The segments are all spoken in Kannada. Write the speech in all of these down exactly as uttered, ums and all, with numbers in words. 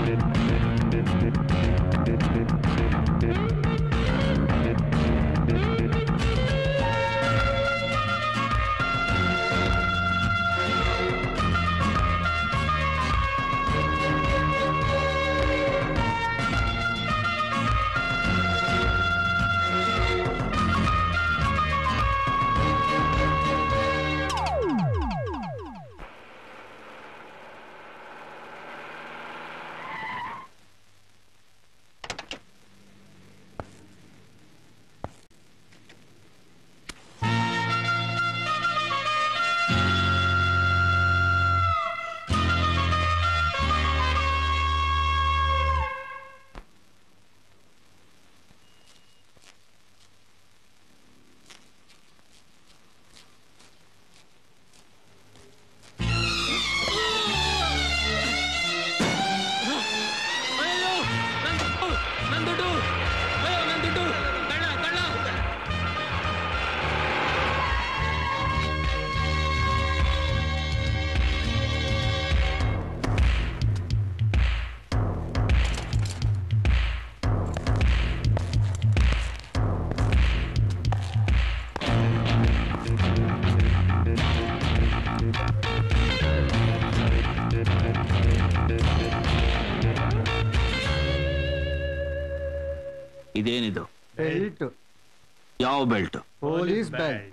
ಇದೇನಿದು? ಬೆಲ್ಟ್. ಯಾವ ಬೆಲ್ಟ್? Police belt.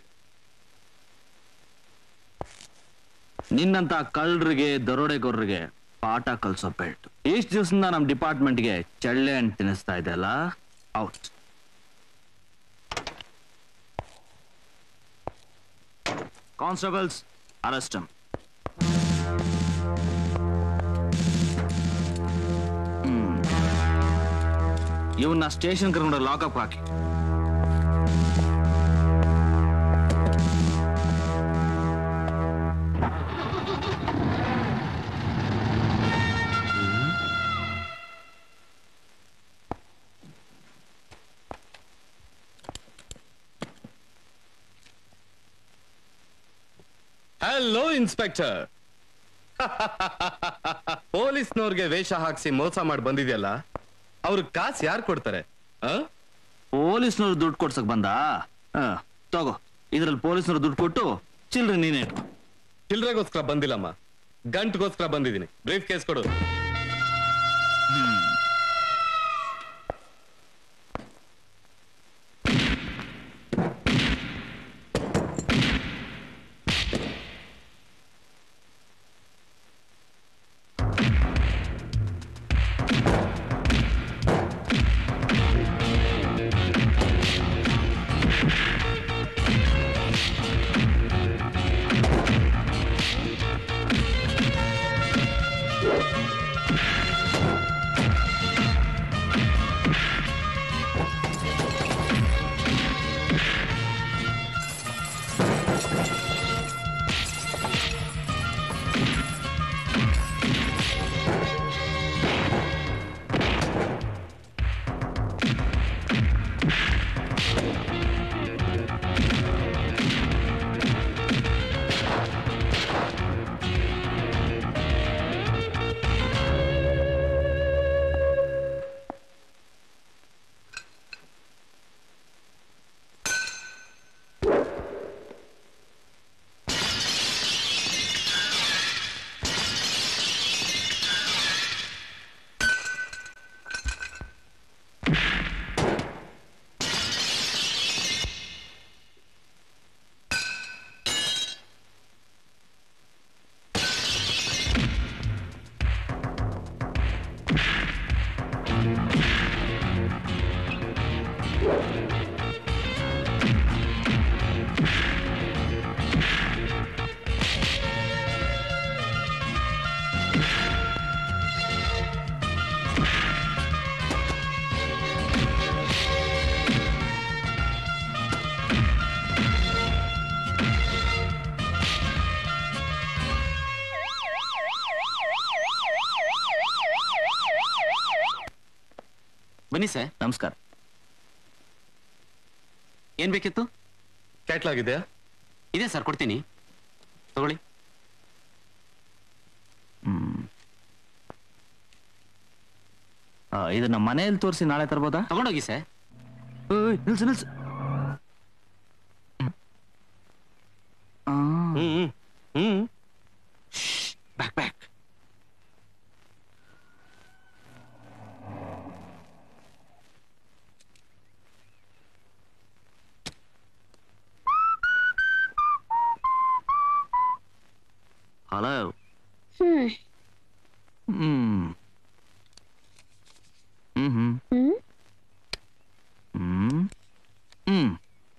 ನಿನ್ನಂತ ಕಳ್ಳರಿಗೆ ದರೋಡೆಗೋರ್ರಿಗೆ ಪಾಠ ಕಲ್ಸೋ ಬೆಲ್ಟ್. ಇಷ್ಟು ದಿವಸದಿಂದ ನಮ್ ಡಿಪಾರ್ಟ್ಮೆಂಟ್ಗೆ ಚಳ್ಳೆ ಹಣ್ಣು ತಿನ್ನಿಸ್ತಾ ಇದೆ ಅಲ್ಲ? ಔಟ್. Constables, arrest him. ಇವನ್ನ ಸ್ಟೇಷನ್ ಕರ್ಕೊಂಡು ಲಾಕಪ್ ಹಾಕಿ. Hello inspector. ಪೊಲೀಸ್ನವ್ರಿಗೆ ವೇಷ ಹಾಕ್ಸಿ ಮೋಸ ಮಾಡಿ ಬಂದಿದೆಯಲ್ಲ, ಅವ್ರ ಕಾಸು ಯಾರು ಕೊಡ್ತಾರೆ? ಪೊಲೀಸ್ನವ್ರು ದುಡ್ಡು ಕೊಡ್ಸಕ್ ಬಂದ? ತಗೋ, ಇದ್ರಲ್ಲಿ ಪೊಲೀಸ್ನವ್ರು ದುಡ್ಡು ಕೊಟ್ಟು ಚಿಲ್ಡ್ರೆ ನೀನೇ ಇಟ್ಕೊ. ಚಿಲ್ಡ್ರೆಗೋಸ್ಕರ ಬಂದಿಲ್ಲಮ್ಮ, ಗಂಟ್ಗೋಸ್ಕರ ಬಂದಿದ್ದೀನಿ. ಬ್ರೀಫ್ ಕೇಸ್ ಕೊಡು. ಬನ್ನಿ ಸರ್. ನಮಸ್ಕಾರ. ಏನ್ ಬೇಕಿತ್ತು? ಕ್ಯಾಟ್ಲಾಗ್ ಇದೆಯಾ? ಇದೆ ಸರ್, ಕೊಡ್ತೀನಿ, ತಗೊಳ್ಳಿ. ಹ್ಮ್ ಇದನ್ನ ಮನೆಯಲ್ಲಿ ತೋರಿಸಿ ನಾಳೆ ತರ್ಬೋದಾ? ತಗೊಂಡೋಗಿ ಸರ್. ನಿಲ್ಸು ನಿಲ್ಸು. Hmm hmm back back. Hello. Hmm hmm hmm hmm hmm hmm hmm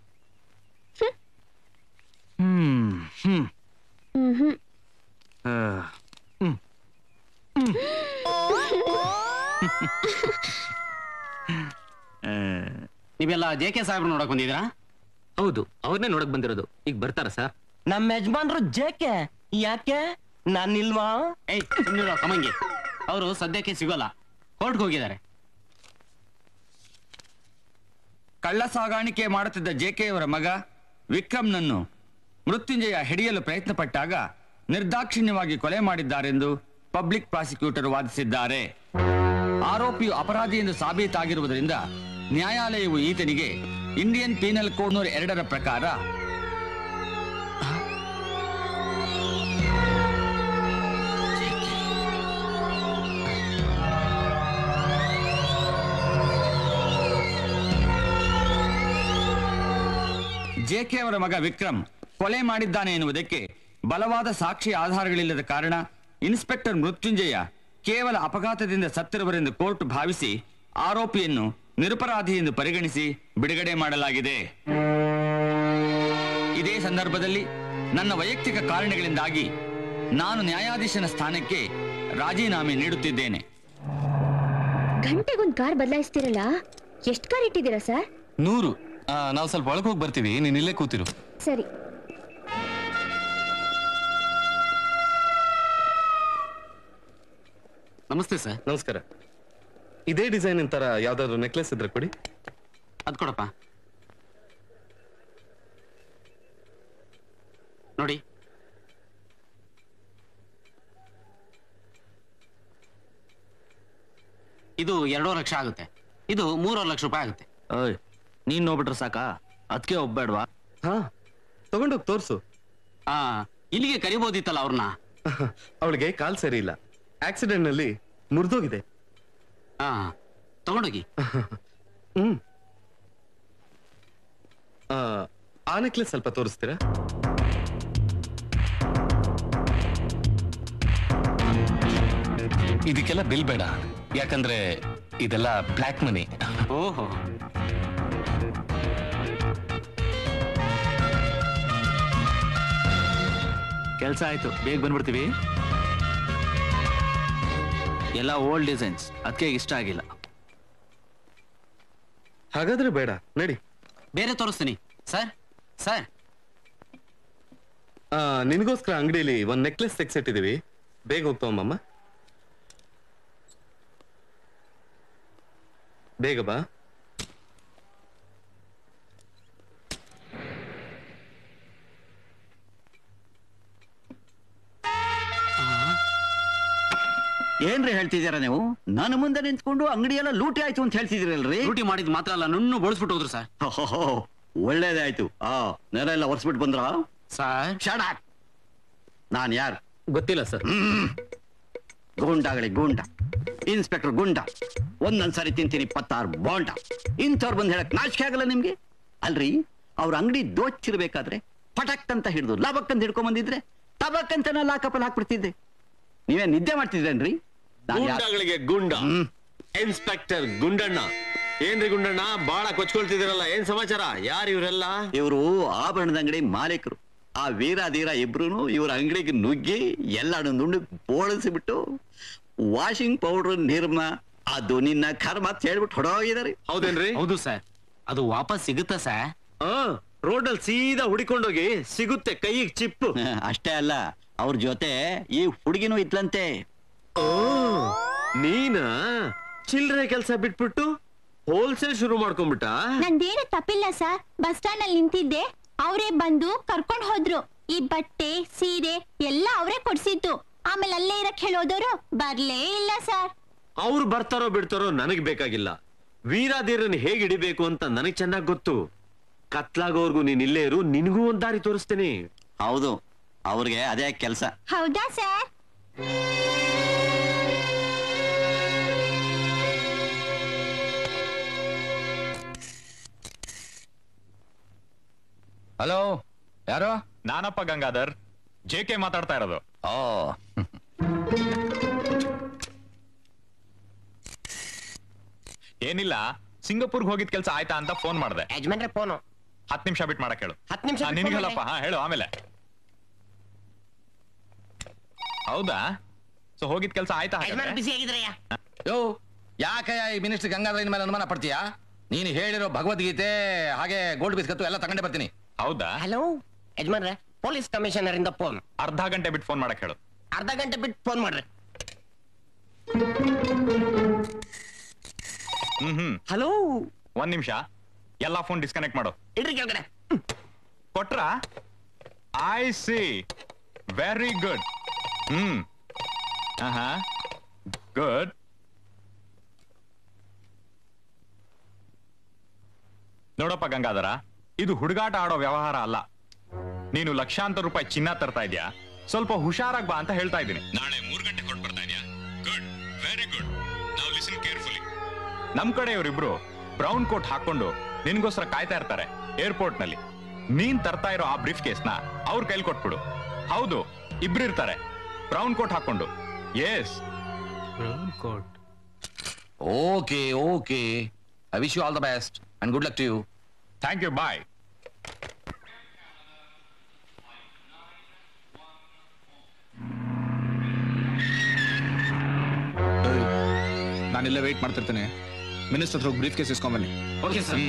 hmm hmm hmm hmm ah, hmm hmm ಆ, ನೀವೆಲ್ಲ ಜೆ ಕೆ ಸಾಹೇಬ್ರು ನೋಡಕ್ ಬಂದಿದ್ದೀರಾ? ಹೌದು, ಅವ್ರನ್ನೇ ನೋಡಕ್ ಬಂದಿರೋದು. ಈಗ ಬರ್ತಾರ ಸರ್? ನಮ್ಮ ಯಜಮಾನ್ರು ಜೇಕೆ ಯಾಕೆ ನಾನಿಲ್ವಾ? ಏಯ್ ಸುಮ್ಮನಿರೋ ಕಮಂಗಿ. ಅವರು ಸದ್ಯಕ್ಕೆ ಸಿಗೋಲ್ಲ, ಕೋರ್ಟ್ಗೆ ಹೋಗಿದ್ದಾರೆ. ಕಳ್ಳ ಸಾಗಾಣಿಕೆ ಮಾಡುತ್ತಿದ್ದ ಜೆಕೆಯವರ ಮಗ ವಿಕ್ರಮ್ನನ್ನು ಮೃತ್ಯುಂಜಯ ಹಿಡಿಯಲು ಪ್ರಯತ್ನ ಪಟ್ಟಾಗ ನಿರ್ದಾಕ್ಷಿಣ್ಯವಾಗಿ ಕೊಲೆ ಮಾಡಿದ್ದಾರೆಂದು ಪಬ್ಲಿಕ್ ಪ್ರಾಸಿಕ್ಯೂಟರ್ ವಾದಿಸಿದ್ದಾರೆ. ಆರೋಪಿಯು ಅಪರಾಧಿ ಎಂದು ಸಾಬೀತಾಗಿರುವುದರಿಂದ ನ್ಯಾಯಾಲಯವು ಈತನಿಗೆ ಇಂಡಿಯನ್ ಪೀನಲ್ ಕೋಡ್ ನೂರ ಎರಡರ ಪ್ರಕಾರ ಜೆಕೆ ಅವರ ಮಗ ವಿಕ್ರಮ್ ಕೊಲೆ ಮಾಡಿದ್ದಾನೆ ಎನ್ನುವುದಕ್ಕೆ ಬಲವಾದ ಸಾಕ್ಷಿ ಆಧಾರಗಳಿಲ್ಲದ ಕಾರಣ ಇನ್ಸ್ಪೆಕ್ಟರ್ ಮೃತ್ಯುಂಜಯ ಕೇವಲ ಅಪಘಾತದಿಂದ ಸತ್ತಿರುವರೆಂದು ಕೋರ್ಟ್ ಭಾವಿಸಿ ಆರೋಪಿಯನ್ನು ನಿರಪರಾಧಿ ಎಂದು ಪರಿಗಣಿಸಿ ಬಿಡುಗಡೆ ಮಾಡಲಾಗಿದೆ. ಇದೇ ಸಂದರ್ಭದಲ್ಲಿ ನನ್ನ ವೈಯಕ್ತಿಕ ಕಾರಣಗಳಿಂದಾಗಿ ನಾನು ನ್ಯಾಯಾಧೀಶನ ಸ್ಥಾನಕ್ಕೆ ರಾಜೀನಾಮೆ ನೀಡುತ್ತಿದ್ದೇನೆ. ಗಂಟೆಗೊಂದು ಕಾರ್ ಬದಲಾಯಿಸ್ತಿರಲ್ಲ, ಎಷ್ಟು ಕಾರ್ ಇಟ್ಟಿದ್ದೀರಾ ಸರ್? ನೂರು. ನಾವು ಸ್ವಲ್ಪ ಒಳಗೆ ಹೋಗಿ ಬರ್ತೀವಿ, ನೀನ್ ಇಲ್ಲೇ ಕೂತಿರು. ಸರಿ. ನಮಸ್ತೆ ಸರ್. ನಮಸ್ಕಾರ. ಇದೇ ಡಿಸೈನ್ ತರ ಯಾವ್ದಾದ್ರು ನೆಕ್ಲೆಸ್ ಇದ್ರೆ ಕೊಡಿ. ಅದ್ ಕೊಡಪ್ಪ. ನೋಡಿ, ಇದು ಎರಡೂವರೆ ಲಕ್ಷ ಆಗುತ್ತೆ. ಇದು ಮೂರುವರೆ ಲಕ್ಷ ರೂಪಾಯಿ ಆಗುತ್ತೆ. ಓಯ್, ನೀನ್ ನೋಡ್ಬಿಟ್ರೆ ಸಾಕಾ? ಅದಕ್ಕೆ ಒಬ್ಬೇಡ್ವಾ? ಹಾ, ತಗೊಂಡೋಗಿ ತೋರ್ಸು. ಆ ಇಲ್ಲಿಗೆ ಕರಿಬೋದಿತ್ತಲ್ಲ ಅವ್ರನ್ನ. ಅವಳಿಗೆ ಕಾಲ್ ಸರಿ ಇಲ್ಲ, ಆಕ್ಸಿಡೆಂಟ್ ನಲ್ಲಿ ಮುರಿದೋಗಿದೆ. ಹಾ, ತಗೊಂಡೋಗಿ. ಹ್ಮ್. ಆ, ಆ ನೆಕ್ಲೆಸ್ ಸ್ವಲ್ಪ ತೋರಿಸ್ತೀರಾ? ಇದಕ್ಕೆಲ್ಲ ಬಿಲ್ ಬೇಡ, ಯಾಕಂದ್ರೆ ಇದೆಲ್ಲ ಬ್ಲ್ಯಾಕ್ ಮನಿ. ಓಹೋ, ಕೆಲ್ಸ ಆಯ್ತು, ಬೇಗ ಬಂದ್ಬಿಡ್ತೀವಿ. ಎಲ್ಲ ಓಲ್ಡ್ ಡಿಸೈನ್ಸ್, ಅದಕ್ಕೆ ಇಷ್ಟ ಆಗಿಲ್ಲ. ಹಾಗಾದ್ರೆ ಬೇಡ, ನಡಿ. ಬೇರೆ ತೋರಿಸ್ತೀನಿ ಸರ್. ಸರ್, ಆ, ನಿನಗೋಸ್ಕರ ಅಂಗಡಿಯಲ್ಲಿ ಒಂದ್ ನೆಕ್ಲೆಸ್ ತೆಗ್ಸಿಟ್ಟಿದೀವಿ, ಬೇಗ ಹೋಗ್ತಾವಮ್ಮ. ಬೇಗ ಬಾ. ಏನ್ರಿ ಹೇಳ್ತಿದ್ದೀರಾ ನೀವು? ನನ್ನ ಮುಂದೆ ನಿಂತ್ಕೊಂಡು ಅಂಗಡಿ ಎಲ್ಲ ಲೂಟಿ ಆಯ್ತು ಅಂತ ಹೇಳ್ತಿದ್ದೀರಲ್ರಿ? ಲೂಟಿ ಮಾಡಿದ್ ಮಾತ್ರ ಅಲ್ಲ, ನನ್ನ ಬಳಸ್ಬಿಟ್ಟು ಹೋದ್ರು ಸರ್. ಒಳ್ಳೇದಾಯ್ತು. ಆ ನೆಲ ಎಲ್ಲ ಒರೆಸ್ಬಿಟ್ಟು ಬಂದ್ರ? Sir, shut up. ನಾನ್ ಯಾರು ಗೊತ್ತಿಲ್ಲ ಸರ್. ಗೂಂಡಾಗಳಿ ಗೂಂಡ, ಇನ್ಸ್ಪೆಕ್ಟರ್ ಗುಂಡ. ಒಂದೊಂದ್ಸರಿ ತಿಂತೀನಿ ಇಪ್ಪತ್ತಾರು ಬಾಂಡ. ಇಂಥವ್ರು ಬಂದ್ ಹೇಳಕ್ ನಾಚಿಕೆ ಆಗಲ್ಲ ನಿಮ್ಗೆ? ಅಲ್ರಿ, ಅವ್ರ ಅಂಗಡಿ ದೋಚಿರ್ಬೇಕಾದ್ರೆ ಪಟಕ್ ಅಂತ ಹಿಡಿದು ಲಬಕ್ ಅಂತ ಹಿಡ್ಕೊಂಡ್ ಬಂದಿದ್ರೆ ತಬಕ್ ಅಂತ ಲಾಕಪ್ಪಲ್ಲಿ ಹಾಕ್ಬಿಡ್ತಿದ್ದೆ. ನೀವೇ ನಿದ್ದೆ ಮಾಡ್ತಿದ್ರೇನ್ರಿ? ಗೂಂಡಗಳಿಗೆ ಗುಂಡ. ಇನ್ಸ್ಪೆಕ್ಟರ್ ಗುಂಡಣ್ಣ. ಏನ್ರಿ ಗುಂಡಣ್ಣ, ಬಾಳ ಕೊಚ್ಕೊಳ್ತಿದಿರಲ್ಲ, ಏನ್ ಸಮಾಚಾರ? ಯಾರು ಇವರೆಲ್ಲ? ಇವರು ಆಭರಣದ ಅಂಗಡಿ ಮಾಲೀಕರು. ಆ ವೀರಾಧೀರ ಇಬ್ರು ಇವ್ರ ಅಂಗಡಿಗೆ ನುಗ್ಗಿ ಎಲ್ಲಾನು ನುಂಡು ಬೋಳಿಸಿಬಿಟ್ಟು ವಾಷಿಂಗ್ ಪೌಡರ್ ನಿರ್ಮ ಅದು ನಿನ್ನ ಕರ್ಮ ಅಂತ ಹೇಳ್ಬಿಟ್ಟು ಹೊಡೋಗಿದಾರೆ. ಹೌದೇನ್ರಿ? ಹೌದು ಸರ್. ಅದು ವಾಪಸ್ ಸಿಗುತ್ತಾ ಸರ್? ಆ ರೋಡಲ್ಲಿ ಸೀದಾ ಹುಡಿಕೊಂಡೋಗಿ ಸಿಗುತ್ತೆ ಕೈಗೆ ಚಿಪ್ಪು. ಅಷ್ಟೇ ಅಲ್ಲ, ಅವ್ರ ಜೊತೆ ಈ ಹುಡುಗಿನೂ ಇದ್ಲಂತೆ. ಓ, ನೀನಾ ಚಿಲ್ಡ್ರೆ ಕೆಲಸ ಬಿಟ್ಬಿಟ್ಟು ಹೋಲ್ಸೇಲ್ ಶುರು ಮಾಡ್ಕೊಂಡ್ಬಿಟ್ಟ? ನಂದೇನು ತಪ್ಪಿಲ್ಲ ಸರ್. ಬಸ್ ಸ್ಟ್ಯಾಂಡ್ ಅಲ್ಲಿ ನಿಂತಿದ್ದೆ, ಅವರೇ ಬಂದು ಕರ್ಕೊಂಡ್ ಹೋದ್ರು. ಈ ಬಟ್ಟೆ ಸೀರೆ ಎಲ್ಲ ಅವರೇ ಕೊಡ್ಸಿದ್ದು. ಆಮೇಲೆ ಅಲ್ಲೇ ಇರಕ್ ಹೇಳೋದವರು ಬರ್ಲೇ ಇಲ್ಲ ಸರ್. ಅವ್ರು ಬರ್ತಾರೋ ಬಿಡ್ತಾರೋ ನನಗ್ ಬೇಕಾಗಿಲ್ಲ. ವೀರಾಧೀರನ್ ಹೇಗ್ ಹಿಡಿಬೇಕು ಅಂತ ನನಗ್ ಚೆನ್ನಾಗ್ ಗೊತ್ತು. ಕತ್ಲಾಗೋರ್ಗು ನೀನ್ ಇಲ್ಲೇ ಇರು, ನಿನ್ಗೂ ಒಂದ್ ದಾರಿ ತೋರಿಸ್ತೀನಿ. ಹೌದು, ಅವ್ರಿಗೆ ಅದೇ ಕೆಲಸ. ಹೌದಾ ಸರ್? ಹಲೋ, ಯಾರು? ನಾನಪ್ಪ ಗಂಗಾಧರ್, ಜೆ ಕೆ ಮಾತಾಡ್ತಾ ಇರೋದು. ಓ, ಏನಿಲ್ಲ, ಸಿಂಗಪುರ್ಗೆ ಹೋಗಿದ್ ಕೆಲಸ ಆಯ್ತಾ ಅಂತ ಫೋನ್ ಮಾಡಿದೆ. ಯಜಮಾನ್ರೆ ಫೋನು ಹತ್ತು ನಿಮಿಷ ಬಿಟ್ಟು ಮಾಡಕ್ ಹೇಳು. ಹತ್ತು ನಿಮಿಷ ನಿನಗಲ್ಲಪ್ಪ. ಹಾ ಹೇಳು ಆಮೇಲೆ. ಹೌದಾ? ಸೊ ಹೋಗಿದ್ ಕೆಲಸ ಆಯ್ತಾ? ಬಿಸಿ ಆಗಿದ್ರಯ್ಯ. ಯೋ, ಯಾಕಯ್ಯ ಈ ಮಿನಿಸ್ಟರ್ ಗಂಗಾಧರನ ಮೇಲೆ ಅನುಮಾನ ಪಡ್ತೀಯಾ? ನೀನು ಹೇಳಿರೋ ಭಗವದ್ಗೀತೆ ಹಾಗೆ ಗೋಲ್ಡ್ ಬಿಸ್ಕತ್ತು ಎಲ್ಲ ತಗೊಂಡೇ ಬರ್ತೀನಿ. ಹೌದಾ? ಹಲೋ ಯಜಮಾನ್ರೆ, ಪೊಲೀಸ್ ಕಮಿಷನರ್ ಇಂದ ಫೋನ್. ಅರ್ಧ ಗಂಟೆ ಬಿಟ್ಟು ಫೋನ್ ಮಾಡಕ್ ಹೇಳು. ಅರ್ಧ ಗಂಟೆ ಬಿಟ್ಟು ಫೋನ್ ಮಾಡ್ರಿ. ಹ್ಮ್ ಹ್ಮ್ ಹಲೋ, ಒಂದ್ ನಿಮಿಷ, ಎಲ್ಲಾ ಫೋನ್ ಡಿಸ್ಕನೆಕ್ಟ್ ಮಾಡು. ಇಡ್ರಿ ಕೆಳಗಡೆ. ಕೊಟ್ರ? I see, very good. Hmm ಹಾ ಗುಡ್. ನೋಡಪ್ಪ ಗಂಗಾಧರ, ಇದು ಹುಡುಗಾಟ ಆಡೋ ವ್ಯವಹಾರ ಅಲ್ಲ. ನೀನು ಲಕ್ಷಾಂತರ ರೂಪಾಯಿ ಚಿನ್ನ ತರ್ತಾ ಇದ್ಯಾ, ಸ್ವಲ್ಪ ಹುಷಾರಾಗಿ ಬಾ ಅಂತ ಹೇಳ್ತಾ ಇದ್ದೀನಿ. ನಾಳೆ ಮೂರ್ ಗಂಟೆ ಕೊಟ್ಟು ಬರ್ತಾ ಇದ್ಯಾ? Good, very good. ನಾವ್ ಲಿಸನ್ ಕೇರ್ಫುಲಿ. ನಮ್ ಕಡೆ ಇವರಿಬ್ರು ಬ್ರೌನ್ ಕೋಟ್ ಹಾಕೊಂಡು ನಿನ್ಗೋಸ್ಕರ ಕಾಯ್ತಾ ಇರ್ತಾರೆ ಏರ್ಪೋರ್ಟ್ ನಲ್ಲಿ. ನೀನ್ ತರ್ತಾ ಇರೋ ಆ ಬ್ರೀಫ್ ಕೇಸ್ ನ ಅವ್ರ ಕೈಲಿ ಕೊಟ್ಬಿಡು. ಹೌದು, ಇಬ್ರು ಇರ್ತಾರೆ ಬ್ರೌನ್ ಕೋಟ್ ಹಾಕೊಂಡು. Yes, brown coat. Okay okay, I wish you all the best and good luck to you. Thank you, bye. ನಾನಿಲ್ಲ ವೇಟ್ ಮಾಡ್ತಿರ್ತೇನೆ. ಮಿನಿಸ್ಟರ್ ಹತ್ರ ಬ್ರೀಫ್ ಕೇಸ್ ಇಸ್ಕೊಂಬನ್ನಿ. Okay sir.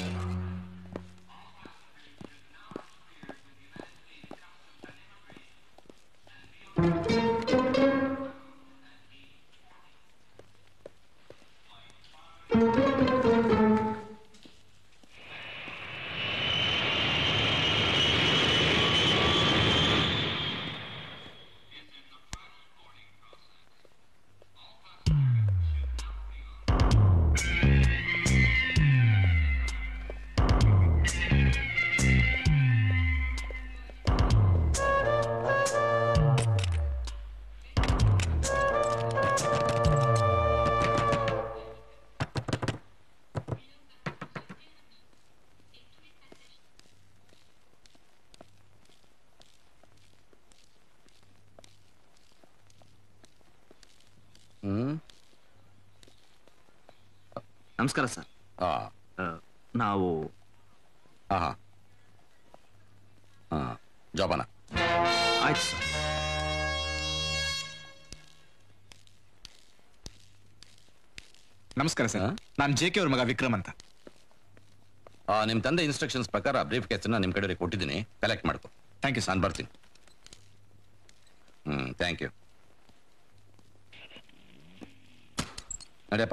ನಮಸ್ಕಾರ ಸರ್. ನಾವು ಜೋಪಾನ. ಆಯ್ತು ಸರ್. ನಮಸ್ಕಾರ ಸರ್, ನಾನು ಜೆ ಕೆ ಅವ್ರ ಮಗ ವಿಕ್ರಮ್ ಅಂತ. ನಿಮ್ ತಂದೆ ಇನ್ಸ್ಟ್ರಕ್ಷನ್ಸ್ ಪ್ರಕಾರ ಬ್ರೀಫ್ ಕೇಸನ್ನ ನಿಮ್ ಕಡೆ ಕೊಟ್ಟಿದ್ದೀನಿ, ಕಲೆಕ್ಟ್ ಮಾಡ್ಕೊ. Thank you sir. ನಾನು ಬರ್ತೀನಿ. Hmm thank you. ನಡಿಯಪ್ಪ.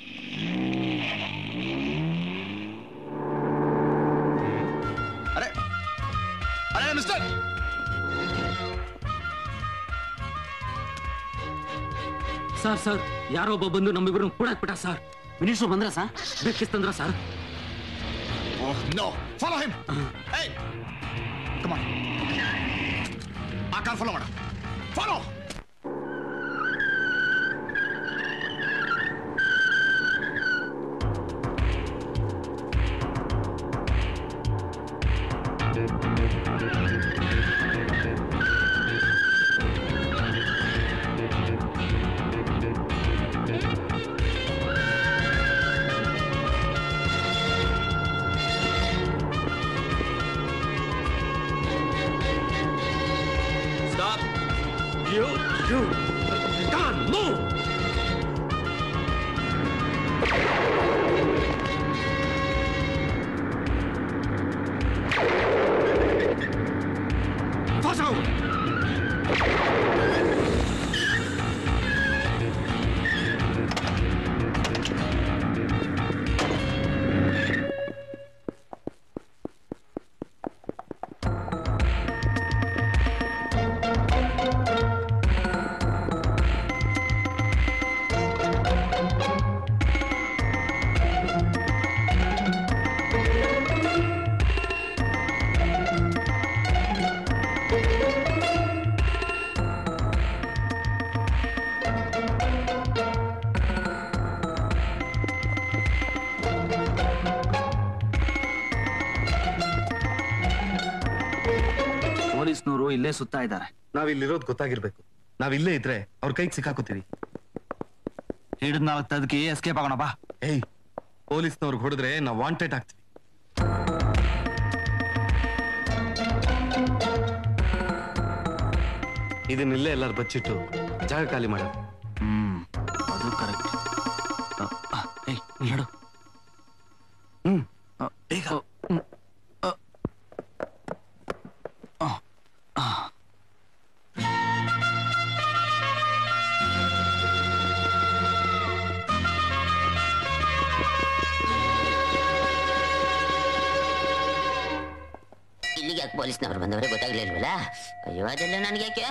ಅರೆ ಅರೆ ಮಿಸ್ಟರ್, ಸರ್ ಸರ್ ಯಾರೋ ಒಬ್ಬ ಬಂದು ನಮ್ಮಿಬ್ರು ಕೂಡಾಕ್ಬಿಟ್ಟ ಸರ್. ಮಿನಿಸ್ಟ್ರು ಬಂದ್ರ ಸರ್? ಬೇಕಿಸ್ ತಂದ್ರ sir. Oh no, follow him. Hey come on, ಆ ಕಾರ್ ಫಾಲೋ ಮಾಡ. ಫಾಲೋ. You ಇಲ್ಲೇ ಸುತ್ತಾ ಇದ್ದಾರೆ. ನಾವ್ ಇಲ್ಲಿರೋದು ಗೊತ್ತಾಗಿರ್ಬೇಕು. ನಾವ್ ಇಲ್ಲೇ ಇದ್ರೆ ಅವ್ರ ಕೈಗೆ ಸಿಕ್ಕಾಕೋತೀವಿ. ಹಿಡಿದ್ ನಾಲ್ಕು ತದಕಿ ಎಸ್ಕೇಪ್ ಆಗೋಣ ಬಾ. ಏಯ್, ಪೊಲೀಸ್ನವ್ರಿಗೆ ಹೊಡೆದ್ರೆ ನಾವ್ ವಾಂಟೆಡ್ ಆಗ್ತೀವಿ. ಇದನ್ನಿಲ್ಲೇ ಎಲ್ಲಾರು ಬಚ್ಚಿಟ್ಟು ಜಾಗ ಖಾಲಿ ಮಾಡ. ಹ್ಮ್ ಅದು ಕರೆಕ್ಟ್. ಹೇಳು. ಹ್ಮ್ ಬೇಗ. ಇಲ್ಲಿಗೆ ಯಾಕೆ ಪೊಲೀಸ್ನವ್ರು ಬಂದವರೇ ಗೊತ್ತಾಗ್ಲಿಲ್ವಲ್ಲ? ಅಯ್ಯೋ ಅದೆಲ್ಲ ನನ್ಗೆ ಯಾಕೆ?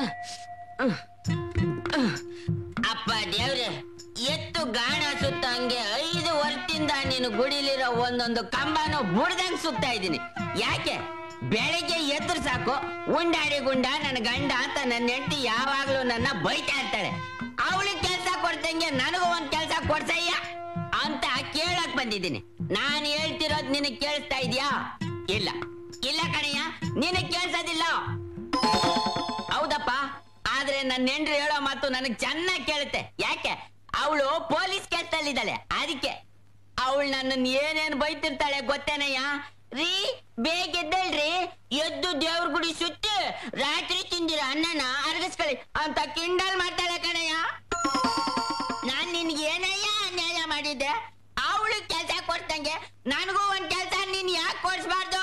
ಅಪ್ಪ ದೇವ್ರೆ, ಎತ್ತು ಗಾಣ ಸುತ್ತ ಹಂಗೆ ಐದು ವರ್ಷದಿಂದ ನೀನು ಗುಡಿಲಿರೋ ಒಂದೊಂದು ಕಂಬನೂ ಬುಡ್ದಂಗ್ ಸುತ್ತಾ ಇದ್ದೀನಿ. ಯಾಕೆ? ಬೆಳಿಗ್ಗೆ ಎದ್ರು ಸಾಕು ಉಂಡಾಡಿ ಗುಂಡ ನನ್ನ ಗಂಡ ಅಂತ ನನ್ನ ಹೆಂಡತಿ ಯಾವಾಗ್ಲೂ ನನ್ನ ಬೈತಾ ಇರ್ತಾಳೆ. ಅವಳಿಗೆ ಕೆಲ್ಸ ಕೊಡ್ತಂಗೆ ನನಗೂ ಒಂದ್ ಕೆಲ್ಸ ಕೊಡ್ಸಯ್ಯ ಅಂತ ಕೇಳಕ್ ಬಂದಿದ್ದೀನಿ. ನಾನ್ ಹೇಳ್ತಿರೋದ್ ನಿನಗ್ ಕೇಳಿಸ್ತಾ ಇದ್ಯಾ? ಇಲ್ಲ ಇಲ್ಲ ಕಣಯ್ಯ, ನಿನಗ್ ಕೇಳ್ಸೋದಿಲ್ಲ. ಹೌದಪ್ಪ, ಆದ್ರೆ ನನ್ನ ಹೆಂಡ್ರು ಹೇಳೋ ಮಾತು ನನಗ್ ಚೆನ್ನಾಗಿ ಕೇಳುತ್ತೆ. ಯಾಕೆ? ಅವಳು ಪೊಲೀಸ್ ಕೆಲ್ಸದಲ್ಲಿದ್ದಾಳೆ. ಅದಕ್ಕೆ ಅವಳು ನನ್ನನ್ ಏನೇನ್ ಬೈತಿರ್ತಾಳೆ ಗೊತ್ತೇನಯ್ಯ? ರೀ ಬೇಗ ಎದ್ದೇಳ್ರಿ, ಎದ್ದು ದೇವ್ರ ಗುಡಿ ಸುತ್ತಿ ರಾತ್ರಿ ತಿಂದಿರ ಅನ್ನನ ಅರಗಿಸ್ಕೊಳ್ಳಿ ಅಂತ ಕಿಂಡಲ್ ಮಾಡ್ತಾಳೆ ಕಣಯ್ಯ. ನಾನ್ ನಿನ್ಗೆ ಏನಯ್ಯ ಅನ್ಯಾಯ ಮಾಡಿದ್ದೆ? ಅವಳು ಕೆಲ್ಸ ಕೊಡ್ತಂಗೆ ನನಗೂ ಒಂದ್ ಕೆಲ್ಸ ನೀನ್ ಯಾಕೆ ಕೊಡ್ಸ್ಬಾರ್ದು?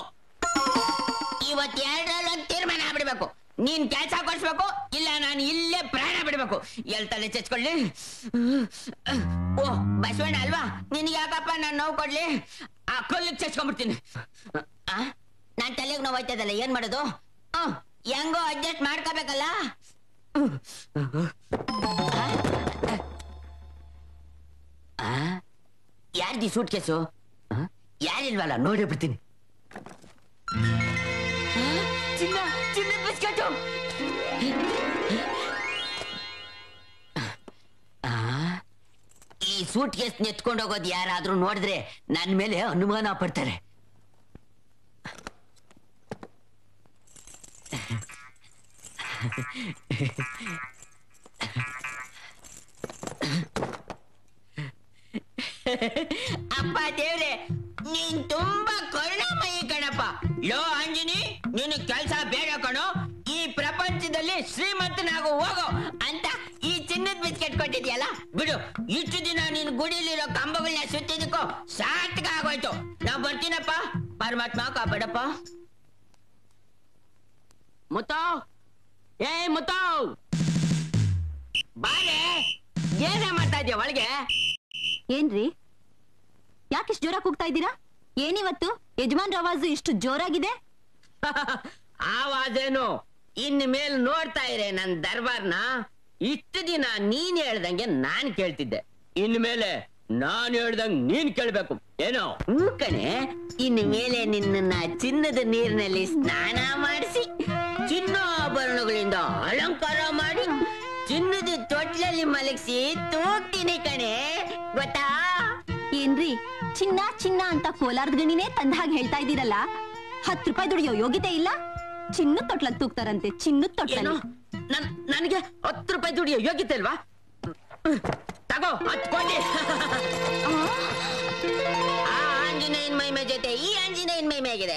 ಇವತ್ ಎರಡರಲ್ಲಿ ಒಂದ್ ತೀರ್ಮಾನ ಆಗ್ಬಿಡ್ಬೇಕು. ನೀನ್ ಕೆಲ್ಸ ಕೊಡ್ಸ್ಬೇಕು, ಇಲ್ಲ ನಾನು ಇಲ್ಲೇ ಪ್ರಾಣ ಬಿಡ್ಬೇಕು. ಎಲ್ ತಲೆ ಚಚ್ಕೊಳ್ಳಿ. ಓ ಬಸವಣ್ಣ ಅಲ್ವಾ? ನಿನ್ಗೆ ಯಾಕಪ್ಪ ನಾನು ನೋವು ಕೊಡ್ಲಿ? ಆ ಕಲ್ಲಿಗೆ ಚಚ್ಕೊಂಡ್ಬಿಡ್ತೀನಿ. ನಾನ್ ತಲೆಗೆ ನೋವು ಆಯ್ತದಲ್ಲ, ಏನ್ ಮಾಡೋದು? ಹೆಂಗೋ ಅಡ್ಜಸ್ಟ್ ಮಾಡ್ಕೋಬೇಕಲ್ಲ. ಯಾರ್ದಿ ಸೂಟ್ ಕೇಸು? ಯಾರಿಲ್ವಲ್ಲ, ನೋಡಿ ಬಿಡ್ತೀನಿ. ಚಿನ್ನ ಚಿನ್ನದ ಬಿಸ್ಕೆಟು. ಈ ಸೂಟ್ ಕೇಸ್ ನೆತ್ಕೊಂಡು ಹೋಗೋದು ಯಾರಾದ್ರೂ ನೋಡಿದ್ರೆ ನನ್ ಮೇಲೆ ಅನುಮಾನ ಪಡ್ತಾರೆ. ಅಪ್ಪ ದೇವ್ರೆ, ನೀನ್ ತುಂಬಾ ಕರುಣಾಮಯಿ ಕಣಪ್ಪ. ಲೋ ಅಂಜನಿ, ನೀನು ಕೆಲ್ಸ ಬೇಡ ಕಣೋ, ಈ ಪ್ರಪಂಚದಲ್ಲಿ ಶ್ರೀಮಂತನಾಗು ಹೋಗೋ ಅಂತ ಈ ಚಿನ್ನದ ಬಿಸ್ಕೆಟ್ ಕೊಟ್ಟಿದ್ಯಲ್ಲ ಬಿಡು. ಇಷ್ಟು ದಿನ ನೀನ್ ಗುಡಿಲಿರೋ ಕಂಬಗಳನ್ನ ಸುತ್ತಿದಕ್ಕೋ ಸಾರ್ಥಕ ಆಗೋಯ್ತು. ನಾವ್ ಬರ್ತೀನಪ್ಪ. ಪರಮಾತ್ಮ ಕಾಪಾಡಪ್ಪ. ಮುತ್ತಾವ್, ಏ ಮುತ್ತಾವ್, ಬಾರೆ. ಏನೇ ಮಾಡ್ತಾ ಇದ್ಯಾ ಒಳಗೆ? ಏನ್ರಿ, ಯಾಕಿಷ್ಟು ಜೋರಾಗಿ ಕೂಗ್ತಾ ಇದ್ದೀರಾ? ಏನಿವತ್ತು ಯಜಮಾನ್ ಆವಾಜು ಇಷ್ಟು ಜೋರಾಗಿದೆ? ಆವಾಜೇನು? ಇನ್ ಮೇಲ್ ನೋಡ್ತಾ ಇರೆ ನನ್ ದರ್ಬಾರ್ನ. ಇಷ್ಟು ದಿನ ನೀನ್ ಹೇಳ್ದಂಗೆ ನಾನ್ ಕೇಳ್ತಿದ್ದೆ, ಇನ್ ಮೇಲೆ ನಾನ್ ಹೇಳ್ದಂಗ್ ನೀನ್ ಕೇಳ್ಬೇಕು ಏನೋ? ಹ್ಞೂ ಕಣೆ, ಇನ್ ಮೇಲೆ ನಿನ್ನ ಚಿನ್ನದ ನೀರಿನಲ್ಲಿ ಸ್ನಾನ ಮಾಡಿಸಿ, ಚಿನ್ನಾಭರಣಗಳಿಂದ ಅಲಂಕಾರ ಮಾಡಿ, ಚಿನ್ನದ ತೊಟ್ಲಲ್ಲಿ ಮಲಗಿಸಿ ತೂಗ್ತೀನಿ ಕಣೆ, ಗೊತ್ತಾ? ಏನ್ರಿ, ಚಿನ್ನ ಚಿನ್ನ ಅಂತ ಕೋಲಾರದ ಗಣಿನೇ ತಂದ ಹಾಗೆ ಹೇಳ್ತಾ ಇದ್ದೀರಲ್ಲ? ಹತ್ತು ರೂಪಾಯಿ ದುಡಿಯೋ ಯೋಗ್ಯತೆ ಇಲ್ಲ? ಚಿನ್ನ ತೊಟ್ಲಲ್ಲಿ ತೂಗ್ತಾರಂತೆ, ಚಿನ್ನ ತೊಟ್ಲಲ್ಲಿ. ನನಗೆ ಹತ್ತು ರೂಪಾಯಿ ದುಡಿಯೋ ಯೋಗ್ಯತೆ ಇಲ್ವಾ? ತಗೋ ಹತ್ತು ಕೋಟಿ. ಆ ಆಂಜನೇಯನ್ ಮೈಮೆ ಜೊತೆ ಈ ಆಂಜನೇಯನ್ ಮೈಮೆ ಆಗಿದೆ.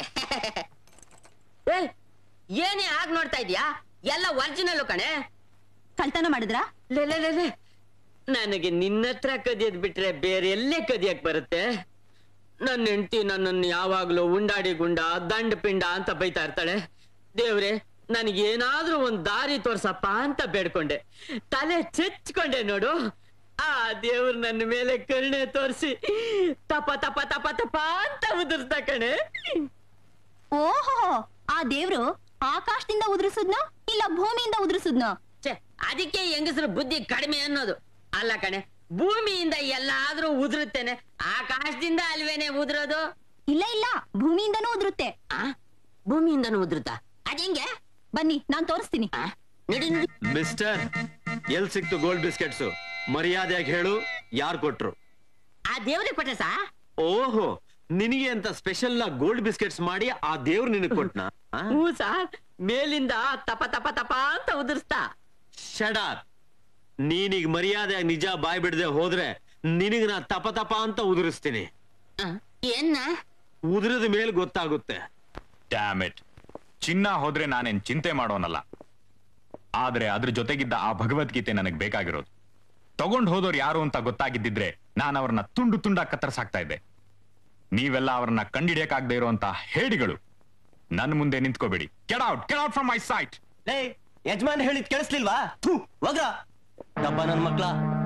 ಏನೇ ಆಗ್ ನೋಡ್ತಾ ಇದ್ಯಾ? ಎಲ್ಲ ಒರಿಜಿನಲ್ ಕಣೆ. ಕಳ್ತನ ಮಾಡಿದ್ರಾ? ಲೇ, ನನಗೆ ನಿನ್ನ ಹತ್ರ ಕದಿಯದ್ ಬಿಟ್ರೆ ಬೇರೆ ಎಲ್ಲೇ ಕದಿಯಕ್ ಬರುತ್ತೆ? ನನ್ನ ಹೆಂಡತಿ ನನ್ನನ್ನು ಯಾವಾಗ್ಲೂ ಉಂಡಾಡಿ ಗುಂಡ ದಂಡ ಪಿಂಡ ಅಂತ ಬೈತಾ ಇರ್ತಾಳೆ. ದೇವ್ರೆ, ನನಗೇನಾದ್ರೂ ಒಂದ್ ದಾರಿ ತೋರ್ಸಪ್ಪ ಅಂತ ಬೇಡ್ಕೊಂಡೆ, ತಲೆ ಚೆಚ್ಕೊಂಡೆ ನೋಡು. ಆ ದೇವ್ರು ನನ್ನ ಮೇಲೆ ಕರುಣೆ ತೋರಿಸಿ ತಪ ತಪ ತಪ ತಪ ಅಂತ ಉದುರ್ತ ಕಣೆ. ಓಹೋ, ಆ ದೇವ್ರು ಆಕಾಶದಿಂದ ಉದುರಿಸುದ್ನೋ ಇಲ್ಲ ಭೂಮಿಯಿಂದ ಉದುರಿಸುದ್ನೋ? ಅದಕ್ಕೆ ಹೆಂಗಸರು ಬುದ್ಧಿ ಕಡಿಮೆ ಅನ್ನೋದು. ಅಲ್ಲ ಕಣೆ, ಭೂಮಿಯಿಂದ ಎಲ್ಲಾದ್ರೂ ಉದುರುತ್ತೇನೆ, ಆಕಾಶದಿಂದ ಅಲ್ವೇನೆ ಉದುರೋದು? ಇಲ್ಲ ಇಲ್ಲ, ಭೂಮಿಯಿಂದನೂ ಉದುರುತ್ತೆ. ಆ ಭೂಮಿಯಿಂದನೂ ಉದುರುತ್ತಾ? ಅದೇಂಗೆ? ಬನ್ನಿ, ನಾನ್ ತೋರಿಸ್ತೀನಿ. ಮಿಸ್ಟರ್, ಎಲ್ ಸಿಕ್ತು ಗೋಲ್ಡ್ ಬಿಸ್ಕೆಟ್ಸ್? ಮರ್ಯಾದೆಯಾಗಿ ಹೇಳು, ಯಾರು ಕೊಟ್ರು? ಆ ದೇವ್ರೆ ಕೊಟ್ಟ ಸಾ? ಓಹೋ, ನಿನಗೆ ಅಂತ ಸ್ಪೆಷಲ್ ಗೋಲ್ಡ್ ಬಿಸ್ಕೆಟ್ಸ್ ಮಾಡಿ ಆ ದೇವ್ರು ನಿನಗೆ ಕೊಟ್ನಾ? ಹ್ಞೂ ಸಾರ್, ಮೇಲಿಂದ ತಪ ತಪ ತಪ ಅಂತ ಉದುರಿಸ್ತಾ. ಶಡಾರ್, ನೀನೀಗ ಮರ್ಯಾದೆಯಾಗಿ ನಿಜ ಬಾಯ್ ಬಿಡದೆ ಹೋದ್ರೆ ನಿನಗ ನಾ ತಪ ತಪ ಅಂತ ಉದುರಿಸ್ತೀನಿ. ಏನ್ನ ಉದುರದ ಮೇಲೆ ಗೊತ್ತಾಗುತ್ತೆ. Damn it. ಚಿನ್ನ ಹೋದ್ರೆ ನಾನೇನ್ ಚಿಂತೆ ಮಾಡೋನಲ್ಲ, ಆದ್ರೆ ಅದ್ರ ಜೊತೆಗಿದ್ದ ಆ ಭಗವದ್ಗೀತೆ ನನಗ್ ಬೇಕಾಗಿರೋದು. ತಗೊಂಡ್ ಹೋದವ್ರು ಯಾರು ಅಂತ ಗೊತ್ತಾಗಿದ್ದಿದ್ರೆ ನಾನು ಅವ್ರನ್ನ ತುಂಡು ತುಂಡ ಕತ್ತರಿಸಾಕ್ತಾ ಇದ್ದೆ. ನೀವೆಲ್ಲ ಅವ್ರನ್ನ ಕಂಡಿಡಿಯಕ್ಕಾಗದೆ ಇರುವಂತ ಹೇಡಿಗಳು. ನನ್ ಮುಂದೆ ನಿಂತ್ಕೋಬೇಡಿ. Get out, get out from my sight. ಲೇ, ಯಜಮಾನ್ ಹೇಳಿದ್ ಕೇಳಿಸ್ಲಿಲ್ವಾ? ಥು, ಹೋಗ ಡಬ್ಬ ನನ್ ಮಕ್ಳ.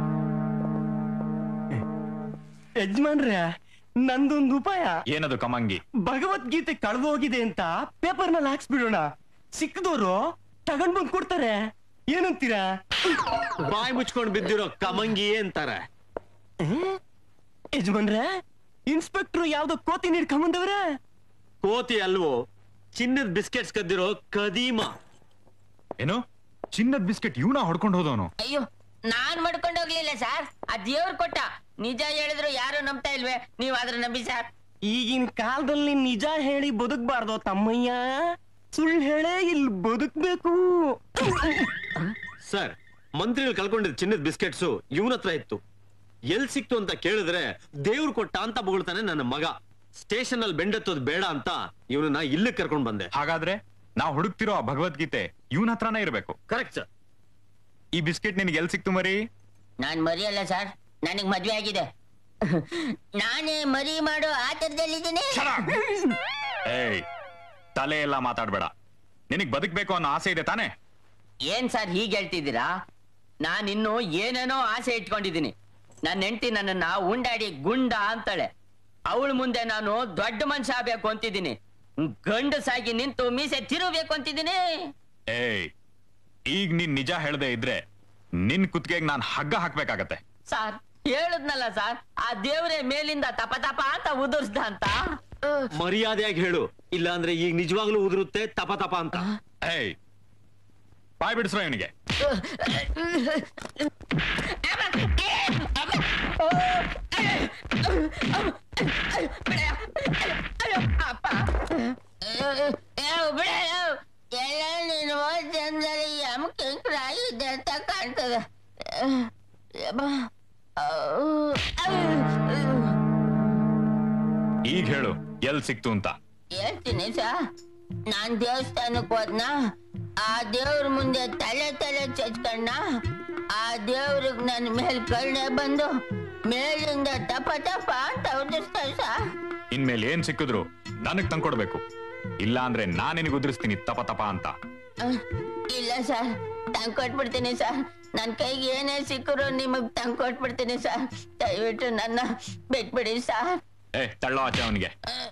ಯಜಮಾನ್ರೆ, ನಂದೊಂದು ಉಪಾಯ. ಏನದು ಕಮಂಗಿ? ಭಗವದ್ಗೀತೆ ಕಳೆದು ಹೋಗಿದೆ ಅಂತ ಪೇಪರ್ ನಲ್ಲಿ ಹಾಕ್ಸ್ಬಿಡೋಣ. ಸಿಕ್ಕದವರು ತಗೊಂಡ್ ಬಂದ್ ಕೊಡ್ತಾರೆ. ಏನಂತೀರಾ? ಬಾಯಿ ಮುಚ್ಕೊಂಡ್ ಬಿದ್ದಿರೋ ಕಮಂಗಿ ಅಂತಾರೆ. ಯಜಮಾನ್ರೆ, ಇನ್ಸ್ಪೆಕ್ಟರ್ ಯಾವ್ದೋ ಕೋತಿ ನೀಡ್ಕೊಂಬಂದವ್ರೆ. ಕೋತಿ ಅಲ್ವೋ, ಚಿನ್ನದ ಬಿಸ್ಕೆಟ್ಸ್ ಕದ್ದಿರೋ ಕದೀಮ. ಏನು ಚಿನ್ನದ ಬಿಸ್ಕೆಟ್ ಇವನ ಹೊಡ್ಕೊಂಡು ಹೋದವನು? ಅಯ್ಯೋ, ನಾನ್ ಮಾಡ್ಕೊಂಡು ಹೋಗ್ಲಿಲ್ಲ ಸರ್, ಆ ದೇವ್ರು ಕೊಟ್ಟ. ನಿಜ ಹೇಳಿದ್ರು ಯಾರು ನಂಬ್ತಾ ಇಲ್ವೇ, ನೀವ್ ಆದ್ರೆ ನಂಬಿ ಸರ್. ಈಗಿನ ಕಾಲದಲ್ಲಿ ನಿಜ ಹೇಳಿ ಬದುಕ್ಬಾರ್ದು ತಮ್ಮಯ್ಯ, ಸುಳ್ಳು ಹೇಳೇ ಇಲ್ಲಿ ಬದುಕ್ಬೇಕು. ಸರ್, ಮಂತ್ರಿಗಳು ಕಳ್ಕೊಂಡಿದ್ದ ಚಿನ್ನದ ಬಿಸ್ಕೆಟ್ಸು ಇವನ ಹತ್ರ ಇತ್ತು. ಎಲ್ ಸಿಕ್ತು ಅಂತ ಕೇಳಿದ್ರೆ ದೇವ್ರು ಕೊಟ್ಟ ಅಂತ ಬೊಗಳ್ತಾನೆ ನನ್ನ ಮಗ. ಸ್ಟೇಷನ್ ಅಲ್ಲಿ ಬೆಂಡೆತ್ತೋದ್ ಬೇಡ ಅಂತ ಇವನನ್ನ ಇಲ್ಲಿಗೆ ಕರ್ಕೊಂಡ್ ಬಂದೆ. ಹಾಗಾದ್ರೆ ನಾವು ಹುಡುಕ್ತಿರೋ ಆ ಭಗವದ್ಗೀತೆ ಇವನ ಹತ್ರನೇ ಇರ್ಬೇಕು. Correct sir. ಈ ಬಿಸ್ಕೆಟ್ ನಿನಗೆ ಎಲ್ ಸಿಕ್ತು ಮರಿ? ನಾನ್ ಮರಿ ಅಲ್ಲ ಸರ್, ನನಗ್ ಮದ್ವೆ ಆಗಿದೆ. ನಾನೇ ಮರಿ ಮಾಡೋ ಆತರದಲ್ಲಿದ್ದೀನಿ. ಏಯ್, ತಲೆ ಎಲ್ಲ ಮಾತಾಡ್ಬೇಡ. ನಿನಗ್ ಬದುಕ್ಬೇಕು ಅನ್ನೋ ಆಸೆ ಇದೆ ತಾನೆ? ಏನ್ ಸರ್ ಹೀಗೆ ಹೇಳ್ತಿದ್ದೀರಾ? ನಾನ್ ಇನ್ನು ಏನೇನೋ ಆಸೆ ಇಟ್ಕೊಂಡಿದ್ದೀನಿ. ನನ್ನ ಹೆಂಡತಿ ನನ್ನನ್ನ ಉಂಡಾಡಿ ಗುಂಡ ಅಂತಾಳೆ. ಅವಳ ಮುಂದೆ ನಾನು ದೊಡ್ಡ ಮನುಷ್ಯ ಆಗ್ಬೇಕು ಅಂತಿದ್ದೀನಿ. ಗಂಡಸಾಗಿ ನಿಂತು ಮೀಸೆ ತಿರುಗಬೇಕು ಅಂತಿದ್ದೀನಿ. ಏಯ್, ಈಗ ನೀನ್ ನಿಜ ಹೇಳ್ದೆ ಇದ್ರೆ ನಿನ್ ಕುತ್ತಿಗೆಗೆ ನಾನ್ ಹಗ್ಗ ಹಾಕ್ಬೇಕಾಗತ್ತೆ. ಸಾರ್ ಹೇಳದ್ನಲ್ಲ ಸರ್, ಆ ದೇವ್ರೆ ಮೇಲಿಂದ ತಪ ತಪ ಅಂತ ಉದುರ್ಸ್ದ ಅಂತ. ಮರ್ಯಾದೆಯಾಗಿ ಹೇಳು, ಇಲ್ಲ ಅಂದ್ರೆ ಈಗ ನಿಜವಾಗ್ಲೂ ಉದುರುತ್ತೆ ತಪ ತಪ ಅಂತ. ಏಯ್, ಬಾಯ್ ಬಿಡಿಸ್ರೋ ಇವನಿಗೆ. ಎಲ್ಲ ನೀನು ಜನದಲ್ಲಿ ಯಮಕಿಂಕರಾಗಿದೆ ಅಂತ ಕಾಣ್ತದೆ. ಈಗ ಹೇಳು, ಎಲ್ ಸಿಕ್ತು ಅಂತ. ಹೇಳ್ತೀನಿ ಸರ್. ನಾನ್ ದೇವಸ್ಥಾನಕ್ ಹೋದ್ನ, ಆ ದೇವ್ರ ಮುಂದೆ ತಲೆ ತಲೆ ಚಚ್ಕಣ್ಣ. ಆ ದೇವ್ರಿಗೆ ನನ್ ಮೇಲ್ ಕರುಣೆ ಬಂದು ಮೇಲಿಂದ ಟಪ ಟಪ ಅಂತ ಉದಿಸ್ತಾರೆ ಸರ್. ಇನ್ಮೇಲೆ ಏನ್ ಸಿಕ್ಕಿದ್ರು ನನಗ್ ತಂದ್ಕೊಡ್ಬೇಕು, ಇಲ್ಲ ಅಂದ್ರೆ ನಾನ್ ನಿನಗೆ ಉದುರಿಸ್ತೀನಿ ತಪ ತಪ ಅಂತ. ಇಲ್ಲ ಸರ್, ತಂದ್ಕೊಟ್ಬಿಡ್ತೀನಿ ಸರ್. ನನ್ ಕೈಗೆ ಏನೇ ಸಿಕ್ಕರು ನಿಮಗ್ ತಂದ್ಕೊಟ್ಬಿಡ್ತೀನಿ ಸರ್. ದಯವಿಟ್ಟು ನನ್ನ ಬಿಟ್ಬಿಡಿ ಸರ್. ಏ, ತಳ್ಳೋ ಆಚೆ ಅವನಿಗೆ.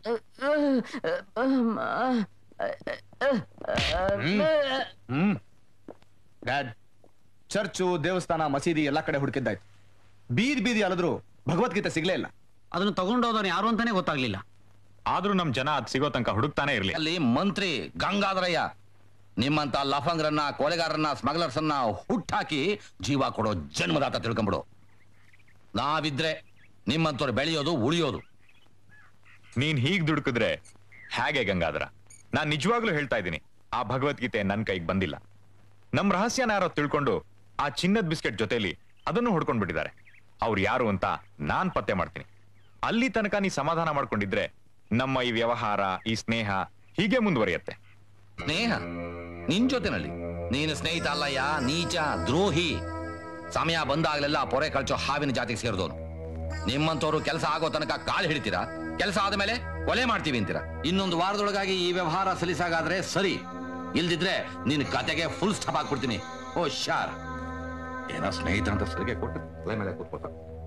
ಹ್ಮ್ ಡ್ಯಾಡ್, ಚರ್ಚು, ದೇವಸ್ಥಾನ, ಮಸೀದಿ ಎಲ್ಲಾ ಕಡೆ ಹುಡುಕಿದ್ದಾಯ್ತು. ಬೀದಿ ಬೀದಿ ಅಲ್ಲದ್ರು ಭಗವದ್ಗೀತೆ ಸಿಗ್ಲೇ ಇಲ್ಲ. ಅದನ್ನು ತಗೊಂಡೋದವ್ರು ಯಾರು ಅಂತಾನೆ ಗೊತ್ತಾಗ್ಲಿಲ್ಲ. ಆದ್ರೂ ನಮ್ ಜನ ಅದ್ ಸಿಗೋ ತನಕ ಹುಡುಕ್ತಾನೆ ಇರ್ಲಿ. ಅಲ್ಲಿ ಮಂತ್ರಿ ಗಂಗಾಧರಯ್ಯ ನಿಮ್ಮಂತ ಲಫಂಗ್ರನ್ನ, ಕೊಲೆಗಾರನ್ನ, ಸ್ಮಗ್ಲರ್ಸ್ ಅನ್ನ ಹುಟ್ಟಾಕಿ ಜೀವ ಕೊಡೋ ಜನ್ಮದಾತ ತಿಳ್ಕೊಂಬಿಡು. ನಾವಿದ್ರೆ ನಿಮ್ಮಂತವ್ರು ಬೆಳೆಯೋದು, ಉಳಿಯೋದು. ನೀನ್ ಹೀಗ್ ದುಡುಕಿದ್ರೆ ಹೇಗೆ ಗಂಗಾಧರ? ನಾನ್ ನಿಜವಾಗ್ಲೂ ಹೇಳ್ತಾ ಇದ್ದೀನಿ, ಆ ಭಗವದ್ಗೀತೆ ನನ್ ಕೈಗೆ ಬಂದಿಲ್ಲ. ನಮ್ ರಹಸ್ಯನ ಯಾರೋ ತಿಳ್ಕೊಂಡು ಆ ಚಿನ್ನದ ಬಿಸ್ಕೆಟ್ ಜೊತೆಲಿ ಅದನ್ನು ಹೊಡ್ಕೊಂಡ್ ಬಿಟ್ಟಿದ್ದಾರೆ. ಅವ್ರು ಯಾರು ಅಂತ ನಾನ್ ಪತ್ತೆ ಮಾಡ್ತೀನಿ. ಅಲ್ಲಿ ತನಕ ನೀ ಸಮಾಧಾನ ಮಾಡ್ಕೊಂಡಿದ್ರೆ ನಮ್ಮ ಈ ವ್ಯವಹಾರ, ಈ ಸ್ನೇಹ ಹೀಗೆ ಮುಂದುವರಿಯತ್ತೆ. ಸ್ನೇಹ ನಿನ್ ಜೊತೆನಲ್ಲಿ? ನೀನು ಸ್ನೇಹಿತ ಅಲ್ಲಯ್ಯ, ನೀಚ, ದ್ರೋಹಿ. ಸಮಯ ಬಂದಾಗ್ಲೆಲ್ಲ ಪೊರೆ ಕಳ್ಚೋ ಹಾವಿನ ಜಾತಿಗೆ ಸೇರಿದವನು. ನಿಮ್ಮಂತವ್ರು ಕೆಲಸ ಆಗೋ ತನಕ ಕಾಲು ಹಿಡಿತೀರಾ, ಕೆಲಸ ಆದ್ಮೇಲೆ ಕೊಲೆ ಮಾಡ್ತೀವಿ ಅಂತೀರಾ. ಇನ್ನೊಂದು ವಾರದೊಳಗಾಗಿ ಈ ವ್ಯವಹಾರ ಸಲೀಸಾಗಾದ್ರೆ ಸರಿ, ಇಲ್ದಿದ್ರೆ ನಿನ್ ಕತೆಗೆ ಫುಲ್ ಸ್ಟಾಪ್ ಹಾಕ್ಬಿಡ್ತೀನಿ. ಓ ಶಾರ್, ಏನೋ ಸ್ನೇಹಿತರಂತ ಸರಿಗೆ ಕೊಟ್ಟು ತಲೆ ಮೇಲೆ ಕೂತ್ಕೋತ.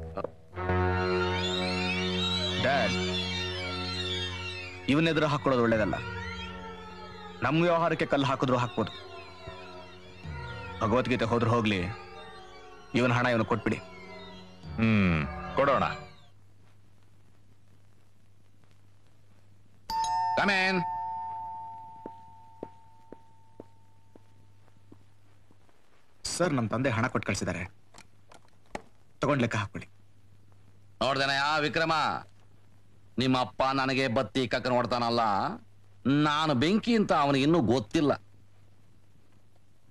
ಡ್ಯಾಡ್, ಇವನ್ನೆದುರು ಹಾಕೊಳ್ಳೋದು ಒಳ್ಳೇದಲ್ಲ. ನಮ್ಮ ವ್ಯವಹಾರಕ್ಕೆ ಕಲ್ಲು ಹಾಕಿದ್ರು ಹಾಕ್ಬೋದು. ಭಗವದ್ಗೀತೆ ಹೋದ್ರು ಹೋಗ್ಲಿ, ಇವನ್ ಹಣ ಇವನು ಕೊಟ್ಬಿಡಿ. ಹ್ಮ್, ಕೊಡೋಣ. ಕಮೇನ್. ಸರ್, ನಮ್ಮ ತಂದೆ ಹಣ ಕೊಟ್ಟು ಕಳಿಸಿದ್ದಾರೆ, ತಗೊಂಡ್ ಲೆಕ್ಕ ಹಾಕೊಳ್ಳಿ. ನೋಡ್ದೇನಯ್ಯ ವಿಕ್ರಮ, ನಿಮ್ಮಪ್ಪ ನನಗೆ ಬತ್ತಿ ಕಕ್ಕ ನೋಡ್ತಾನಲ್ಲ, ನಾನು ಬೆಂಕಿ ಅಂತ ಅವನಿಗೆ ಇನ್ನೂ ಗೊತ್ತಿಲ್ಲ.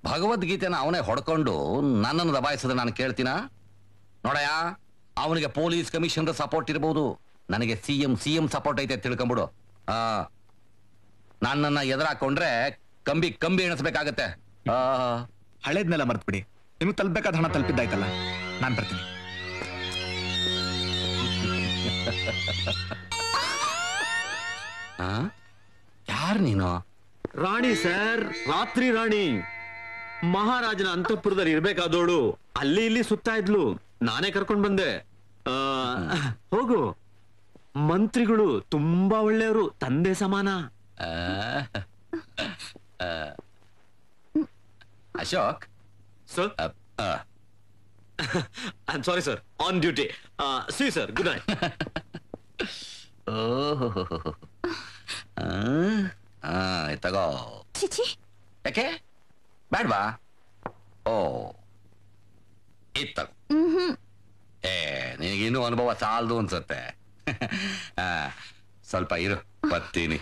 ಭಗವದ್ಗೀತೆನ ಅವನೇ ಹೊಡ್ಕೊಂಡು ನನ್ನನ್ನು ದಬಾಯಿಸಿದ್ರೆ ನಾನು ಕೇಳ್ತೀನ? ನೋಡಯ್ಯ, ಅವನಿಗೆ ಪೊಲೀಸ್ ಕಮಿಷನರ್ ಸಪೋರ್ಟ್ ಇರಬಹುದು, ನನಗೆ C M C M support ಐತೆ ತಿಳ್ಕೊಂಬಿಡು. ಆ ನನ್ನನ್ನ ಎದುರಾಕೊಂಡ್ರೆ ಕಂಬಿ ಕಂಬಿ ಎಣಿಸ್ಬೇಕಾಗತ್ತೆ. ಆ ಹಳೇದ್ನೆಲ್ಲ ಮರ್ತ್ಬಿಡಿ, ನಿಮ್ಗೆ ತಲುಪಬೇಕಾದ ಹಣ ತಲುಪಿದ್ದಾಯ್ತಲ್ಲ, ನಾನ್ ಬರ್ತೀನಿ. ಯಾರು ನೀನು? ರಾಣಿ ಸರ್, ರಾತ್ರಿ ರಾಣಿ. ಮಹಾರಾಜನ ಅಂತಃಪುರದಲ್ಲಿ ಇರ್ಬೇಕಾದೋಳು ಅಲ್ಲಿ ಇಲ್ಲಿ ಸುತ್ತಾ ಇದ್ಲು, ನಾನೇ ಕರ್ಕೊಂಡ್ ಬಂದೆ. ಆ ಹೋಗು, ಮಂತ್ರಿಗಳು ತುಂಬಾ ಒಳ್ಳೆಯವರು, ತಂದೆ ಸಮಾನ. Ashok sir, I am sorry sir, on duty. See sir, good night. ಓಹೋ, ತಗೋ. ಚಿಚಿ, ಯಾಕೆ ಬೇಡ್ವಾ? ಓ ಇತ್ತಗೋ. ಏ ನಿನಗಿನ್ನೂ ಅನುಭವ ಸಾಲದು ಅನ್ಸುತ್ತೆ. ಸ್ವಲ್ಪ ಇರು, ಬರ್ತೀನಿ.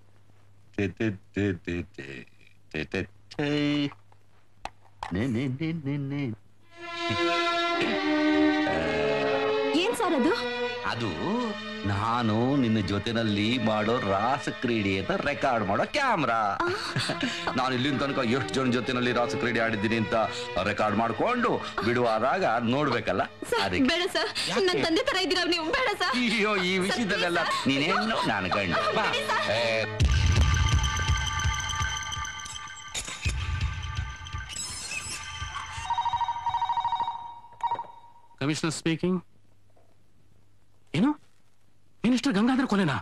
ಏನ್ ಸರ್ ಅದು? ಅದು ನಾನು ನಿನ್ನ ಜೊತೆನಲ್ಲಿ ಮಾಡೋ ರಾಸ ಕ್ರೀಡೆಯನ್ನ ರೆಕಾರ್ಡ್ ಮಾಡೋ ಕ್ಯಾಮ್ರಾ. ನಾನು ಇಲ್ಲಿನ ತನಕ ಎಷ್ಟು ಜನ ಜೊತೆನಲ್ಲಿ ರಾಸ ಕ್ರೀಡೆ ಆಡಿದ್ದೀನಿ ಅಂತ ರೆಕಾರ್ಡ್ ಮಾಡ್ಕೊಂಡು ಬಿಡುವಾದಾಗ ನೋಡ್ಬೇಕಲ್ಲ, ಅದಕ್ಕೆ. ಬೇಡ ಸರ್, ನನ್ನ ತಂದೆ ತರ ಇದ್ದೀರಾ ನೀವು, ಬೇಡ ಸರ್. ಅಯ್ಯೋ, ಈ ವಿಷಯದಲ್ಲೆಲ್ಲ ನೀನೇನು ನಾನು ಗಂಡ. Commissioner speaking. ಏನು ಮಿನಿಸ್ಟರ್ ಗಂಗಾಧರ್ ಕೊಲೆನಾ?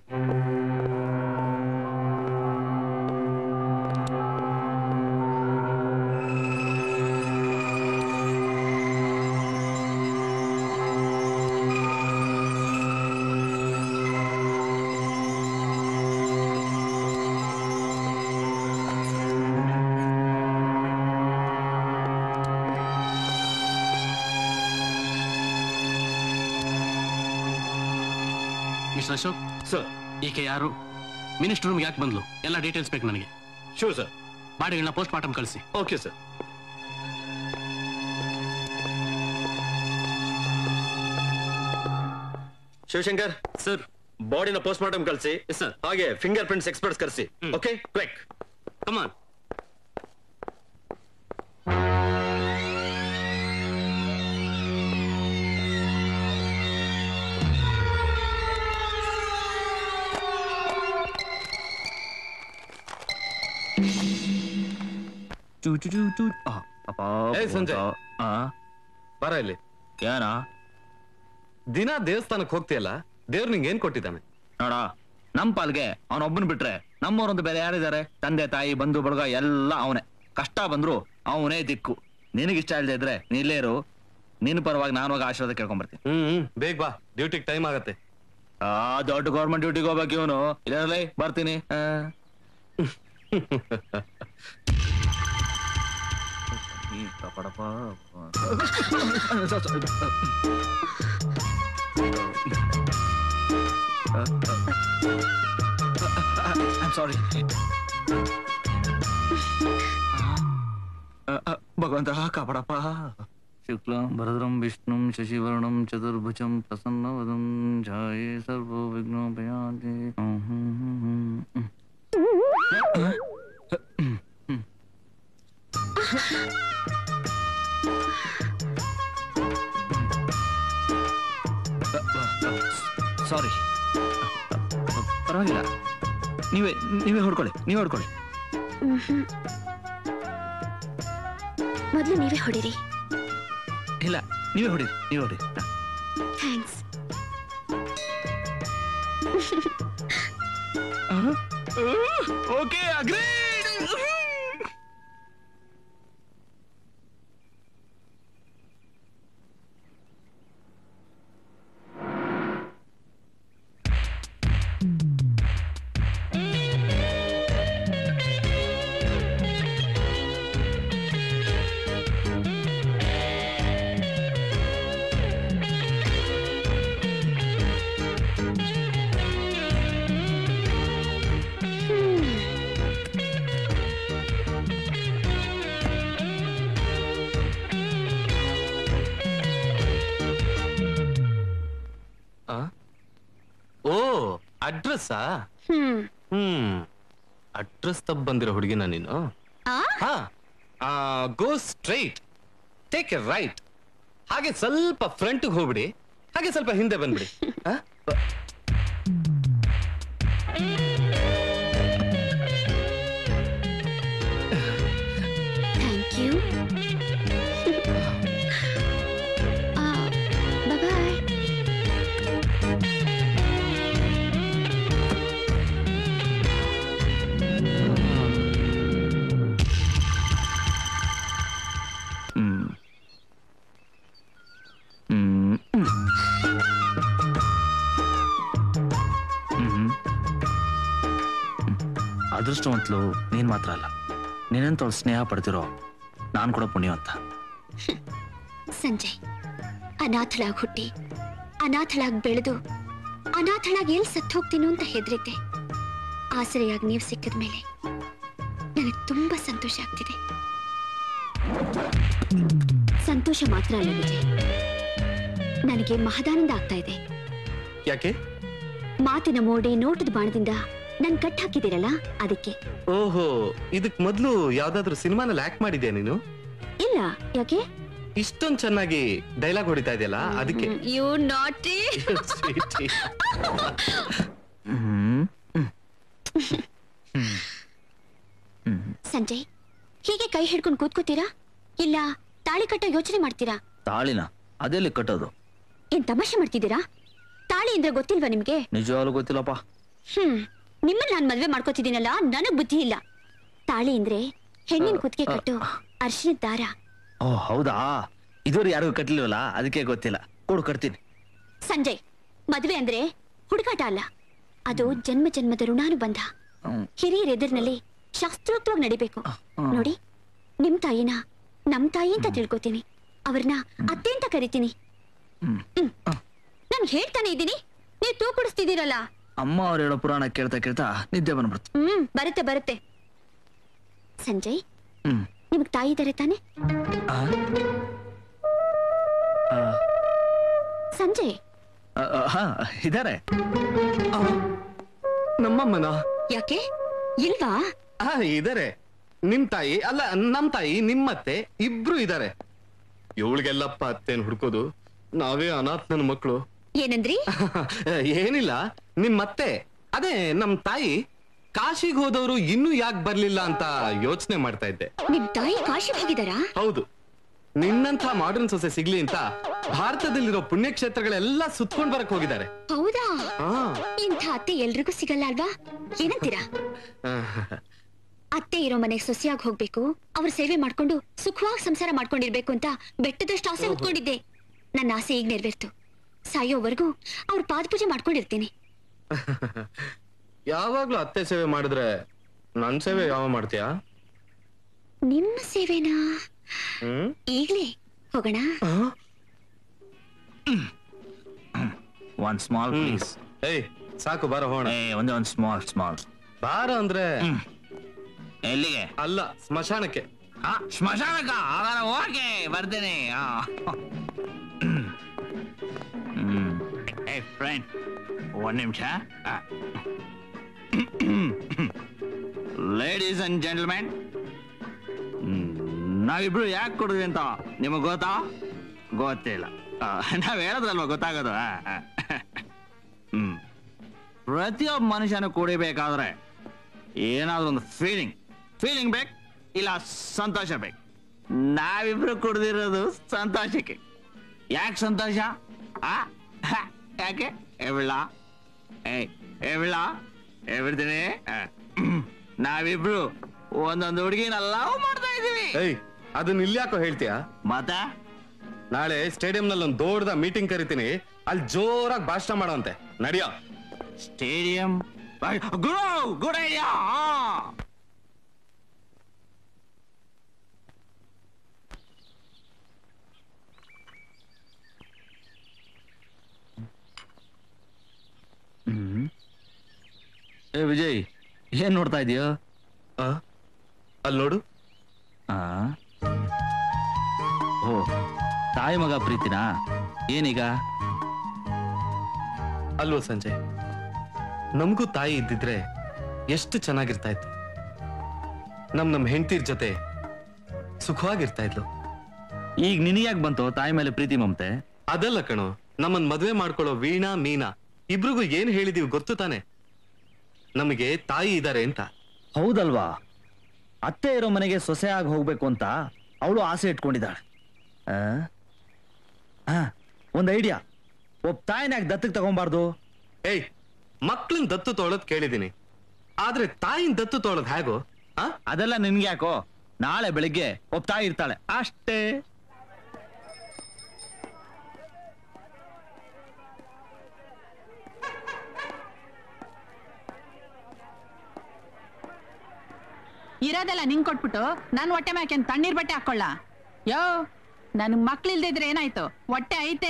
ಮಿಸ್ಟರ್ ಅಶೋಕ್ ಸರ್, ಈಕೆ ಯಾರು? ಮಿನಿಸ್ಟರ್ ರೂಮ್ಗೆ ಯಾಕೆ ಬಂದ್ಲು? ಎಲ್ಲ ಡೀಟೇಲ್ಸ್ ಬೇಕು ನನಗೆ. Sure sir. ಬಾಡಿಗಳನ್ನ ಪೋಸ್ಟ್ ಮಾರ್ಟಮ್ ಕಳಿಸಿ. Okay sir. ಶಿವಶಂಕರ್ ಸರ್, ಬಾಡಿನ ಪೋಸ್ಟ್ ಮಾರ್ಟಮ್ ಕಳಿಸಿ ಸರ್. ಹಾಗೆ ಫಿಂಗರ್ ಪ್ರಿಂಟ್ಸ್ ಎಕ್ಸ್ಪರ್ಟ್ಸ್ ಕರೆಸಿ. Okay, quick come on. Sanjay, ಬರ ಇಲ್ಲಿ. ಏನ ದಿನ ದೇವಸ್ಥಾನಕ್ಕೆ ಹೋಗ್ತೀಯಲ್ಲ, ದೇವ್ರು ನಿಂಗೆ ಏನ್ ಕೊಟ್ಟಿದ್ದಾನೆ? ನೋಡ, ನಮ್ ಪಾಲ್ಗೆ ಅವನೊಬ್ಬನ್ ಬಿಟ್ರೆ ನಮ್ಮವ್ರಂತ ಬೇರೆ ಯಾರಿದ್ದಾರೆ? ತಂದೆ ತಾಯಿ ಬಂಧು ಬಳಗ ಎಲ್ಲ ಅವನೇ. ಕಷ್ಟ ಬಂದ್ರು ಅವನೇ ದಿಕ್ಕು. ನಿನಗಿಷ್ಟ ಇಲ್ಲದೆ ಇದ್ರೆ ನೀ ಇಲ್ಲೇ ಇರು, ನಿನ್ ಪರವಾಗಿ ನಾನು ಹೋಗಿ ಆಶೀರ್ವಾದ ಕೇಳ್ಕೊಂಡ್ಬರ್ತೀನಿ. ಹ್ಮ್ ಬೇಗ ಬಾ, ಡ್ಯೂಟಿಗೆ ಟೈಮ್ ಆಗತ್ತೆ. ಆ ದೊಡ್ಡ ಗೌರ್ಮೆಂಟ್ ಡ್ಯೂಟಿಗೆ ಹೋಗ್ಬೇಕು ಇವನು. ಇಲ್ಲ ಬರ್ತೀನಿ. ಸಾರಿ ಭಗವಂತ, ಕಾಪಾಡಪ್ಪ. ಶುಕ್ಲಂ ಭರದ್ರಂ ವಿಷ್ಣುಂ ಶಶಿವರ್ಣಂ ಚತುರ್ಭುಜಂ ಪ್ರಸನ್ನವದಂ ಧ್ಯಾಯೇ ಸರ್ವ ವಿಘ್ನೋಪಯಾತಿ. ಸಾರಿ, ಪರವಾಗಿಲ್ಲ. ನೀವೇ ನೀವೇ ಹೊಡ್ಕೊಳ್ಳಿ, ನೀವೇ ಹೊಡ್ಕೊಳ್ಳಿ. ಮೊದಲು ನೀವೇ ಹೊಡಿರಿ. ಇಲ್ಲ, ನೀವೇ ಹೊಡಿರಿ, ನೀವೇ ಹೊಡಿರಿ. ಥ್ಯಾಂಕ್ಸ್. Okay, agreed. ಅಡ್ರೆಸ್ಸಾ? ಹ್ಮ್ ಹ್ಮ್ ಅಡ್ರೆಸ್ ತಪ್ಪ ಬಂದಿರೋ ಹುಡುಗಿನ ನೀನು? ಹಾ go straight, take a right, ಹಾಗೆ ಸ್ವಲ್ಪ ಫ್ರಂಟ್ ಹೋಗ್ಬಿಡಿ, ಹಾಗೆ ಸ್ವಲ್ಪ ಹಿಂದೆ ಬಂದ್ಬಿಡಿ. Thank you. ಬಾಯ್. ಅದೃಷ್ಟವಂತಲು ನೀನ್ ಮಾತ್ರ ಅಲ್ಲ, ನೀನಂತವಳು ಸ್ನೇಹ ಪಡ್ತಿರೋ ನಾನ್ ಕೂಡ ಪುಣ್ಯವಂತ. ಸಂಜಯ್, ಅನಾಥಳಾಗಿ ಹುಟ್ಟಿ ಅನಾಥಳಾಗಿ ಬೆಳೆದು ಅನಾಥಳಾಗಿ ಎಲ್ಲಿ ಸತ್ತು ಹೋಗ್ತೀನೋ ಅಂತ ಹೆದರಿದ್ದೆ. ಆಸರೆಯಾಗಿ ನೀವು ಸಿಕ್ಕಿದ ಮೇಲೆ ನನಗೆ ತುಂಬಾ ಸಂತೋಷ ಆಗ್ತಿದೆ. ಸಂತೋಷ ಮಾತ್ರ ಅಲ್ಲ ವಿಜಯ್, ನನಗೆ ಮಹದಾನಂದ ಆಗ್ತಾ ಇದೆ. ಯಾಕೆ? ಮಾತಿನ ಮೋಡಿ ನೋಟದ ಬಾಣದಿಂದ ನನ್ ಕಟ್ ಹಾಕಿದಿರಲ್ಲ, ಅದಕ್ಕೆ. ಓಹೋ, ಇದಕ್ ಮೊದ್ಲು ಯಾವ್ದಾದ್ರು ಸಿನಿಮಾನಲ್ಲಿ ಆಕ್ಟ್ ಮಾಡಿದ್ಯಾ ನೀನು? ಇಲ್ಲ, ಯಾಕೆ? ಇಷ್ಟೊಂದ್ ಚೆನ್ನಾಗಿ ಡೈಲಾಗ್ ಹೊಡಿತಾ ಇದೆಯಲ್ಲ, ಅದಕ್ಕೆ. ಯು ನಾಟಿ. ಸಂಜಯ್, ಹೀಗೆ ಕೈ ಹಿಡ್ಕೊಂಡು ಕೂತ್ಕೋತೀರಾ ಇಲ್ಲ ತಾಳಿ ಕಟ್ಟೋ ಯೋಚನೆ ಮಾಡ್ತೀರಾ? ತಾಳಿನ ಅದೆಲ್ಲಿ ಕಟ್ಟೋದು? ಏನ್ ತಮಾಷೆ ಮಾಡ್ತಿದ್ದೀರಾ? ತಾಳಿ ಅಂದ್ರೆ ಗೊತ್ತಿಲ್ವಾ ನಿಮ್ಗೆ? ನಿಜವಾಗ್ಲೂ ಗೊತ್ತಿಲ್ಲಪ್ಪ. ಹ್ಮ್ ನಿಮ್ಮನ್ನ ನಾನ್ ಮದ್ವೆ ಮಾಡ್ಕೋತಿದ್ದೀನಲ್ಲ, ನನಗ್ ಬುದ್ಧಿ ಇಲ್ಲ. ತಾಳಿ ಅಂದ್ರೆ ಹೆಣ್ಣಿನ ಕುತ್ತಿಗೆ ಕಟ್ಟು ಅರ್ಶಿನದ ದಾರ. ಓ ಹೌದಾ, ಇದುವರೆ ಯಾರಿಗೂ ಕಟ್ಲಿಲ್ವಲ್ಲ, ಅದಕ್ಕೆ ಗೊತ್ತಿಲ್ಲ. ಕೊಡು, ಕಟ್ತೀನಿ. ಸಂಜಯ್, ಮದ್ವೆ ಅಂದ್ರೆ ಹುಡುಕಾಟ ಅಲ್ಲ, ಅದು ಜನ್ಮ ಜನ್ಮದ ಋಣಾನುಬಂಧ. ಹಿರಿಯರ ಎದುರಿನಲ್ಲಿ ಶಾಸ್ತ್ರೋಕ್ತವಾಗಿ ನಡಿಬೇಕು. ನೋಡಿ, ನಿಮ್ ತಾಯಿನ ನಮ್ ತಾಯಿ ಅಂತ ತಿಳ್ಕೊತೀನಿ, ಅವ್ರನ್ನ ಅತ್ತೆ ಅಂತ ಕರಿತೀನಿ. ನಾನು ಹೇಳ್ತಾನೆ ಇದ್ದೀನಿ, ನೀವು ತೂ ಕುಡಿಸ್ತಿದ್ದೀರಲ್ಲ. ಅಮ್ಮ ಅವ್ರು ಹೇಳೋ ಪುರಾಣ ಕೇಳ್ತಾ ಕೇಳ್ತಾ ನಿದ್ದೆ ಬಂದ್ಬಿಡ್ತು. ಹ್ಮ್ ಬರುತ್ತೆ ಬರುತ್ತೆ. ಸಂಜಯ್, ನಿಮಗ್ ತಾಯಿ ಇದಾರೆ ತಾನೆ? ಸಂಜಯ್ ಇದಾರೆ. ನಮ್ಮಮ್ಮನ? ಯಾಕೆ ಇಲ್ವಾ? ಹಾ ಇದಾರೆ. ನಿಮ್ ತಾಯಿ ಅಲ್ಲ, ನಮ್ ತಾಯಿ ನಿಮ್ಮತ್ತೆ ಇಬ್ರು ಇದಾರೆ. ಇವಳಿಗೆಲ್ಲಪ್ಪ ಅತ್ತೇನ್ ಹುಡ್ಕೋದು, ನಾವೇ ಅನಾಥ್ ನನ್ನ ಮಕ್ಕಳು. ಏನಂದ್ರಿ? ಏನಿಲ್ಲ, ನಿಮ್ಮತ್ತೆ ಅದೇ ನಮ್ ತಾಯಿ ಕಾಶಿಗೆ ಹೋದವರು ಇನ್ನೂ ಯಾಕೆ ಬರ್ಲಿಲ್ಲ ಅಂತ ಯೋಚನೆ ಮಾಡ್ತಾ ಇದ್ದೆ. ನಿಮ್ ತಾಯಿ ಕಾಶಿಗೆ ಹೋಗಿದಾರಾ? ಹೌದು, ನಿನ್ನಂತ ಮಾಡರ್ನ್ ಸೊಸೆ ಸಿಗ್ಲಿ ಅಂತ ಭಾರತದಲ್ಲಿರೋ ಪುಣ್ಯಕ್ಷೇತ್ರಗಳೆಲ್ಲ ಸುತ್ಕೊಂಡ್ ಬರಕ್ ಹೋಗಿದ್ದಾರೆ. ಹೌದಾ? ಇಂಥ ಅತ್ತೆ ಎಲ್ರಿಗೂ ಸಿಗಲ್ಲ ಅಲ್ವಾ? ಏನಂತೀರಾ? ಅತ್ತೆ ಇರೋ ಮನೆಗೆ ಸೊಸೆಯಾಗಿ ಹೋಗ್ಬೇಕು, ಅವ್ರ ಸೇವೆ ಮಾಡ್ಕೊಂಡು ಸುಖವಾಗಿ ಸಂಸಾರ ಮಾಡ್ಕೊಂಡಿರ್ಬೇಕು ಅಂತ ಬೆಟ್ಟದಷ್ಟು ಆಸೆ ಹೊತ್ಕೊಂಡಿದ್ದೆ. ನನ್ನ ಆಸೆ ಈಗ ನೆರವೇರ್ತು. ಸಾಯೋವರೆಗೂ ಅವ್ರ ಪಾದ ಪೂಜೆ ಮಾಡ್ಕೊಂಡಿರ್ತೀನಿ. ಯಾವಾಗ್ಲೂ ಅತ್ತೆ ಸೇವೆ ಮಾಡಿದ್ರೆ ನನ್ ಸೇವೆ ಯಾವ ಮಾಡ್ತೀಯಾ? ನಿಮ್ಮ ಸೇವೆನಾ? ಈಗ್ಲೇ ಹೋಗೋಣ. One small please. ಏಯ್ ಸಾಕು, ಬಾರ ಹೋಗೋಣ. ಒಂದೇ ಒಂದ್ ಸ್ಮಾಲ್ ಸ್ಮಾಲ್ ಬಾರ ಅಂದ್ರೆ ಎಲ್ಲಿಗೆ? ಅಲ್ಲ, ಸ್ಮಶಾನಕ್ಕೆ. ಸ್ಮಶಾನಕ್ಕ? ಹಾಗಾದ್ರೆ ಓಕೆ, ಬರ್ತೀನಿ. ಏ ಫ್ರೆಂಡ್, ಒಂದ್ ನಿಮಿಷ. ಲೇಡೀಸ್ ಅಂಡ್ ಜೆಂಟಲ್ಮೆನ್, ನಾವಿಬ್ರು ಯಾಕೆ ಕೊಡಿದ್ವಿ ಅಂತ ನಿಮಗ್ ಗೊತ್ತಾ? ಗೊತ್ತಿಲ್ಲ. ನಾವ್ ಹೇಳದ್ರಲ್ವಾ ಗೊತ್ತಾಗೋದು. ಹ್ಮ್ ಪ್ರತಿಯೊಬ್ಬ ಮನುಷ್ಯನು ಕುಡಿಬೇಕಾದ್ರೆ ಏನಾದ್ರೂ ಒಂದು ಫೀಲಿಂಗ್ ಫೀಲಿಂಗ್ ಬೇಕು, ಇಲ್ಲ ಸಂತೋಷ ಬೇಕು. ನಾವಿಬ್ರು ಕುಡ್ದಿರೋದು ಸಂತೋಷಕ್ಕೆ. ಯಾಕೆ ಸಂತೋಷ? ಆ ಯಾಕೆ? ಎವಿಳ ಎವಿಳ ಎಬಿಡ್ತೀನಿ. ನಾವಿಬ್ರು ಒಂದೊಂದು ಹುಡುಗಿನ ಲವ್ ಮಾಡ್ತಾ ಇದೀವಿ. ಏಯ್ ಅದನ್ನ ಇಲ್ಯಾಕೋ ಹೇಳ್ತೀಯಾ? ಮತ್ತೆ ನಾಳೆ ಸ್ಟೇಡಿಯಂ ನಲ್ಲಿ ಒಂದು ದೊಡ್ಡದ ಮೀಟಿಂಗ್ ಕರಿತೀನಿ, ಅಲ್ಲಿ ಜೋರಾಗಿ ಭಾಷಣ ಮಾಡೋಂತೆ. ನಡಿಯೋ. Stadium? Good good idea. Hmm ಏ ವಿಜಯ್, ಏನ್ ನೋಡ್ತಾ ಇದೀಯೋ? ಅಲ್ಲಿ ನೋಡು. ಆ ಓ, ತಾಯಿ ಮಗ ಪ್ರೀತಿನಾ? ಏನೀಗ? ಅಲ್ವೋ ಸಂಜಯ್, ನಮಗೂ ತಾಯಿ ಇದ್ದಿದ್ರೆ ಎಷ್ಟು ಚೆನ್ನಾಗಿರ್ತಾ ಇತ್ತು. ನಮ್ ನಮ್ ಹೆಂಡತಿರ್ ಜೊತೆ ಸುಖವಾಗಿರ್ತಾ ಇದ್ಲು. ಈಗ ನಿನಗ್ಯಾಕ್ ಬಂತು ತಾಯಿ ಮೇಲೆ ಪ್ರೀತಿ ಮಮತೆ? ಅದಲ್ಲ ಕಣೋ, ನಮ್ಮನ್ ಮದ್ವೆ ಮಾಡ್ಕೊಳ್ಳೋ ವೀಣಾ ಮೀನಾ ಇಬ್ರಿಗೂ ಏನ್ ಹೇಳಿದೀವಿ ಗೊತ್ತು ತಾನೆ? ನಮಗೆ ತಾಯಿ ಇದಾರೆ ಅಂತ. ಹೌದಲ್ವಾ? ಅತ್ತೆ ಇರೋ ಮನೆಗೆ ಸೊಸೆ ಆಗಿ ಹೋಗ್ಬೇಕು ಅಂತ ಅವಳು ಆಸೆ ಇಟ್ಕೊಂಡಿದ್ದಾಳೆ. ಒಂದ್ ಐಡಿಯಾ, ಒಬ್ಬ ತಾಯಿನಾಗ ದತ್ತಕ್ಕೆ ತಗೊಂಬಾರ್ದು? ಏಯ್, ಮಕ್ಳನ್ ದತ್ತು ತೊಳೋದ್ ಕೇಳಿದೀನಿ, ಆದ್ರೆ ತಾಯಿನ ದತ್ತು ತೊಳೋದ್ ಹೇಗೋ? ಅದೆಲ್ಲ ನಿನ್ಗೆ ಯಾಕೋ? ನಾಳೆ ಬೆಳಿಗ್ಗೆ ಒಬ್ಬ ತಾಯಿ ಇರ್ತಾಳೆ ಅಷ್ಟೇ. ಇರೋದೆಲ್ಲ ನಿಂಗ್ ಕೊಟ್ಬಿಟ್ಟು ನನ್ ಹೊಟ್ಟೆ ಮ್ಯಾಕೆ ತಣ್ಣೀರ್ ಬಟ್ಟೆ ಹಾಕೊಳ್ಳ? ಯೋ, ನನ್ ಮಕ್ಳಿಲ್ದೇ ಇದ್ರೆ ಏನಾಯ್ತು? ಹೊಟ್ಟೆ ಐತೆ.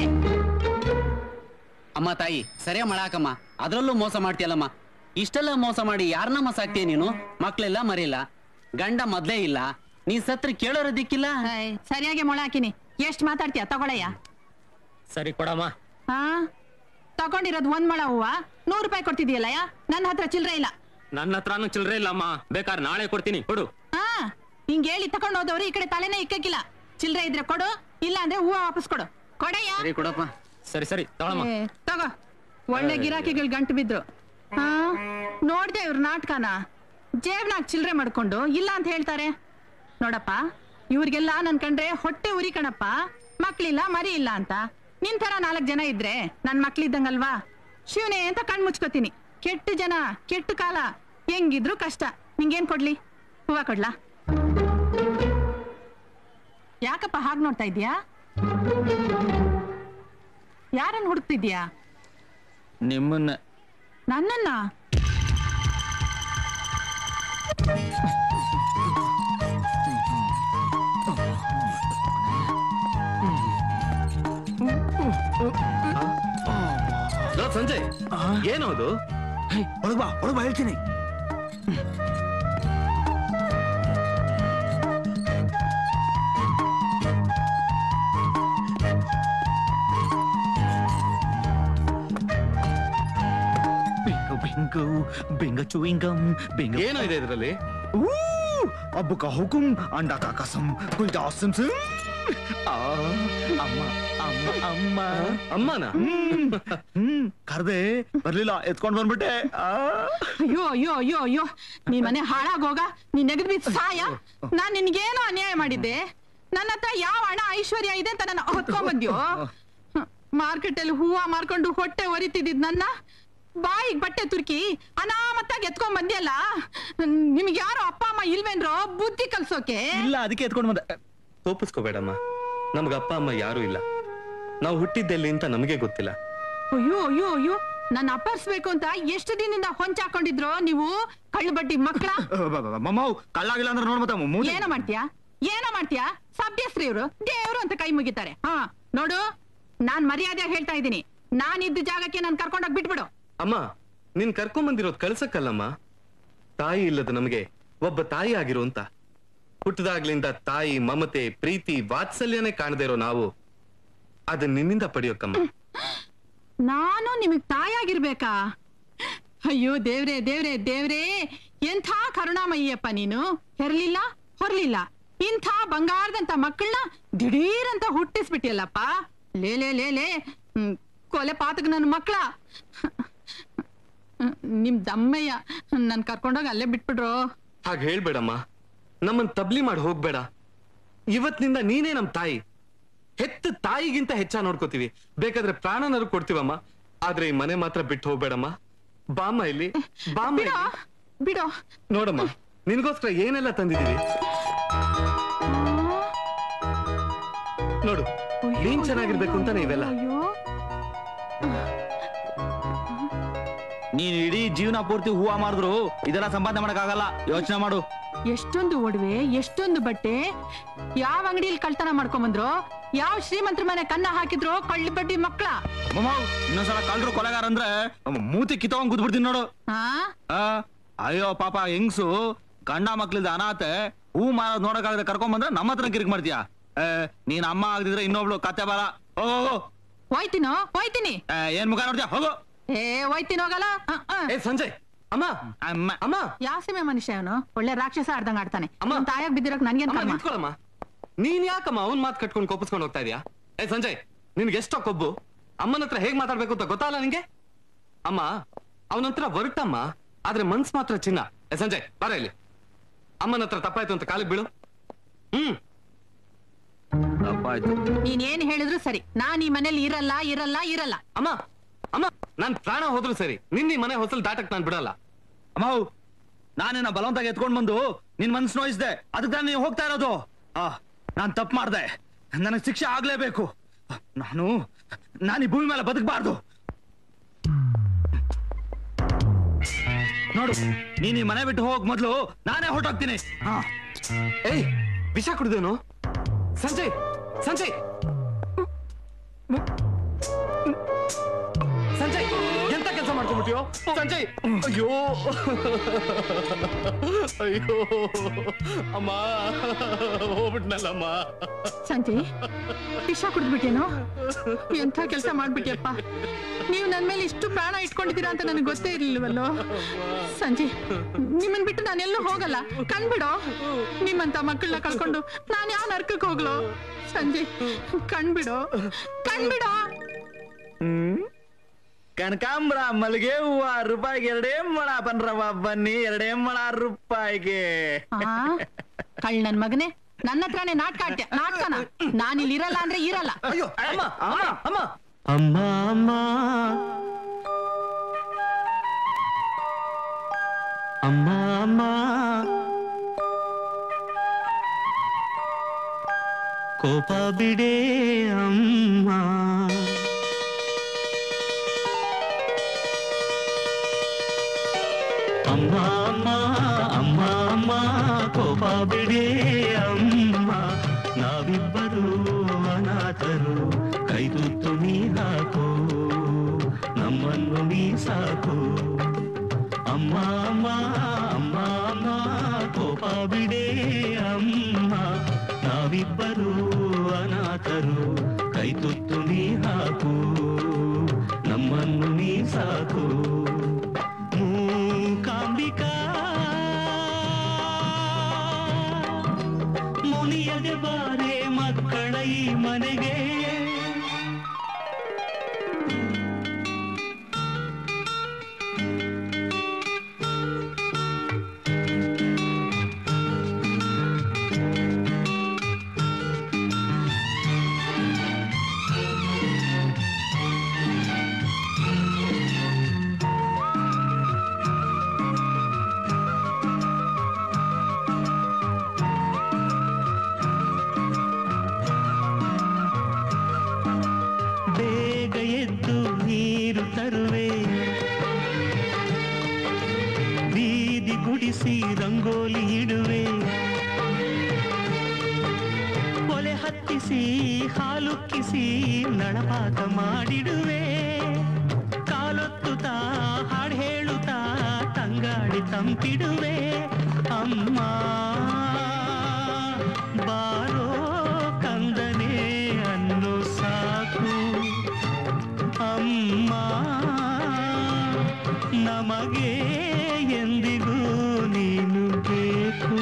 ಅಮ್ಮ ತಾಯಿ ಸರಿಯ ಮಾಡಾಕಮ್ಮ, ಅದ್ರಲ್ಲೂ ಮೋಸ ಮಾಡ್ತೀಯಲ್ಲಮ್ಮ. ಇಷ್ಟೆಲ್ಲ ಮೋಸ ಮಾಡಿ ಯಾರನ್ನ ಸಾಕ್ತೀಯ ನೀನು? ಮಕ್ಳೆಲ್ಲ ಮರಿಲ್ಲ, ಗಂಡ ಮೊದ್ಲೇ ಇಲ್ಲ, ನೀ ಸತ್ರ ಕೇಳೋರ ದಿಕ್ಕಿಲ್ಲ. ಸರಿಯಾಗಿ ಮೊಳ ಹಾಕಿನಿ. ಎಷ್ಟ್ ಮಾತಾಡ್ತೀಯ? ತಗೊಳಯ್ಯ. ಸರಿ ಕೊಡಮ್ಮ. ಹಾ, ತಗೊಂಡಿರೋದ್ ಒಂದ್ ಮೊಳ ಹೂವ ನೂರು ರೂಪಾಯಿ ಕೊಡ್ತಿದ್ಯಲ್ಲಯ್ಯ, ನನ್ನ ಹತ್ರ ಚಿಲ್ರೆ ಇಲ್ಲ. ನನ್ನ ಹತ್ರನೂ ಚಿಲ್ಲರೆ ಇಲ್ಲ ಅಮ್ಮ, ಬೇಕಾದ್ರೆ ನಾಳೆ ಕೊಡ್ತೀನಿ, ಕೊಡು. ಹಾ, ಹಿಂಗ್ ಹೇಳಿ ತಕೊಂಡ್ ಹೋದವ್ರು ಈ ಕಡೆ ತಲೆನೇ ಇಕ್ಕಕ್ಕಿಲ್ಲ. ಚಿಲ್ರೆ ಇದ್ರೆ ಕೊಡು, ಇಲ್ಲ ಅಂದ್ರೆ ಹೂವ ವಾಪಸ್ ಕೊಡು. ಕೊಡಯ್ಯ. ಸರಿ ಕೊಡಪ್ಪ. ಸರಿ ಸರಿ ತಗೊಳಮ್ಮ. ತಗೋ. ಒಳ್ಳೆ ಗಿರಾಕಿಗಳು ಗಂಟು ಬಿದ್ರು. ಹಾ, ನೋಡ್ದೆ ಇವ್ರ ನಾಟಕನ. ಜೇಬ್ನಾಗ ಚಿಲ್ರೆ ಮಾಡ್ಕೊಂಡು ಇಲ್ಲ ಅಂತ ಹೇಳ್ತಾರೆ. ನೋಡಪ್ಪ, ಇವ್ರಿಗೆಲ್ಲ ನನ್ ಕಂಡ್ರೆ ಹೊಟ್ಟೆ ಉರಿ ಕಣಪ್ಪ. ಮಕ್ಳಿಲ್ಲ ಮರಿ ಇಲ್ಲ ಅಂತ. ನಿನ್ ತರ ನಾಲ್ಕ್ ಜನ ಇದ್ರೆ ನನ್ ಮಕ್ಳಿದ್ದಂಗಲ್ವಾ? ಶಿವನೇ ಅಂತ ಕಣ್ ಮುಚ್ಕೋತೀನಿ. ಕೆಟ್ಟ ಜನ, ಕೆಟ್ಟ ಕಾಲ, ಹೆಂಗಿದ್ರು ಕಷ್ಟ. ನಿಂಗೇನ್ ಕೊಡ್ಲಿ? ಹೂವ ಕೊಡ್ಲಾ? ಯಾಕಪ್ಪ ಹಾಗ್ ನೋಡ್ತಾ ಇದ್ಯಾ? ಯಾರನ್ನ ಹುಡುಕ್ತಿದ್ಯಾ? ನಿಮ್ಮನ್ನ. ನನ್ನನ್ನ? ಸಂಜಯ್, ಏನದು? ಒಳಗ್ ಬಾ, ಒಳಗ್ ಬಾ, ಹೇಳ್ತೀನಿ. ಏನೋ ಇದೆ ಇದ್ರಲ್ಲಿ? ಅಬ್ಬು ಕಾ ಹುಕುಂ ಅಂಡಾ ಕಾ ಕಸಂ ಕುಯ್ ದಾಸಂ ಸಿಂ. ಅಮ್ಮ ಅಮ್ಮ ಅಮ್ಮ ಅಮ್ಮನ ಹ್ಮ್ ಕರ್ದೆ ಬರ್ಲಿಲ್ಲ, ಎತ್ಕೊಂಡ್ ಬಂದ್ಬಿಟ್ಟೆ. ಅಯ್ಯೋ ಅಯ್ಯೋ ಅಯ್ಯೋ ಅಯ್ಯೋ, ನೀ ಮನೆ ಹಾಳಾಗೋಗ. ನೀ ನೆಗದ್ ಬಿದ್ದು ಸಾಯ. ನಾನ್ ನಿನ್ಗೇನೋ ಅನ್ಯಾಯ ಮಾಡಿದ್ದೆ? ನನ್ನ ಹತ್ರ ಯಾವ ಹಣ ಐಶ್ವರ್ಯ ಇದೆ ಅಂತ ನನ್ನ ಹೊತ್ಕೊಂಡ್ ಬಂದ್ಯೋ? ಮಾರ್ಕೆಟ್ ಅಲ್ಲಿ ಹೂವ ಮಾರ್ಕೊಂಡು ಹೊಟ್ಟೆ ಹೊರಿತಿದ್ದಿದ್ ನನ್ನ ಬಾಯಿಗೆ ಬಟ್ಟೆ ತುರ್ಕಿ ಅನಾಮತ್ತಾಗಿ ಎತ್ಕೊಂಡ್ ಬಂದ್ಯಲ್ಲ. ನಿಮ್ಗೆ ಯಾರು ಅಪ್ಪ ಅಮ್ಮ ಇಲ್ವೇನ್ರೋ ಬುದ್ಧಿ ಕಲ್ಸೋಕೆ? ಇಲ್ಲ, ಅದಕ್ಕೆ ಎತ್ಕೊಂಡ್ ಬಂದೆ. ತೋಪಿಸ್ಕೋಬೇಡಮ್ಮ, ನಮ್ಗ ಅಪ್ಪ ಅಮ್ಮ ಯಾರು ಇಲ್ಲ. ನಾವು ಹುಟ್ಟಿದ್ದೆಲ್ಲಿ ಅಂತ ನಮಗೆ ಗೊತ್ತಿಲ್ಲ. ಅಯ್ಯೋ ಅಯ್ಯೋ ಅಯ್ಯೋ, ನನ್ನ ಅಪ್ಪರ್ಸ್ಬೇಕು ಅಂತ ಎಷ್ಟು ದಿನದಿಂದ ಹೊಂಚಾಕೊಂಡಿದ್ರು ನೀವು ಕಳ್ಳು ಬಡ್ಡಿ ಮಕ್ಕಳ. ಕಳ್ಳಾಗಿಲ್ಲ ಅಂದ್ರೆ ನೋಡ್ಮತ್ತ ಏನೋ ಮಾಡ್ತೀಯಾ? ಏನೋ ಮಾಡ್ತೀಯಾ? ಸಭ್ಯಸ್ತ್ರೀ ಇವ್ರು ದೇವ್ರು ಅಂತ ಕೈ ಮುಗಿತಾರೆ. ಹಾ ನೋಡು, ನಾನ್ ಮರ್ಯಾದೆ ಹೇಳ್ತಾ ಇದ್ದೀನಿ. ನಾನ್ ಇದ್ದ ಜಾಗಕ್ಕೆ ನಾನ್ ಕರ್ಕೊಂಡೋಗ್ ಬಿಟ್ಬಿಡು. ಅಮ್ಮ, ನೀನ್ ಕರ್ಕೊಂಡ್ ಬಂದಿರೋದ್ ಕಳ್ಸಕ್ಕಲ್ಲಮ್ಮ, ತಾಯಿ ಇಲ್ಲದ ನಮಗೆ ಒಬ್ಬ ತಾಯಿ ಆಗಿರೋ ಅಂತ. ಹುಟ್ಟದಾಗ್ಲಿಂದ ತಾಯಿ ಮಮತೆ ಪ್ರೀತಿ ವಾತ್ಸಲ್ಯನೇ ಕಾಣದೇ ಇರೋ ನಾವು ಅದನ್ನ ನಿನ್ನಿಂದ ಪಡೆಯೋಕಮ್ಮ. ನಾನು ನಿಮಗ್ ತಾಯಾಗಿರ್ಬೇಕಾ? ಅಯ್ಯೋ ದೇವ್ರೆ ದೇವ್ರೆ ದೇವ್ರೇ, ಎಂಥ ಕರುಣಾಮಯ್ಯಪ್ಪ ನೀನು. ಹೆರ್ಲಿಲ್ಲ ಹೊರ್ಲಿಲ್ಲ, ಇಂಥ ಬಂಗಾರದಂತ ಮಕ್ಕಳನ್ನ ದಿಢೀರಂತ ಹುಟ್ಟಿಸ್ಬಿಟ್ಟಿಯಲ್ಲಪ್ಪ. ಲೇ ಲೇ ಲೇ ಲೇ ಕೊಲೆ ಪಾತಕ ನನ್ನ ಮಕ್ಕಳ. ನಿಮ್ ದಮ್ಮಯ್ಯ ನನ್ ಕರ್ಕೊಂಡೋಗಿ ಅಲ್ಲೇ ಬಿಟ್ಬಿಡ್ರು. ಹಾಗೆ ಹೇಳ್ಬೇಡಮ್ಮ, ನಮ್ಮನ್ ತಬ್ಲಿ ಮಾಡಿ ಹೋಗ್ಬೇಡ. ಇವತ್ತಿನಿಂದ ನೀನೇ ನಮ್ ತಾಯಿ. ಹೆತ್ತ ತಾಯಿಗಿಂತ ಹೆಚ್ಚ ನೋಡ್ಕೋತೀವಿ, ಬೇಕಾದ್ರೆ ಪ್ರಾಣನರು ಕೊಡ್ತೀವಮ್ಮ. ಆದ್ರೆ ಈ ಮನೆ ಮಾತ್ರ ಬಿಟ್ಟು ಹೋಗ್ಬೇಡಮ್ಮ. ಬಾಮ್ಮ ಇಲ್ಲಿ, ಬಾಮ್ಮ ಇಲ್ಲಿ. ಬಿಡೋ. ನೋಡಮ್ಮ, ನಿನ್ಗೋಸ್ಕರ ಏನೆಲ್ಲ ತಂದಿದೀವಿ ನೋಡು. ನೀನ್ ಚೆನ್ನಾಗಿರ್ಬೇಕು ಅಂತ ನೀವೆಲ್ಲ. ನೀನ್ ಇಡೀ ಜೀವನ ಪೂರ್ತಿ ಹೂವ ಮಾಡಿದ್ರು ಇದೆಲ್ಲ ಸಂಪಾದನೆ ಮಾಡಕ್ ಆಗಲ್ಲ. ಯೋಚನೆ ಮಾಡು. ಎಷ್ಟೊಂದು ಒಡವೆ, ಎಷ್ಟೊಂದು ಬಟ್ಟೆ, ಯಾವ ಅಂಗಡಿಯಲ್ಲಿ ಕಳ್ತನ ಮಾಡ್ಕೊಂಬಂದ್ರು, ಯಾವ ಶ್ರೀಮಂತರ ಮನೆ ಕನ್ನ ಹಾಕಿದ್ರು ಕಳ್ಳಿ ಬಡ್ಡಿ ಮಕ್ಕಳ. ಇನ್ನೊಂದ್ಸಲ ಕಳ್ರು ಕೊಲೆಗಾರ ಅಂದ್ರೆ ಮೂತಿ ಕಿತ್ತವಂಗ್ ಕೂತ್ಬಿಡ್ತೀನಿ ನೋಡು. ಅಯ್ಯೋ ಪಾಪ ಹೆಂಗ್ಸು ಗಂಡ ಮಕ್ಳಿದ ಅನಾಥೆ ಹೂ ಮಾರೋದ್ ನೋಡಕ್ಕಾಗದೆ ಕರ್ಕೊಂಡ್ ಬಂದ್ರೆ ನಮ್ಮ ಹತ್ರ ಕಿರಿಕ್ ಮಾಡ್ತೀಯ. ನೀನ್ ಅಮ್ಮ ಆಗದಿದ್ರೆ ಇನ್ನೊಬ್ಳು ಕತ್ತೆ ಬಾರ. ಹೋಗೋ ಹೋಯ್ತೀನೋ ಹೋಯ್ತೀನಿ. ಏನ್ ಮುಖ ನೋಡ್ತೀಯ? ಹೋಗೋ. ಏ ಹೋಯ್ತೀನಿ ಹೋಗಲ್ಲ ಏ ಸಂಜಯ್ ಅಮ್ಮ ಅಮ್ಮ ಅಮ್ಮ ಯಾವ ಸೀಮೆ ಮನುಷ್ಯ ಅವನು ಒಳ್ಳೆ ರಾಕ್ಷಸ ಆಡ್ದಂಗ್ ಆಡ್ತಾನೆ ಅವ್ನ್ ತಾಯಾಗ್ ಬಿದ್ದಿರಕ್ ನನ್ಗೇನ್ ಅಮ್ಮ ಕರ್ಮ? ನಿಂತ್ಕೊಳಮ್ಮ ನೀನ್ ಯಾಕಮ್ಮ ಅವ್ನ್ ಮಾತ್ ಕಟ್ಕೊಂಡು ಕೋಪಿಸ್ಕೊಂಡು ಹೋಗ್ತಾ ಇದೀಯಾ? ಏ ಸಂಜಯ್ ನಿನ್ಗೆ ಎಷ್ಟೋ ಕೊಬ್ಬು ಅಮ್ಮನ ಹತ್ರ ಹೇಗ್ ಮಾತಾಡ್ಬೇಕು ಅಂತ ಗೊತ್ತಲ್ಲ ನಿಂಗೆ? ಅಮ್ಮ ಅವನ ಹತ್ರ ಹೊರಟಮ್ಮ ಆದ್ರೆ ಮನ್ಸ್ ಮಾತ್ರ ಚಿನ್ನ. ಏ ಸಂಜಯ್ ಬಾರ ಇಲ್ಲಿ. ಅಮ್ಮನ ಹತ್ರ ತಪ್ಪಾಯ್ತು ಅಂತ ಕಾಲಿಗೆ ಬೀಳು. ಹ್ಮ್ ತಪ್ಪಾಯ್ತು. ನೀನ್ ಏನ್ ಹೇಳಿದ್ರು ಸರಿ, ನಾನ್ ಈ ಮನೇಲಿ ಇರಲ್ಲ ಇರಲ್ಲ ಇರಲ್ಲ. ಅಮ್ಮ ಅಮ್ಮ ನಾನ್ ಪ್ರಾಣ ಹೋದ್ರು ಸರಿ, ನಿನ್ ಈ ಮನೆ ಹೊಸಲ್ ದಾಟಕ್ ನಾನ್ ಬಿಡಲ್ಲ. ಅಮ್ಮ ನಾನೇನ ಬಲವಂತಾಗಿ ಎತ್ಕೊಂಡ್ ಬಂದು ನಿನ್ ಮನ್ಸು ನೋಯಿಸ್ದೆ, ಅದಕ್ಕೆ ನಾನು ನೀವು ಹೋಗ್ತಾ ಇರೋದು. ಆ ನಾನ್ ತಪ್ಪು ಮಾಡ್ದೆ, ನನಗೆ ಶಿಕ್ಷೆ ಆಗ್ಲೇಬೇಕು. ನಾನು ನಾನು ಈ ಭೂಮಿ ಮೇಲೆ ಬದುಕಬಾರ್ದು. ನೋಡು ನೀನ್ ಈ ಮನೆ ಬಿಟ್ಟು ಹೋಗ್ ಮೊದ್ಲು ನಾನೇ ಹೊರಟೋಗ್ತೀನಿ. ಏಯ್ ವಿಷ ಕುಡ್ದೇನು? ಸಂಜಯ್ ಸಂಜಯ್ ಸಂಜಯ್ ಎಂತ ಕೆಲಸ ಮಾಡ್ಕೊಂಡ್ಬಿಟ್ಟಿಯೋ ಸಂಜಯ್? ಅಯ್ಯೋ ಅಯ್ಯೋ ಅಮ್ಮ ಹೋಗ್ಬಿಟ್ನಲ್ಲಮ್ಮ. ಸಂಜಯ್ ವಿಷ ಕುಡಿದ್ಬಿಟ್ಟೇನು? ಎಂಥ ಕೆಲಸ ಮಾಡ್ಬಿಟ್ಟಿಯಪ್ಪ. ನೀವು ನನ್ ಮೇಲೆ ಇಷ್ಟು ಪ್ರಾಣ ಇಟ್ಕೊಂಡಿದ್ದೀರಾ ಅಂತ ನನಗೆ ಗೊತ್ತೇ ಇರ್ಲಿಲ್ವಲ್ಲೋ. ಸಂಜಯ್ ನಿಮ್ಮನ್ ಬಿಟ್ಟು ನಾನೆಲ್ಲೂ ಹೋಗಲ್ಲ, ಕಣ್ಬಿಡೋ. ನಿಮ್ಮಂತ ಮಕ್ಕಳನ್ನ ಕಳ್ಕೊಂಡು ನಾನು ಯಾವ ನರ್ಕಕ್ಕೆ ಹೋಗ್ಲೋ? ಸಂಜಯ್ ಕಣ್ಬಿಡೋ, ಕಣ್ಬಿಡೋ. ಹ್ಮ್ ಕನಕಾಂಬ್ರ ಮಲ್ಲಿಗೆ ಹೂವ ರೂಪಾಯಿಗೆ ಎರಡೇ ಮೊಳ ಬನ್ರವ, ಬನ್ನಿ ಎರಡೇ ಮೊಳ ರೂಪಾಯಿಗೆ. ಕಳ್ ನನ್ ಮಗನೇ, ನನ್ನ ಹತ್ರನೇ ನಾಟಕ ಆಡ್ತೀಯ ನಾಟಕನ? ನಾನಿಲ್ಲಿ ಇರಲ್ಲ ಅಂದ್ರೆ ಇರಲ್ಲ. ಅಯ್ಯೋ ಅಮ್ಮ ಅಮ್ಮ ಅಮ್ಮ ಅಮ್ಮ ಅಮ್ಮ ಅಮ್ಮ ಅಮ್ಮ ಕೋಪ ಬಿಡೆ ಅಮ್ಮ. ಅಮ್ಮ ಅಮ್ಮ ಅಮ್ಮ ಅಮ್ಮ ಕೋಪ ಬಿಡೆ ಅಮ್ಮ. ನಾವಿಬ್ಬರು ಅನಾಥರು, ಕೈ ತುತ್ತು ನೀ ಹಾಕು, ನಮ್ಮನ್ನು ನೀ ಸಾಕು. ಅಮ್ಮ ಅಮ್ಮ ಅಮ್ಮ ಅಮ್ಮ ಕೋಪ ಬಿಡೆ ಅಮ್ಮ. ನಾವಿಬ್ಬರು ಅನಾಥರು, ಕೈ ತುತ್ತು ನೀ ಹಾಕು, ನಮ್ಮನ್ನು ನೀ ಸಾಕು. ಮೂಕಾಂಬಿಕಾ ಮುನಿಯದೆ ಬಾರೆ ಮಕ್ಕಳ ಈ ಮನೆಗೆ. ಬೇಗ ಎದ್ದು ನೀರು ತರುವೆ, ಬೀದಿ ಗುಡಿಸಿ ರಂಗೋಲಿ ಇಡುವೆ, ಒಲೆ ಹತ್ತಿಸಿ ಹಾಲುಕ್ಕಿಸಿ ನಳಪಾಕ ಮಾಡಿಡುವೆ. ಕಾಲೊತ್ತುತ್ತಾ ಹಾಡು ಹೇಳುತ್ತಾ ತಂಗಾಡಿ ತಂಪಿಡುವೆ. ಅಮ್ಮ ಬಾರೋ ಕಂದನೆ ಅನ್ನು ಸಾಕು. ಅಮ್ಮ ನಮಗೆ ಎಂದಿಗೂ ನೀನು ಬೇಕು.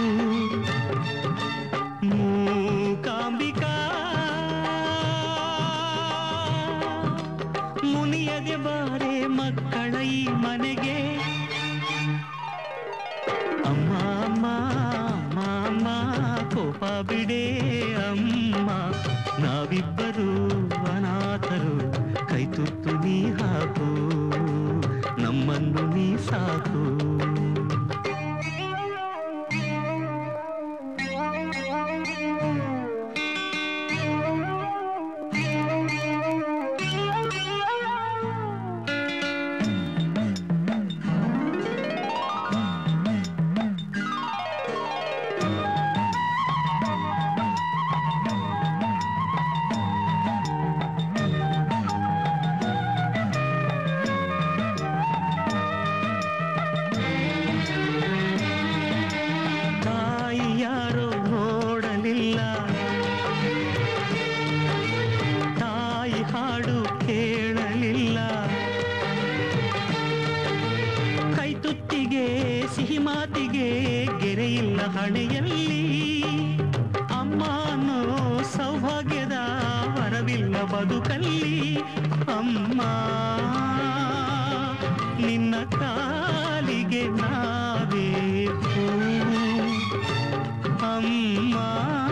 ಮೂಕಾಂಬಿಕಾ ಮುನಿಯದೆ ಬಾರೆ ಮಕ್ಕಳ ಈ ಮನೆಗೆ. ಅಮ್ಮ ಅಮ್ಮ ಅಮ್ಮ ಅಮ್ಮ ಕೋಪ ಬಿಡೆ ಅಮ್ಮ. ನಾವಿಬ್ಬರು ಅನಾಥರು, ಕೈ ತುತ್ತು ನೀ ಹಾಕು, ನಮ್ಮನ್ನು ನೀ ಸಾಕು. ಸಿಹಿ ಮಾತಿಗೆ ಗೆರೆಯಿಲ್ಲ ಹಣೆಯಲ್ಲಿ, ಅಮ್ಮ ಅನ್ನೋ ಸೌಭಾಗ್ಯದ ವರವಿಲ್ಲ ಬದುಕಲ್ಲಿ. ಅಮ್ಮ ನಿನ್ನ ಕಾಲಿಗೆ ನಾವೇ ಹೂವು, ಅಮ್ಮ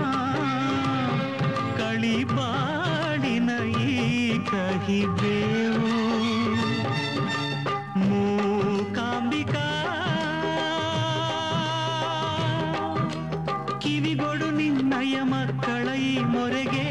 ಕಳಿಬಾಡಿನ ಈ ಕಹಿಬೇವು. ಮೂಕಾಂಬಿಕಾ ಕಿವಿಗೊಡು ನಿನ್ನಯ ಮಕ್ಕಳ ಈ ಮೊರೆಗೆ.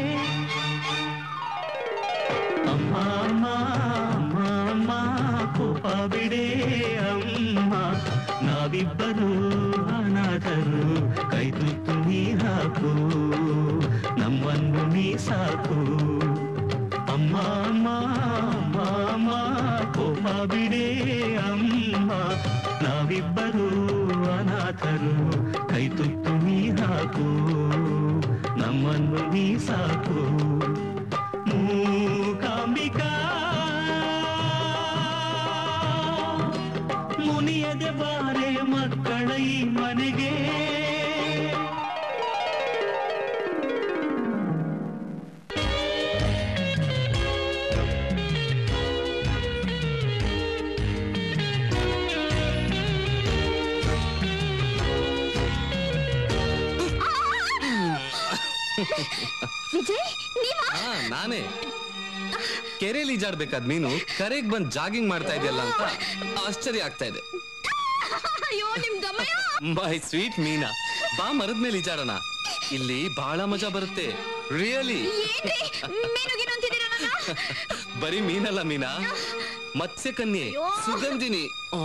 ಅಮ್ಮ ಅಮ್ಮ ಅಮ್ಮ ಅಮ್ಮ ಕೋಪ ಬಿಡೆ ಅಮ್ಮ, ನಾವಿಬ್ಬರು ಅನಾಥರು, ಕೈ ತುತ್ತು ನೀ ಹಾಕು, ನಮ್ಮನ್ನು ನೀ ಸಾಕು. ಅಮ್ಮ ಅಮ್ಮ ಅಮ್ಮ ಅಮ್ಮ ಕೋಪ ಬಿಡೆ ಅಮ್ಮ, ನಾವಿಬ್ಬರು ಅನಾಥರು, ಕೈ ತುತ್ತು ನೀ ಹಾಕು, ನಮ್ಮನ್ನು ನೀ ಸಾಕು. ಮೂಕಾಂಬಿಕಾ ಮುನಿಯದೆ ಬಾರೆ ಮಕ್ಕಳ ಈ ಮನೆಗೆ. ವಿಜಯ್ ನೀವಾ? ಹಾ ನಾನೇ. ಕೆರೆಯಲ್ಲಿ ಈಜಾಡ್ಬೇಕಾದ್ ನೀನು ಕರೆಗ್ ಬಂದ್ ಜಾಗಿಂಗ್ ಮಾಡ್ತಾ ಇದೆಯಲ್ಲ ಅಂತ ಆಶ್ಚರ್ಯ ಆಗ್ತಾ ಇದೆ. ಅಯ್ಯೋ ನಿಮ್ ದಮಯ. ಮೈ ಸ್ವೀಟ್ ಮೀನಾ, ಬಾ ಮರದ ಮೇಲೆ ಈಜಾಡೋಣ, ಇಲ್ಲಿ ಬಹಳ ಮಜಾ ಬರುತ್ತೆ. ರಿಯಲಿ. ಬರೀ ಮೀನಲ್ಲ ಮೀನಾ, ಮತ್ಸ್ಯ ಕನ್ಯೆ, ಸುಗಂಧಿನಿ.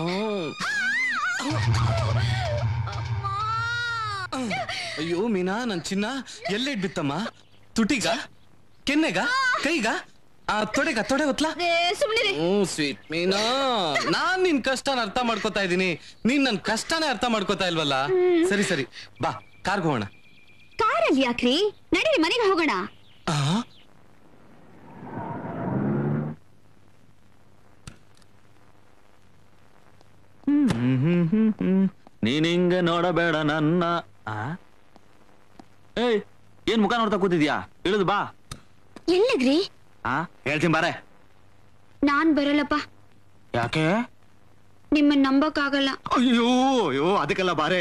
ಅಯ್ಯೋ ಮೀನಾ ನನ್ ಚಿನ್ನ, ಎಲ್ಲೆಡ್ ಬಿತ್ತಮ್ಮ? ತುಟಿಗ, ಕೆನ್ನೆಗ, ಕೈಗ, ಆ ತೊಡೆಗ, ತೊಡೆ ಹೊತ್ಲಾ? ಸ್ವೀಟ್ ಮೀನಾ, ನಾನ್ ನಿನ್ ಕಷ್ಟನ ಅರ್ಥ ಮಾಡ್ಕೋತಾ ಇದ್ದೀನಿ, ನೀನ್ ನನ್ ಕಷ್ಟನೇ ಅರ್ಥ ಮಾಡ್ಕೋತಾ ಇಲ್ವಲ್ಲ. ಸರಿ ಸರಿ ಬಾ ಕಾರ್ಗೆ ಹೋಗೋಣ. ಕಾರಲ್ಲಿ ಯಾಕ್ರಿ, ನಡೀರಿ ಮನೆಗೆ ಹೋಗೋಣ. ನೀನಿಂಗ ನೋಡಬೇಡ ನನ್ನ. ಏಯ್ ಏನ್ ಮುಖ ನೋಡ್ತಾ ಕೂತಿದ್ಯಾ, ಇಳಿದು ಬಾ. ಎಲ್ಲಿಗ್ರಿ? ಹಾ ಹೇಳ್ತೀನಿ ಬಾರೆ. ನಾನ್ ಬರಲ್ಲಪ್ಪ. ಯಾಕೆ? ನಿಮ್ಮನ್ನ ನಂಬಕ್ ಆಗಲ್ಲ. ಅಯ್ಯೋ ಅಯ್ಯೋ ಅದಕ್ಕೆಲ್ಲ ಬಾರೆ.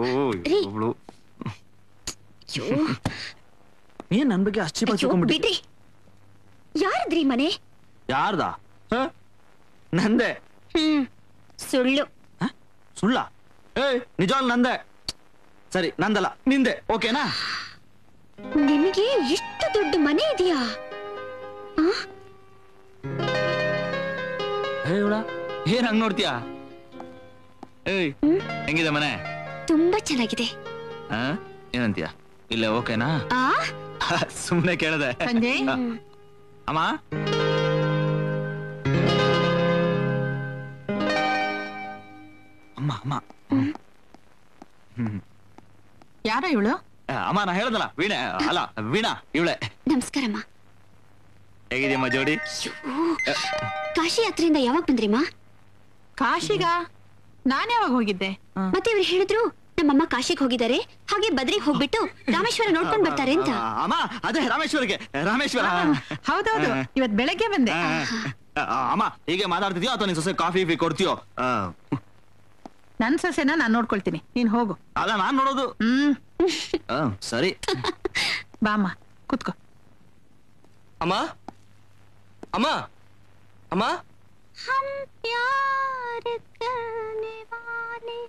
ಏನ್ ನನ್ ಬಗ್ಗೆ ಅಷ್ಟೇ ಬಿಡ್ರಿ. ಯಾರದ್ರಿ ಮನೆ? ಯಾರ್ದ? ನಂದೆ. ಹ್ಮ್ ಸುಳ್ಳು. ಸುಳ್ಳ? ಏಯ್ ನಿಜವಾಗ್ಲೂ ನಂದೆ. ಸರಿ ನಂದಲ್ಲ ನಿಂದೆ, ಓಕೆನಾ? ನಿಮಗೆ ಇಷ್ಟು ದೊಡ್ಡ ಮನೆ ಇದೆಯಾ? ಏನ್ ಹಂಗ್ ನೋಡ್ತೀಯಾ? ಏಯ್ ಹೆಂಗಿದೆ ಮನೆ? ತುಂಬಾ ಚೆನ್ನಾಗಿದೆ. ಏನಂತೀಯ? ಇಲ್ಲ ಓಕೆನಾ? ಆ ಸುಮ್ನೆ ಕೇಳದೆ. ಅಮ್ಮ ಅಮ್ಮ ಅಮ್ಮ ಯಾರ ಇವಳು? ಅಮ್ಮ ನಾ ಹೇಳದಲ್ಲ, ವೀಣೆ ಅಲ್ಲ ವೀಣಾ ಇವಳೆ. ನಮಸ್ಕಾರಮ್ಮ. ಹೇಗಿದೆಯಮ್ಮ ಜೋಡಿ? ಕಾಶಿ ಯಾತ್ರೆಯಿಂದ ಯಾವಾಗ ಬಂದ್ರಿಮ್ಮ? ಕಾಶಿಗ ನಾನ್ ಯಾವಾಗ ಹೋಗಿದ್ದೆ? ಮತ್ತೆ ಇವ್ರು ಹೇಳಿದ್ರು ನಮ್ಮಮ್ಮ ಕಾಶಿಗೆ ಹೋಗಿದ್ದಾರೆ, ಹಾಗೆ ಬದ್ರಿಗೆ ಹೋಗ್ಬಿಟ್ಟು ರಾಮೇಶ್ವರ ನೋಡ್ಕೊಂಡ್ ಬರ್ತಾರೆ ಅಂತ. ಅಮ್ಮ ಅದೇ ರಾಮೇಶ್ವರಕ್ಕೆ. ರಾಮೇಶ್ವರ ಹೌದೌದು, ಇವತ್ ಬೆಳಗ್ಗೆ ಬಂದೆ. ಅಮ್ಮ ಹೀಗೆ ಮಾತಾಡ್ತಿದ್ಯೋ ಅಥವಾ ನಿನ್ ಸೊಸೆ ಕಾಫಿ ಫೀ ಕೊಡ್ತೀಯೋ? ನನ್ ಸೊಸೆನ ನಾನ್ ನೋಡ್ಕೊಳ್ತೀನಿ, ನೀನ್ ಹೋಗು. ಅದ ನಾನ್ ನೋಡೋದು. ಹ್ಮ್ ಸರಿ ಬಾಮ್ಮ ಕುತ್ಕೋ. ಅಮ್ಮ ಅಮ್ಮ ಅಮ್ಮ ಹಮ್ ಪ್ಯಾರ್ ಕರ್ನೆ ವಾಲೆ.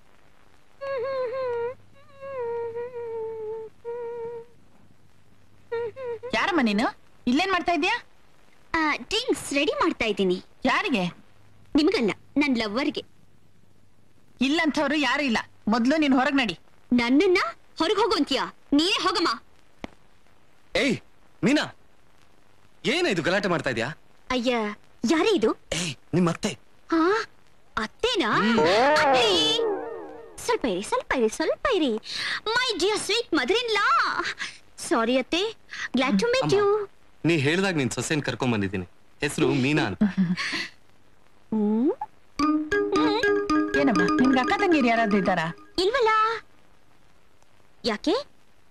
ಯಾರಮ್ಮ ನೀನು? ಇಲ್ಲೇನ್ ಮಾಡ್ತಾ ಇದ್ಯಾ? ಡ್ರಿಂಕ್ಸ್ ರೆಡಿ ಮಾಡ್ತಾ ಇದ್ದೀನಿ. ಯಾರಿಗೆ? ನಿಮ್ಗಲ್ಲ, ನನ್ ಲವ್ವರ್ಗೆ. ಇಲ್ಲಂಥವ್ರು ಯಾರು ಇಲ್ಲ, ಮೊದ್ಲು ನೀನ್ ಹೊರಗ್ ನಡಿ. ನನ್ನನ್ನ ಹೊರಗ್ ಹೋಗುವಂತೀಯ? ನೀನೇ ಹೋಗಮ್ಮ. ಏಯ್ ಮೀನಾ, ಏನ ಇದು ಗಲಾಟೆ ಮಾಡ್ತಾ ಇದ್ಯಾ? ಅಯ್ಯ ಯಾರೇ ಇದು? ಏಯ್ ನಿಮ್ಮ ಅತ್ತೆ. ಹಾ ಅತ್ತೇನಾ? ಅತ್ತೆ ಸ್ವಲ್ಪ ಇರಿ, ಸ್ವಲ್ಪ ಇರಿ, ಸ್ವಲ್ಪ ಇರಿ. My dear sweet mother in law. Sorry ಅತ್ತೆ, ಗ್ಲಾಡ್ ಟು ಮೀಟ್ ಯು. ನೀ ಹೇಳ್ದಾಗ ನಿನ್ ಸೊಸೆನ್ ಕರ್ಕೊಂಡ್ ಬಂದಿದ್ದೀನಿ, ಹೆಸರು ಮೀನಾ ಅಂತ. ಏನಮ್ಮ ನಿಮ್ಗೆ ಅಕ್ಕ ತಂಗಿರು ಯಾರಾದ್ರೂ ಇದ್ದಾರಾ? ಇಲ್ವಲ್ಲ. ಯಾಕೆ?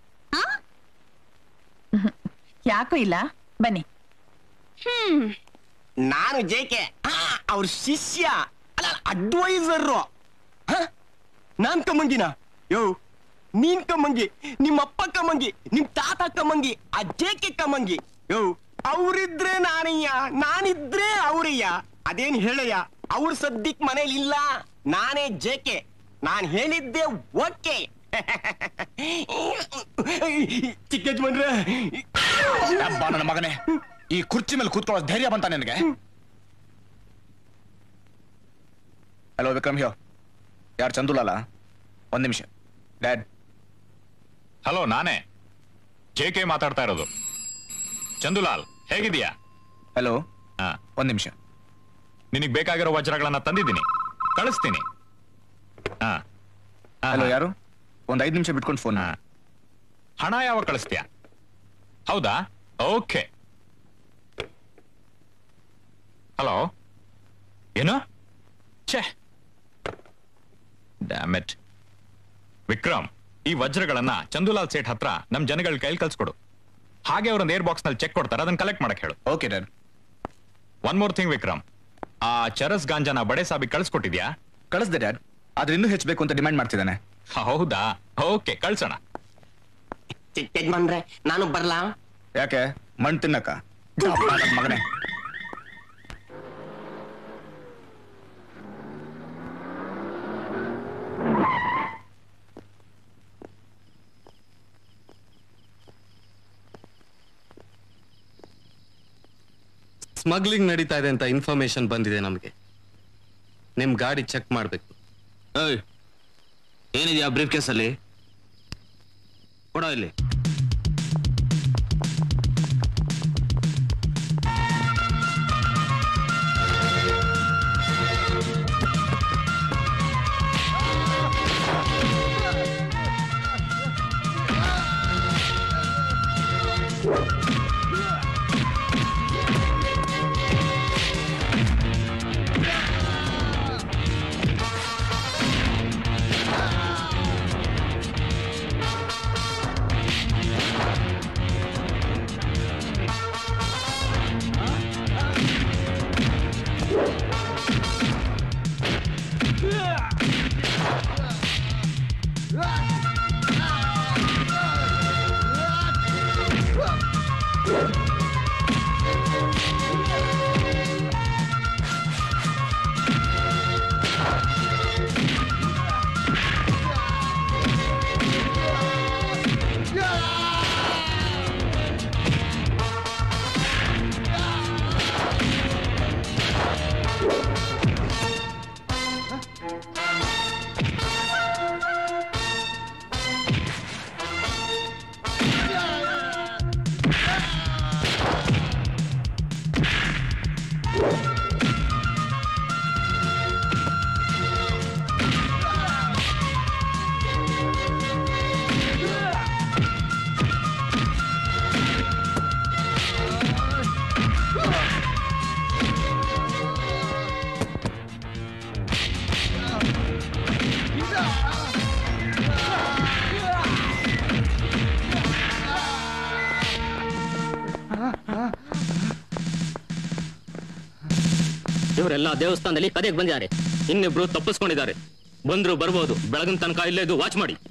ಯಾಕೂ ಇಲ್ಲ, ಬನ್ನಿ. ಹ್ಮ್ ನಾನು ಜೇಕೆ ಅವ್ರ ಶಿಷ್ಯ ಅಲ್ಲ ಅಡ್ವೈಸರ್. ನಾನ್ ಕಮ್ಮಂಗಿನ ಯೋ ನೀನ್ ಕಮ್ಮಂಗಿ, ನಿಮ್ಮ ಅಪ್ಪ ಕಮ್ಮಂಗಿ, ನಿಮ್ ತಾತ ಕಮ್ಮಂಗಿ, ಆ ಜೇಕೆ ಕಮ್ಮಂಗಿ. ಯೋ ಅವ್ರಿದ್ರೆ ನಾನಯ್ಯ, ನಾನಿದ್ರೆ ಅವ್ರಯ್ಯ. ಅದೇನ್ ಹೇಳಯ್ಯ, ಅವ್ರ ಸದ್ಯಕ್ ಮನೇಲಿ ಇಲ್ಲ, ನಾನೇ ಜೇಕೆ. ನಾನ್ ಹೇಳಿದ್ದೆ ಓಕೆ. ಚಿಕ್ಕ ಯಜಮಾನ್ರೆ, ನನ್ನ ಮಗನೇ, ಈ ಕುರ್ಚಿ ಮೇಲೆ ಕೂತ್ಕೊಳ್ಳೋ ಧೈರ್ಯ ಬಂತ ನಿನಗೆ? ಹಲೋ ವಿಕ್ರಮ್, ಹ್ಯೋ ಯಾರು? ಚಂದುಲಾಲ? ಒಂದ್ ನಿಮಿಷ ಡ್ಯಾಡ್. ಹಲೋ, ನಾನೇ ಜೆ ಕೆ ಮಾತಾಡ್ತಾ ಇರೋದು. ಚಂದುಲಾಲ್, ಹೇಗಿದೀಯಾ? ಹಲೋ, ಹಾ, ಒಂದ್ ನಿಮಿಷ. ನಿನಗ್ ಬೇಕಾಗಿರೋ ವಜ್ರಗಳನ್ನ ತಂದಿದ್ದೀನಿ, ಕಳಿಸ್ತೀನಿ. ಹಾ. ಹಲೋ, ಯಾರು? ಒಂದ್ ಐದ್ ನಿಮಿಷ ಬಿಟ್ಕೊಂಡು ಫೋನ್. ಹಣ ಯಾವಾಗ ಕಳಿಸ್ತೀಯಾ? ಹೌದಾ? ಓಕೆ. ಹಲೋ, ಏನು? ಛೇ, ಡ್ಯಾಮ್ ಇಟ್. ವಿಕ್ರಮ್, ಈ ವಜ್ರಗಳನ್ನ ಚಂದುಲಾಲ್ ಸೇಠ್ ಹತ್ರ ನಮ್ ಜನಗಳ ಕೈಲಿ ಕಳ್ಸ್ಕೊಡು. ಹಾಗೆ ಅವ್ರೊಂದು ಏರ್ ಬಾಕ್ಸ್ ನಲ್ಲಿ ಚೆಕ್ ಕೊಡ್ತಾರೆ, ಅದನ್ನ ಕಲೆಕ್ಟ್ ಮಾಡಕ್ ಹೇಳು. Okay dad. One more thing Vikram, ಆ ಚರಸ್ ಗಾಂಜಾನ ಬಡೆ ಸಾಬಿ ಕಳ್ಸ್ಕೊಟ್ಟಿದ್ಯಾ? ಕಳಿಸ್ದೆ ಡ್ಯಾಡ್, ಆದ್ರೆ ಇನ್ನೂ ಹೆಚ್ಚಬೇಕು ಅಂತ ಡಿಮ್ಯಾಂಡ್ ಮಾಡ್ತಿದ್ದಾನೆ. ಹೌದಾ? ಓಕೆ, ಕಳ್ಸೋಣ. ಯಜಮಾನ್ರೆ, ನಾನು ಬರ್ಲಾ? ಯಾಕೆ? ಮಣ್ ತಿನ್ನಕ? ಮಗನೇ, ಸ್ಮಗ್ಲಿಂಗ್ ನಡೀತಾ ಇದೆ ಅಂತ ಇನ್ಫಾರ್ಮೇಶನ್ ಬಂದಿದೆ ನಮಗೆ. ನಿಮ್ ಗಾಡಿ ಚೆಕ್ ಮಾಡ್ಬೇಕು. ಏನಿದೆಯಾ ಬ್ರೀಫ್ ಕೇಸಲ್ಲಿ? ಕೊಡೋ ಇಲ್ಲಿ. ಇವರೆಲ್ಲ ದೇವಸ್ಥಾನದಲ್ಲಿ ಕದೆಗೆ ಬಂದಿದ್ದಾರೆ. ಇನ್ನಿಬ್ರು ತಪ್ಪಿಸ್ಕೊಂಡಿದ್ದಾರೆ. ಬಂದ್ರು ಬರ್ಬೋದು, ಬೆಳಗಿನ ತನಕ ಇಲ್ಲೇ ಇದು ವಾಚ್ ಮಾಡಿ.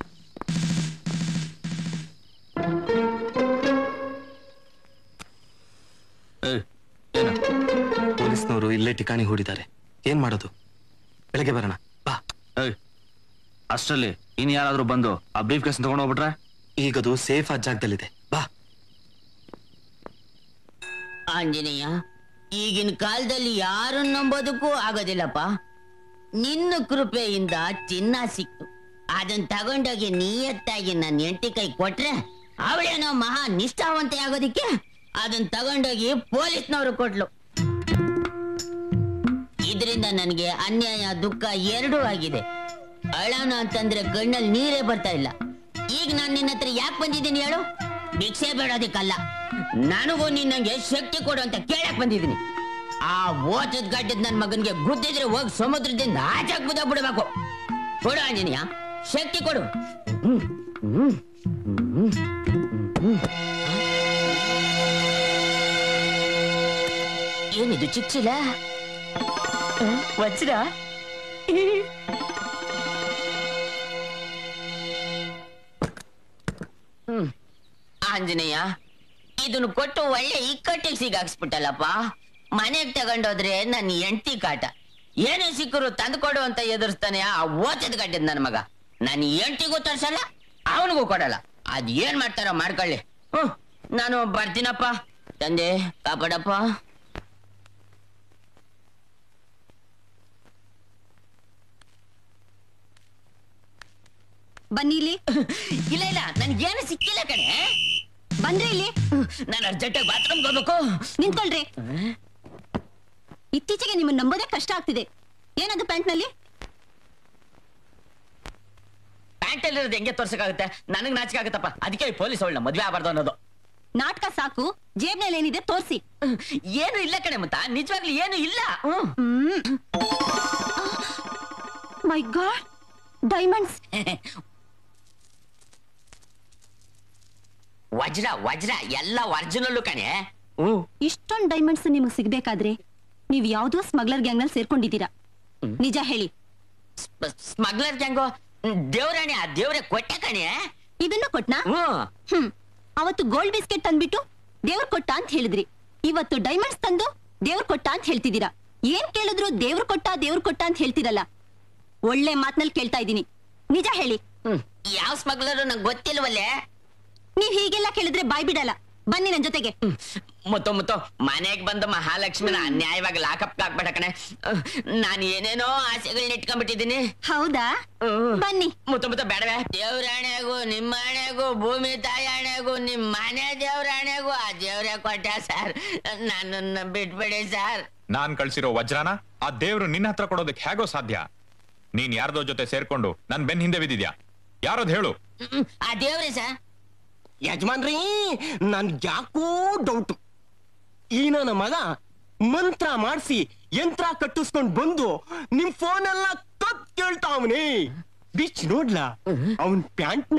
ಪೊಲೀಸ್ನವರು ಇಲ್ಲೇ ಠಿಕಾಣಿ ಹೂಡಿದ್ದಾರೆ. ಏನ್ ಮಾಡೋದು? ಬೆಳಗ್ಗೆ ಬರೋಣ ಬಾ. ಅಷ್ಟರಲ್ಲಿ ಇನ್ ಯಾರಾದ್ರೂ ಬಂದು ಆ ಬ್ರೀಫ್ ಕೇಸ್ ತಗೊಂಡು ಹೋಗ್ಬಿಟ್ರೆ? ಈಗದು ಸೇಫ್ ಆದ ಜಾಗದಲ್ಲಿದೆ, ಬಾ. ಆಂಜನೇಯ, ಈಗಿನ ಕಾಲದಲ್ಲಿ ಯಾರನ್ನ ನಂಬೋದಕ್ಕೂ ಆಗೋದಿಲ್ಲಪ್ಪ. ನಿನ್ನ ಕೃಪೆಯಿಂದ ಚಿನ್ನ ಸಿಕ್ತು. ಅದನ್ನ ತಗೊಂಡೋಗಿ ನಿಯತ್ತಾಗಿ ನನ್ನ ಹೆಂಡತಿ ಕೈ ಕೊಟ್ರೆ ಅವಳೇನೋ ಮಹಾ ನಿಷ್ಠಾವಂತೆ ಆಗೋದಿಕ್ಕೆ ಅದನ್ನ ತಗೊಂಡೋಗಿ ಪೊಲೀಸ್ನವರು ಕೊಟ್ಲು. ಇದರಿಂದ ನನಗೆ ಅನ್ಯಾಯ ದುಃಖ ಎರಡೂ ಆಗಿದೆ. ಅಳೋಣ ಅಂತಂದ್ರೆ ಕಣ್ಣಲ್ಲಿ ನೀರೇ ಬರ್ತಾ ಇಲ್ಲ. ಈಗ ನಾನು ನಿನ್ನ ಹತ್ರ ಯಾಕೆ ಬಂದಿದ್ದೀನಿ ಹೇಳು? ಭಿಕ್ಷೆ ಬೇಡೋದಿಕ್ಕಲ್ಲ, ನನಗೂ ನಿನ್ನಂಗೆ ಶಕ್ತಿ ಕೊಡು ಅಂತ ಕೇಳಕ್ ಬಂದಿದ್ದೀನಿ. ಆ ಓಚದ್ ಗಡ್ಡದ್ ನನ್ ಮಗನ್ಗೆ ಗುದ್ದಿದ್ರೆ ಹೋಗಿ ಸಮುದ್ರದಿಂದ ಆಚೆಗ್ ಬುದ ಬಿಡ್ಬೇಕು. ಕೊಡು ಆಂಜನೇಯ, ಶಕ್ತಿ ಕೊಡು. ಏನಿದು ಚಿಚ್ಚಿಲ ವಜ್ರ? ಹ್ಮ್ ಆಂಜನೇಯ, ಇದನ್ನು ಕೊಟ್ಟು ಒಳ್ಳೆ ಇಕ್ಕಟ್ಟಿಗೆ ಸಿಗಾಕ್ಸ್ಬಿಟ್ಟಲ್ಲಪ್ಪ. ಮನೆಗ್ ತಗೊಂಡೋದ್ರೆ ನನ್ನ ಹೆಂಡತಿ ಕಾಟ. ಏನೇ ಸಿಕ್ಕರು ತಂದ್ಕೊಡು ಅಂತ ಎದುರಿಸ್ತಾನೆ ಆ ಓಚದ ಗಡ್ಡದ್ ನನ್ನ ಮಗ. ನನ್ನ ಹೆಂಡತಿಗೂ ತರ್ಸಲ್ಲ, ಅವನಿಗೂ ಕೊಡಲ್ಲ. ಅದ್ ಏನ್ ಮಾಡ್ತಾರೋ ಮಾಡ್ಕೊಳ್ಳಿ. ಹ್ಮ್ ನಾನು ಬರ್ತೀನಪ್ಪ. ತಂದೆ ಕಾಪಾಡಪ್ಪ. ಬನ್ನಿ ಇಲ್ಲಿ. ಇಲ್ಲ ಇಲ್ಲ, ನನ್ಗೇನು ಸಿಕ್ಕಿಲ್ಲ ಕಣೆ. ಬಂದ್ರೆ ಇಲ್ಲಿ. ನಾನು ಅರ್ಜೆಂಟಾಗಿ ಬಾತ್ರೂಮ್ಗೆ ಹೋಗ್ಬೇಕು. ನಿಂತ್ಕೊಳ್ರಿ. ಇತ್ತೀಚೆಗೆ ನಿಮ್ಮನ್ನ ನಂಬೋದೇ ಕಷ್ಟ ಆಗ್ತಿದೆ. ಏನದು ಪ್ಯಾಂಟ್ ನಲ್ಲಿ? ಪ್ಯಾಂಟ್ ಅಲ್ಲಿರೋದು ಹೆಂಗೆ ತೋರ್ಸಕ್ಕಾಗುತ್ತೆ? ನನಗ್ ನಾಚಿಕೆ ಆಗುತ್ತಪ್ಪ. ಅದಕ್ಕೆ ಪೊಲೀಸ್ ಅವಳನ್ನ ಮದ್ವೆ ಆಗಬಾರ್ದು ಅನ್ನೋದು. ನಾಟಕ ಸಾಕು, ಜೇಬ್ನಲ್ಲಿ ಏನಿದೆ ತೋರಿಸಿ. ಏನು ಇಲ್ಲ ಕಣೆ ಮುತ್ತ, ನಿಜವಾಗ್ಲೂ ಏನು ಇಲ್ಲ. My God, diamonds. ವಜ್ರ ವಜ್ರ ಎಲ್ಲ ಒರಿಜಿನಲ್ ಕಣೆ. ಇಷ್ಟೊಂದು ಡೈಮಂಡ್ಸ್ ನಿಮಗೆ ಸಿಗ್ಬೇಕಾದ್ರೆ ನೀವ್ ಯಾವ್ದೋ ಸ್ಮಗ್ಲರ್ ಗ್ಯಾಂಗ್ ನಲ್ಲಿ ಸೇರ್ಕೊಂಡಿದ್ದೀರಾ. ನಿಜ ಹೇಳಿ. Smuggler gang? ದೇವ್ರಾಣೆ, ಆ ದೇವ್ರೆ ಕೊಟ್ಟೆ ಕಣೆ. ಇದನ್ನು ಕೊಟ್ನಾ? ಹ್ಮ್ ಅವತ್ತು ಗೋಲ್ಡ್ ಬಿಸ್ಕೆಟ್ ತಂದ್ಬಿಟ್ಟು ದೇವ್ರ ಕೊಟ್ಟ ಅಂತ ಹೇಳಿದ್ರಿ. ಇವತ್ತು ಡೈಮಂಡ್ಸ್ ತಂದು ದೇವ್ರ ಕೊಟ್ಟ ಅಂತ ಹೇಳ್ತಿದ್ದೀರಾ. ಏನ್ ಕೇಳಿದ್ರು ದೇವ್ರ ಕೊಟ್ಟ ದೇವ್ರ ಕೊಟ್ಟ ಅಂತ ಹೇಳ್ತಿರಲ್ಲ. ಒಳ್ಳೆ ಮಾತ್ನಲ್ಲಿ ಕೇಳ್ತಾ ಇದ್ದೀನಿ, ನಿಜ ಹೇಳಿ. ಯಾವ ಸ್ಮಗ್ಲರು ನಂಗೆ ಗೊತ್ತಿಲ್ವಲ್ಲೇ. ನೀವ್ ಹೀಗೆಲ್ಲ ಕೇಳಿದ್ರೆ ಬಾಯ್ ಬಿಡಲ್ಲ. ಬನ್ನಿ ನನ್ ಜೊತೆಗೆ. ಮುತ್ತು ಮುತ್ತು, ಮನೆಗ್ ಬಂದು ಮಹಾಲಕ್ಷ್ಮಿನ ಅನ್ಯಾಯವಾಗಿ ಲಾಕಪ್ ಹಾಕ್ಬೇಡ ಕಣೆ. ನಾನು ಏನೇನೋ ಆಸೆಗಳನ್ನ ಇಟ್ಕೊಂಡ್ಬಿಟ್ಟಿದ್ದೀನಿ. ಹೌದಾ? ಬನ್ನಿ. ಮುತ್ತು ಮುತ್ತು ಬೇಡವೇ. ದೇವ್ರಾಣೆಗೂ ನಿಮ್ಮ ಹಣೆಗೂ ಭೂಮಿ ತಾಯಿ ಹಣೆಗೂ ನಿಮ್ ಮನೆ ದೇವ್ರಾಣೆಗೂ ಆ ದೇವ್ರೇ ಕೊಟ್ಟ ಸರ್. ನನ್ನನ್ನ ಬಿಟ್ಬಿಡಿ ಸರ್. ನಾನ್ ಕಳ್ಸಿರೋ ವಜ್ರನ ಆ ದೇವ್ರು ನಿನ್ನ ಹತ್ರ ಕೊಡೋದಕ್ಕೆ ಹೇಗೋ ಸಾಧ್ಯ? ನೀನ್ ಯಾರ್ದೋ ಜೊತೆ ಸೇರ್ಕೊಂಡು ನನ್ ಬೆನ್ ಹಿಂದೆ ಬಿದ್ದಿದ್ಯಾ. ಯಾರದ್ ಹೇಳು? ಆ ದೇವ್ರೇ ಸರ್. ಯಜಮಾನ್ರಿ, ನನ್ ಯಾಕೋ ಡೌಟ್. ಈ ನನ್ನ ಮಗ ಮಂತ್ರ ಮಾಡಿಸಿ ಯಂತ್ರ ಕಟ್ಟಿಸ್ಕೊಂಡ್ ಬಂದು ನಿಮ್ ಫೋನ್ ಎಲ್ಲ ಕತ್ ಕೇಳ್ತಾವನೆ. ಬಿಚ್ ನೋಡ್ಲಾ ಅವನ್ ಪ್ಯಾಂಟ್ನ.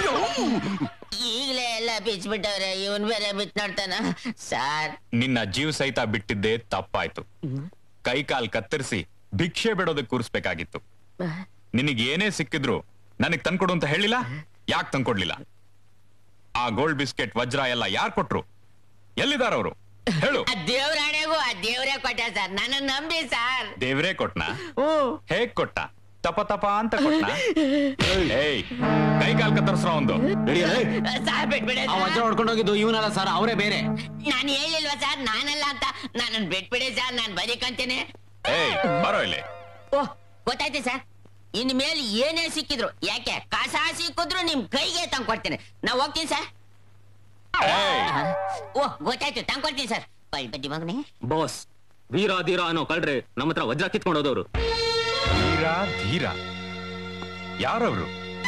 ಈಗಲೇ ಎಲ್ಲ ಬಿಚ್ಬಿಟ್ಟವ್ರೆ, ಇವನ್ ಬೇರೆ ಬಿತ್ ನೋಡ್ತಾನ ಸಾರ್. ನಿನ್ನ ಜೀವ ಸಹಿತ ಬಿಟ್ಟಿದ್ದೆ ತಪ್ಪಾಯ್ತು. ಕೈ ಕಾಲ್ ಕತ್ತರಿಸಿ ಭಿಕ್ಷೆ ಬಿಡೋದಕ್ಕೆ ಕೂರಿಸ್ಬೇಕಾಗಿತ್ತು. ನಿನಗೆ ಏನೇ ಸಿಕ್ಕಿದ್ರು ನನಗ್ ತಂದ್ಕೊಡು ಅಂತ ಹೇಳಿಲ್ಲ. ಯಾಕೆ ತಂದ್ಕೊಡ್ಲಿಲ್ಲ? ಆ ಗೋಲ್ಡ್ ಬಿಸ್ಕೆಟ್ ವಜ್ರ ಎಲ್ಲ ಯಾರು ಕೊಟ್ರು? ಎಲ್ಲಿದಾರ ಅವರು ಹೇಳು. ದೇವ್ರಾಣೆಗೂ ಆ ದೇವ್ರೇ ಕೊಟ್ಟ ಸರ್. ನನ್ನ ನಂಬಿ ಸರ್. ದೇವ್ರೇ ಕೊಟ್ನಾ? ಹೇಗ್ ಕೊಟ್ಟ? ತಪ ತಪ ಅಂತ ಕೊಟ್ಟ? ಏಯ್, ಕೈ ಕಾಲ್ ಕತ್ತರಿಸ್ರ ಒಂದು. ಸಾರ್ ಬಿಟ್ಬಿಡಿ. ವಜ್ರ ಹೊಡ್ಕೊಂಡು ಹೋಗಿದ್ದು ಇವನಲ್ಲ ಸರ್, ಅವರೇ ಬೇರೆ. ನಾನು ಹೇಳಿಲ್ವಾ ಸರ್ ನಾನಲ್ಲ ಅಂತ. ನಾನು ಬಿಟ್ಬಿಡಿ ಸರ್, ನಾನು ಬರೀಕಂತೀನಿ. ಏಯ್ ಬರೋ ಇಲ್ಲಿ. ಓಹ್ ಗೊತ್ತಾಯ್ತು ಸರ್. ಇನ್ ಮೇಲೆ ಏನೇ ಸಿಕ್ಕಿದ್ರು, ಯಾಕೆ ಕಸ ಸಿಕ್ಕಿದ್ರು ನಿಮ್ ಕೈಗೆ ತಂದ್ಕೊಡ್ತೇನೆ. ನಾ ಹೋಗ್ತೀನಿ ಸರ್. ಓಹ್ ಗೊತ್ತಾಯ್ತು, ತಂದ್ಕೊಡ್ತೀನಿ ಸರ್. ಬಡ್ಡಿ ಮಗನೇ. ಬಾಸ್, ವೀರ ಧೀರ ಅನ್ನೋ ಕಳ್ರೆ ನಮ್ಮ ಹತ್ರ ವಜ್ರ ಕಿತ್ಕೊಂಡು ಹೋದವ್ರು. ಧೀರ ಧೀರ ಯಾರವ್ರು?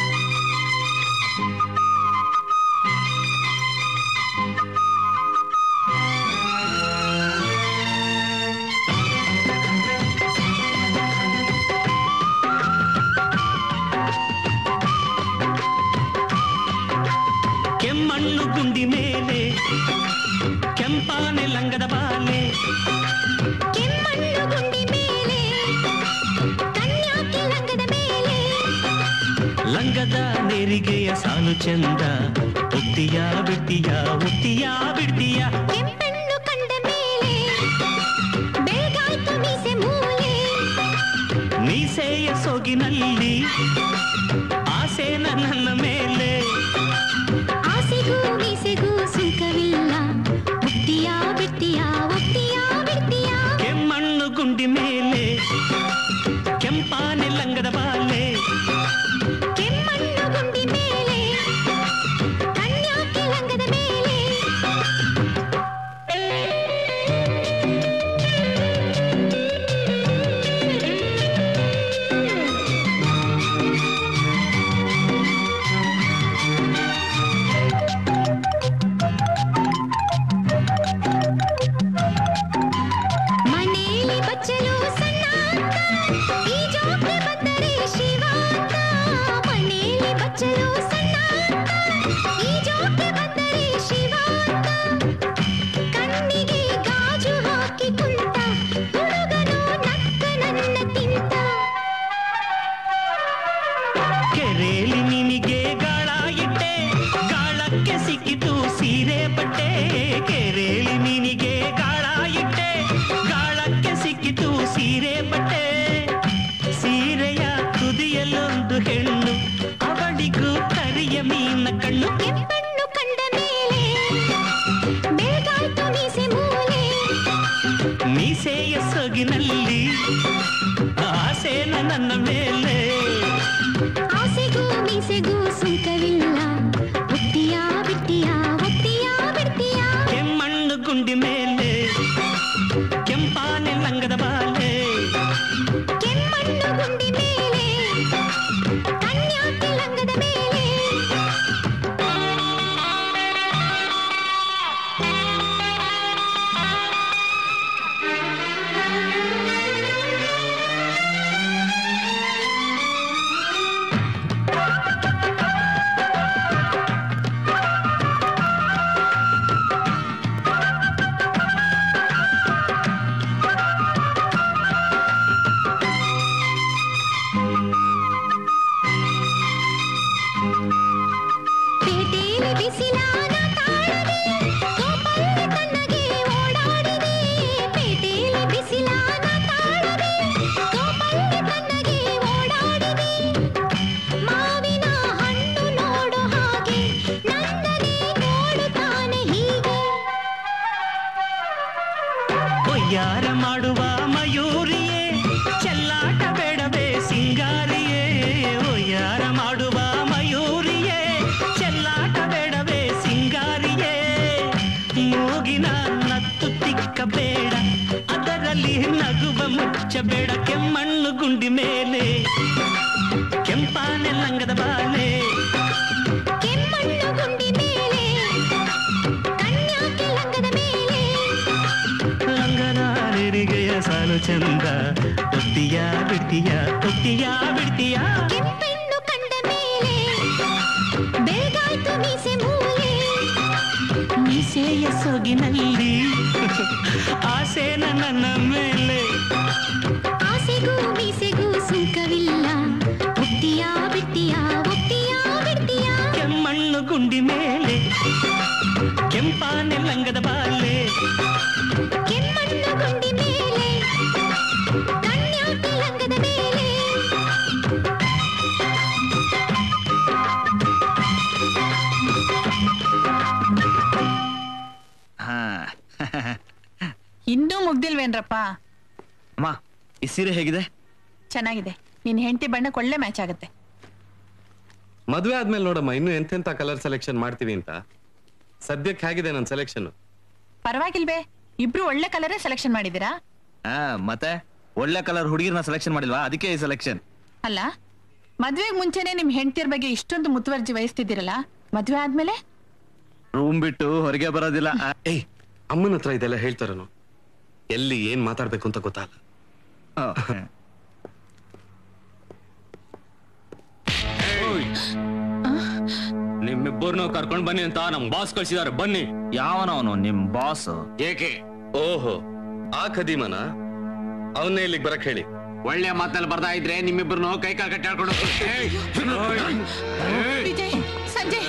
ಕೆಮ್ಮಣ್ಣು ಗುಂಡಿ ಮೇಲೆ ಕೆಂಪಾನೆ ಲಂಗದ ಬಾಲೆ, ಕೆಮ್ಮಣ್ಣು ಗುಂಡಿ ಮೇಲೆ ಕನ್ಯಾಕಿ ಲಂಗದ ಮೇಲೆ, ಲಂಗದ ನೆರಿಗೆಯ ಸಾಲು ಚಂದ, ಉತ್ತಿಯ ಬಿಟ್ಟಿಯ ಉತ್ತಿಯ ಬಿಡ್ತೀಯ. ಕೆಂಪಣ್ಣು ಕಂಡ ಮೇಲೆ ಬೆಳಗಾಯ್ತು ಮೀಸೆ ಮೂಲೆ, ಮೀಸೆಯ ಸೊಗಿನಲ್ಲಿ ಆಸೆ ನನ್ನ ಮೇಲೆ, ಆಸೆಗೂ ಮೀಸೆಗೂ ಸುಂಕವಿಲ್ಲ, ಉತ್ತಿಯ ಬಿಟ್ಟಿಯ ಉತ್ತಿಯ ಬಿಡ್ತೀಯ. ಕೆಮ್ಮಣ್ಣು ಗುಂಡಿ ಮೇಲೆ ಕೆಂಪಾನೆ ಲಂಗದ ಬಾಲೆ, ಕೆಮ್ಮಣ್ಣು ಗುಂಡಿ ಮೇಲೆ ಕನ್ಯಾಕಿ ಲಂಗದ ಮೇಲೆ. ಮನ ಮೀಸೆಯ ಸೊಗಿನಲ್ಲಿ ಆಸೆನ ನನ್ನ ಮೇಲೆ ಆಸೆಗೂ ಮೀಸೆಗೂ ಸುಂಕವಿಲ್ಲ ಒತ್ತಿಯ ಬಿಟ್ಟಿಯ ಒತ್ತಿಯ ಬಿಡ್ತೀಯ ಕೆಮ್ಮಣ್ಣು ಗುಂಡಿ ಮೇಲೆ ಕೆಂಪಾನೆ ಲಂಗದ ಬಾಲೆ ಕೆಮ್ಮಣ್ಣು ಗುಂಡಿ ಮೇಲೆ ಕನ್ಯಾಕಿ ಲಂಗದ ಮೇಲೆ ಪೇಟೆಯಲ್ಲಿ ಬಿಸಿಲಾನ ತಾಳದೆ ಗೋಪಲ್ಲಿ ತನ್ನಗೆ ಓಡಾಡಿದೆ ಪೇಟೆಯಲ್ಲಿ ಬಿಸಿಲಾನ ತಾಳದೆ ಗೋಪಲ್ಲಿ ತನ್ನಗೆ ಓಡಾಡಿದೆ ಮಾವಿನ ಹಣ್ಣು ನೋಡು ಹಾಗೆ ನನ್ನನೇ ನೋಡುತ್ತಾನೆ ಹೀಗೆ ಒಯ್ಯಾರ ಮಾಡುವ ಮಯೂರಿಯೇ ಚೆಲ್ಲಾಟ ಬೇಡವೇ ಸಿಂಗಾರಿಯೇ ಒಯ್ಯಾರ ಮಾಡುವ ಮಯೂರಿಯೇ ಚೆಲ್ಲಾಟ ಬೇಡವೇ ಸಿಂಗಾರಿಯೇ ಮೂಗಿನ ನತ್ತು ತಿಕ್ಕ ಬೇಡ ಅದರಲ್ಲಿ ನಗುವ ಮುಚ್ಚಬೇಡ ಕೆಮ್ಮಣ್ಣು ಗುಂಡಿ ಮೇಲೆ ಕೆಂಪಾನೆ ಲಂಗದ ಬಾಲೆ ಕೆಮ್ಮಣ್ಣು ಗುಂಡಿ ಮೇಲೆ ಕನ್ಯಾಕಿ ಲಂಗದ ಮೇಲೆ ಲಂಗನಾರಿಗೆಯ ಸಾಲು ಚಂದ ಒತ್ತಿಯ ಬಿಡ್ತೀಯ ಒತ್ತಿಯ ಬಿಡ್ತೀಯ ಕೆಂಪೆಣ್ಣು ಕಂಡ ಮೇಲೆ ಬೆಳಗಾಯ್ತು ಮೀಸೆ ಮೂಲೆ ಮೀಸೆಯ ಸೊಗಿನಲ್ಲಿ ಆಸೆನ ನನ್ನ ಮೇಲೆ ಆಸೆಗೂ ಮೀಸೆಗೂ ಸುಂಕವಿಲ್ಲ ಒತ್ತಿಯ ಬಿಟ್ಟಿಯ ಒತ್ತಿಯ ಬಿಡ್ತೀಯ ಕೆಮ್ಮಣ್ಣು ಗುಂಡಿ ಮೇಲೆ ಕೆಂಪಾನೆ ಲಂಗದ ಬಾಲೆ ಕೆಮ್ಮಣ್ಣು ಗುಂಡಿ ಮೇಲೆ ಕನ್ಯಾಕಿ ಲಂಗದ ಮೇಲೆ ಹಾ ಇನ್ನೂ ಮುಗ್ದಿಲ್ವೇನ್ರಪ್ಪ? ಅಮ್ಮ ಈ ಸೀರೆ ಹೇಗಿದೆ? ಚೆನ್ನಾಗಿದೆ. ನಿನ್ ಹೆಂಡತಿ ಬಣ್ಣಕ್ಕೆ ಒಳ್ಳೆ ಮ್ಯಾಚ್ ಆಗುತ್ತೆ. ಮದ್ವೆ ಆದ್ಮೇಲೆ ನೋಡಮ್ಮ ಇನ್ನು ಎಂತೆಂತ ಕಲರ್ ಸೆಲೆಕ್ಷನ್ ಮಾಡ್ತೀವಿ ಅಂತ. ಸದ್ಯಕ್ಕೆ ಹೇಗಿದೆ ನನ್ನ ಸೆಲೆಕ್ಷನ್? ಪರವಾಗಿಲ್ವೇ? ಇಬ್ರು ಒಳ್ಳೆ ಕಲರೇ ಸೆಲೆಕ್ಷನ್ ಮಾಡಿದೀರಾ? ಹಾ ಮತ್ತೆ ಒಳ್ಳೆ ಕಲರ್ ಹುಡುಗಿರ್ನ ಸೆಲೆಕ್ಷನ್ ಮಾಡಿಲ್ವಾ, ಅದಕ್ಕೆ ಈ ಸೆಲೆಕ್ಷನ್. ಅಲ್ಲ, ಮದ್ವೆಗ್ ಮುಂಚೆನೆ ನಿಮ್ ಹೆಂಡತಿಯರ ಬಗ್ಗೆ ಇಷ್ಟೊಂದು ಮುತುವರ್ಜಿ ವಹಿಸ್ತಿದ್ದೀರಲ್ಲ, ಮದ್ವೆ ಆದ್ಮೇಲೆ ರೂಮ್ ಬಿಟ್ಟು ಹೊರಗೆ ಬರೋದಿಲ್ಲ. ಏಯ್, ಅಮ್ಮನ ಹತ್ರ ಇದೆಲ್ಲ ಹೇಳ್ತಾರನು, ಎಲ್ಲಿ ಏನ್ ಮಾತಾಡ್ಬೇಕು ಅಂತ ಗೊತ್ತಾಗಲ್ಲ. ನಿಮ್ಮಿಬ್ಬರನ್ನು ಕರ್ಕೊಂಡ್ ಬನ್ನಿ ಅಂತ ನಮ್ ಬಾಸ್ ಕಳ್ಸಿದಾರೆ. ಬನ್ನಿ. ಯಾವನವನು ನಿಮ್ ಬಾಸ್? ಏಕೆ? ಓಹೋ, ಆ ಖದೀಮನ ಅವನ್ನೇ ಇಲ್ಲಿಗೆ ಬರಕ್ ಹೇಳಿ. ಒಳ್ಳೆ ಮಾತಲ್ಲಿ ಬರ್ದಾ ಇದ್ರೆ ನಿಮ್ಮಿಬ್ಬರನ್ನು ಕೈ ಕಾಲು ಕಟ್ಟಿ ಆಡ್ಕೊಂಡು ವಿಜಯ್, ಸಂಜಯ್,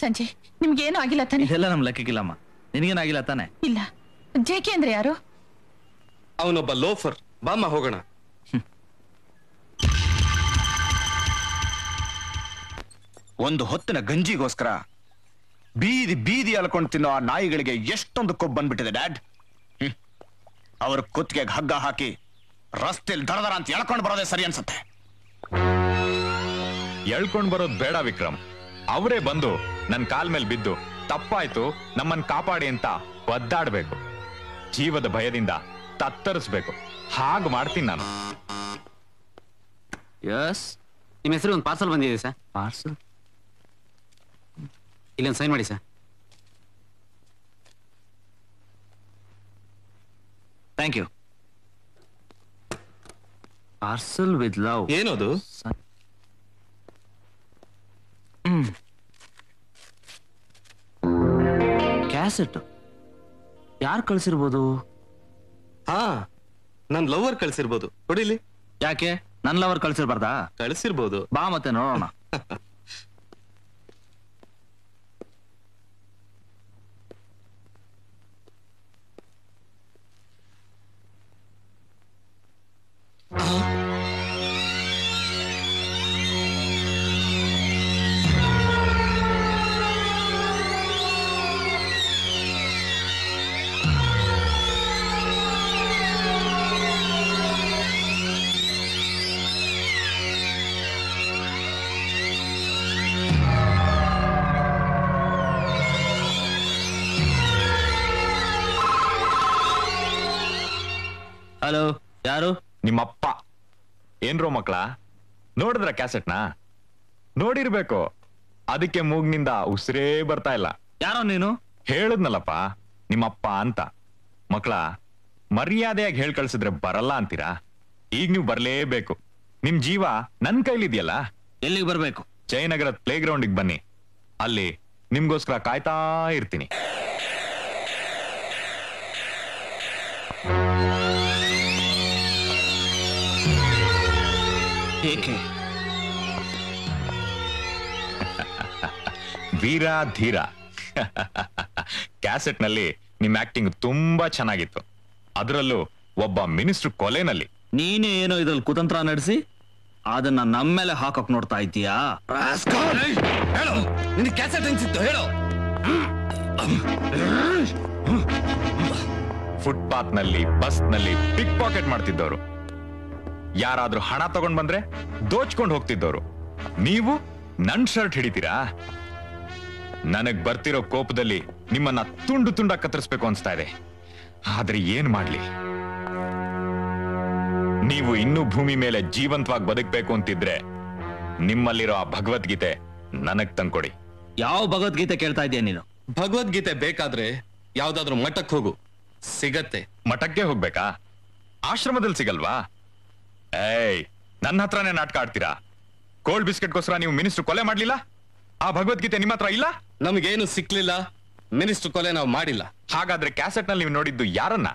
ಸಂಜಯ್ ನಿಮ್ಗೇನು ಆಗಿಲ್ಲ ತಾನೆ? ಇದೆಲ್ಲ ನಮ್ ಲೆಕ್ಕಕ್ಕಿಲ್ಲಮ್ಮ. ನಿನಗೇನಾಗಿಲ್ಲ ತಾನೆ? ಇಲ್ಲ. ಜೇಕೆ ಅಂದ್ರೆ ಯಾರು? ಅವನೊಬ್ಬ ಲೋಫರ್. ಬಾಮ್ಮ ಹೋಗೋಣ. ಒಂದು ಹೊತ್ತಿನ ಗಂಜಿಗೋಸ್ಕರ ಬೀದಿ ಬೀದಿ ಅಲ್ಕೊಂಡು ತಿನ್ನೋ ಆ ನಾಯಿಗಳಿಗೆ ಎಷ್ಟೊಂದು ಕೊಬ್ಬು ಬಂದ್ಬಿಟ್ಟಿದೆ ಡ್ಯಾಡ್. ಹ್ಮ್ ಅವ್ರ ಕುತ್ತಿಗೆಗೆ ಹಗ್ಗ ಹಾಕಿ ರಸ್ತೆಯಲ್ಲಿ ದರದರ ಅಂತ ಎಳ್ಕೊಂಡು ಬರೋದೇ ಸರಿ ಅನ್ಸುತ್ತೆ. ಎಳ್ಕೊಂಡ್ ಬರೋದ್ ಬೇಡ ವಿಕ್ರಮ್. ಅವರೇ ಬಂದು ನನ್ ಕಾಲ್ ಮೇಲೆ ಬಿದ್ದು ತಪ್ಪಾಯ್ತು ನಮ್ಮನ್ ಕಾಪಾಡಿ ಅಂತ ಒದ್ದಾಡ್ಬೇಕು. ಜೀವದ ಭಯದಿಂದ ತತ್ತರಿಸ್ಬೇಕು. ಹಾಗೆ ಮಾಡ್ತೀನಿ ನಾನು. ಯಸ್. ನಿಮ್ಮ ಹೆಸರು ಒಂದು ಪಾರ್ಸಲ್ ಬಂದಿದೆ ಸರ್. ಪಾರ್ಸಲ್ ಇಲ್ಲೊಂದು ಸೈನ್ ಮಾಡಿ sir. Thank you. Parcel with love. ಏನದು? Hmm cassette. ಯಾರು ಕಳ್ಸಿರ್ಬೋದು? ಹಾ, ನನ್ ಲವರ್ ಕಳ್ಸಿರ್ಬೋದು. ಕೊಡಿಲಿ. ಯಾಕೆ ನನ್ ಲವರ್ ಕಳ್ಸಿರ್ಬಾರ್ದಾ? ಕಳ್ಸಿರ್ಬೋದು. ಬಾ ಮತ್ತೆ ನೋಡೋಣ. ಹಲೋ, ಯಾರು? ನಿಮ್ಮಪ್ಪ. ಏನ್ರೋ ಮಕ್ಳ, ನೋಡಿದ್ರ ಕ್ಯಾಸೆಟ್ನ? ನೋಡಿರ್ಬೇಕು. ಅದಕ್ಕೆ ಮೂಗ್ನಿಂದ ಉಸಿರೇ ಬರ್ತಾ ಇಲ್ಲ. ಯಾರೋ ನೀನು? ಹೇಳದ್ನಲ್ಲಪ್ಪ ನಿಮ್ಮಪ್ಪ ಅಂತ. ಮಕ್ಳ, ಮರ್ಯಾದೆಯಾಗಿ ಹೇಳ್ ಕಳ್ಸಿದ್ರೆ ಬರಲ್ಲ ಅಂತೀರಾ? ಈಗ ನೀವು ಬರ್ಲೇಬೇಕು. ನಿಮ್ ಜೀವ ನನ್ ಕೈಲಿದ್ಯಲ್ಲ. ಎಲ್ಲಿಗೆ ಬರ್ಬೇಕು? ಜಯನಗರದ ಪ್ಲೇ ಗ್ರೌಂಡಿಗೆ ಬನ್ನಿ. ಅಲ್ಲಿ ನಿಮ್ಗೋಸ್ಕರ ಕಾಯ್ತಾ ಇರ್ತೀನಿ. ಏಕೆ? ವೀರ ಧೀರ. ಕ್ಯಾಸೆಟ್ ನಲ್ಲಿ ನಿಮ್ ಆಕ್ಟಿಂಗ್ ತುಂಬಾ ಚೆನ್ನಾಗಿತ್ತು. ಅದರಲ್ಲೂ ಒಬ್ಬ ಮಿನಿಸ್ಟರ್ ಕೊಲೆನಲ್ಲಿ. ನೀನೇ ಏನೋ ಇದ್ರಲ್ಲಿ ಕುತಂತ್ರ ನಡೆಸಿ ಅದನ್ನ ನಮ್ಮೇಲೆ ಹಾಕಕ್ ನೋಡ್ತಾ ಇದ್ದೀಯಾ? ಹೇಳು, ನಿನ್ ಕ್ಯಾಸೆಟ್ ಅನ್ಸಿತ್ತು ಹೇಳು. ಫುಟ್ಪಾತ್ ನಲ್ಲಿ, ಬಸ್ ನಲ್ಲಿ ಪಿಕ್ ಪಾಕೆಟ್ ಮಾಡ್ತಿದ್ದವರು. ಯಾರಾದ್ರೂ ಹಣ ತಗೊಂಡ್ ಬಂದ್ರೆ ದೋಚ್ಕೊಂಡು ಹೋಗ್ತಿದ್ದವರು. ನೀವು ನನ್ ಶರ್ಟ್ ಹಿಡಿತೀರಾ? ನನಗ್ ಬರ್ತಿರೋ ಕೋಪದಲ್ಲಿ ನಿಮ್ಮನ್ನ ತುಂಡು ತುಂಡ ಕತ್ತರಿಸ್ಬೇಕು ಅನ್ಸ್ತಾ ಇದೆ. ಆದ್ರೆ ಏನ್ ಮಾಡ್ಲಿ? ನೀವು ಇನ್ನೂ ಭೂಮಿ ಮೇಲೆ ಜೀವಂತವಾಗಿ ಬದುಕಬೇಕು ಅಂತಿದ್ರೆ ನಿಮ್ಮಲ್ಲಿರೋ ಆ ಭಗವದ್ಗೀತೆ ನನಗ್ ತಂದ್ಕೊಡಿ. ಯಾವ ಭಗವದ್ಗೀತೆ ಕೇಳ್ತಾ ಇದೀಯ ನೀನು? ಭಗವದ್ಗೀತೆ ಬೇಕಾದ್ರೆ ಯಾವ್ದಾದ್ರು ಮಠಕ್ಕೆ ಹೋಗು, ಸಿಗತ್ತೆ. ಮಠಕ್ಕೆ ಹೋಗ್ಬೇಕಾ? ಆಶ್ರಮದಲ್ಲಿ ಸಿಗಲ್ವಾ? ಏಯ್, ನನ್ನ ಹತ್ರನೇ ನಾಟಕ ಆಡ್ತೀರಾ? ಕೋಲ್ಡ್ ಬಿಸ್ಕೆಟ್ಗೋಸ್ಕರ ನೀವು ಮಿನಿಸ್ಟರ್ ಕೊಲೆ ಮಾಡ್ಲಿಲ್ಲ? ಆ ಭಗವದ್ಗೀತೆ ನಿಮ್ಮ ಹತ್ರ ಇಲ್ಲ? ನಮಗೇನು ಸಿಕ್ಲಿಲ್ಲ. ಮಿನಿಸ್ಟರ್ ಕೊಲೆ ನಾವು ಮಾಡಿಲ್ಲ. ಹಾಗಾದ್ರೆ ಕ್ಯಾಸೆಟ್ ನಲ್ಲಿ ನೀವು ನೋಡಿದ್ದು ಯಾರನ್ನ?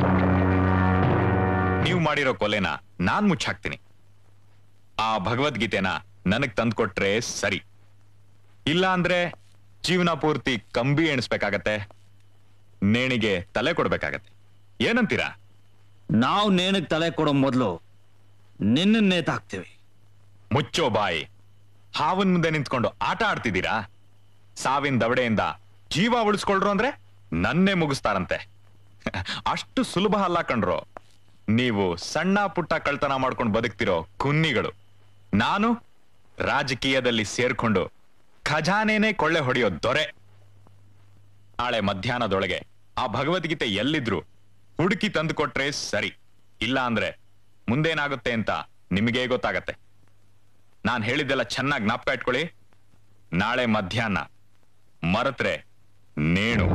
ನೀವು ಮಾಡಿರೋ ಕೊಲೆನ ನಾನ್ ಮುಚ್ಚಾಕ್ತೀನಿ. ಆ ಭಗವದ್ಗೀತೆನ ನನಗ್ ತಂದ್ಕೊಟ್ರೆ ಸರಿ. ಇಲ್ಲ ಅಂದ್ರೆ ಜೀವನ ಪೂರ್ತಿ ಕಂಬಿ ಎಣಿಸ್ಬೇಕಾಗತ್ತೆ, ನೇಣಿಗೆ ತಲೆ ಕೊಡ್ಬೇಕಾಗತ್ತೆ. ಏನಂತೀರಾ? ನಾವು ನೇಣಿಗೆ ತಲೆ ಕೊಡೋ ಮೊದಲು ನಿನ್ನ ನೇತಾಕ್ತೀವಿ. ಮುಚ್ಚೋ ಬಾಯಿ. ಹಾವನ್ ಮುಂದೆ ನಿಂತ್ಕೊಂಡು ಆಟ ಆಡ್ತಿದ್ದೀರಾ? ಸಾವಿನ ದವಡೆಯಿಂದ ಜೀವ ಉಳಿಸ್ಕೊಳ್ರು ಅಂದ್ರೆ ನನ್ನೇ ಮುಗಿಸ್ತಾರಂತೆ. ಅಷ್ಟು ಸುಲಭ ಅಲ್ಲ ಕಣ್ರು. ನೀವು ಸಣ್ಣ ಪುಟ್ಟ ಕಳ್ತನ ಮಾಡ್ಕೊಂಡು ಬದುಕ್ತಿರೋ ಕುನ್ನಿಗಳು. ನಾನು ರಾಜಕೀಯದಲ್ಲಿ ಸೇರ್ಕೊಂಡು ಖಜಾನೆನೇ ಕೊಳ್ಳೆ ಹೊಡೆಯೋ ದೊರೆ. ನಾಳೆ ಮಧ್ಯಾಹ್ನದೊಳಗೆ ಆ ಭಗವದ್ಗೀತೆ ಎಲ್ಲಿದ್ರು ಹುಡುಕಿ ತಂದು ಕೊಟ್ರೆ ಸರಿ. ಇಲ್ಲ ಅಂದ್ರೆ ಮುಂದೇನಾಗುತ್ತೆ ಅಂತ ನಿಮಗೆ ಗೊತ್ತಾಗತ್ತೆ. ನಾನ್ ಹೇಳಿದ್ದೆಲ್ಲ ಚೆನ್ನಾಗಿ ಜ್ಞಾಪಕ ಇಟ್ಕೊಳ್ಳಿ. ನಾಳೆ ಮಧ್ಯಾಹ್ನ ಮರೆತ್ರೆ ನೇಣು.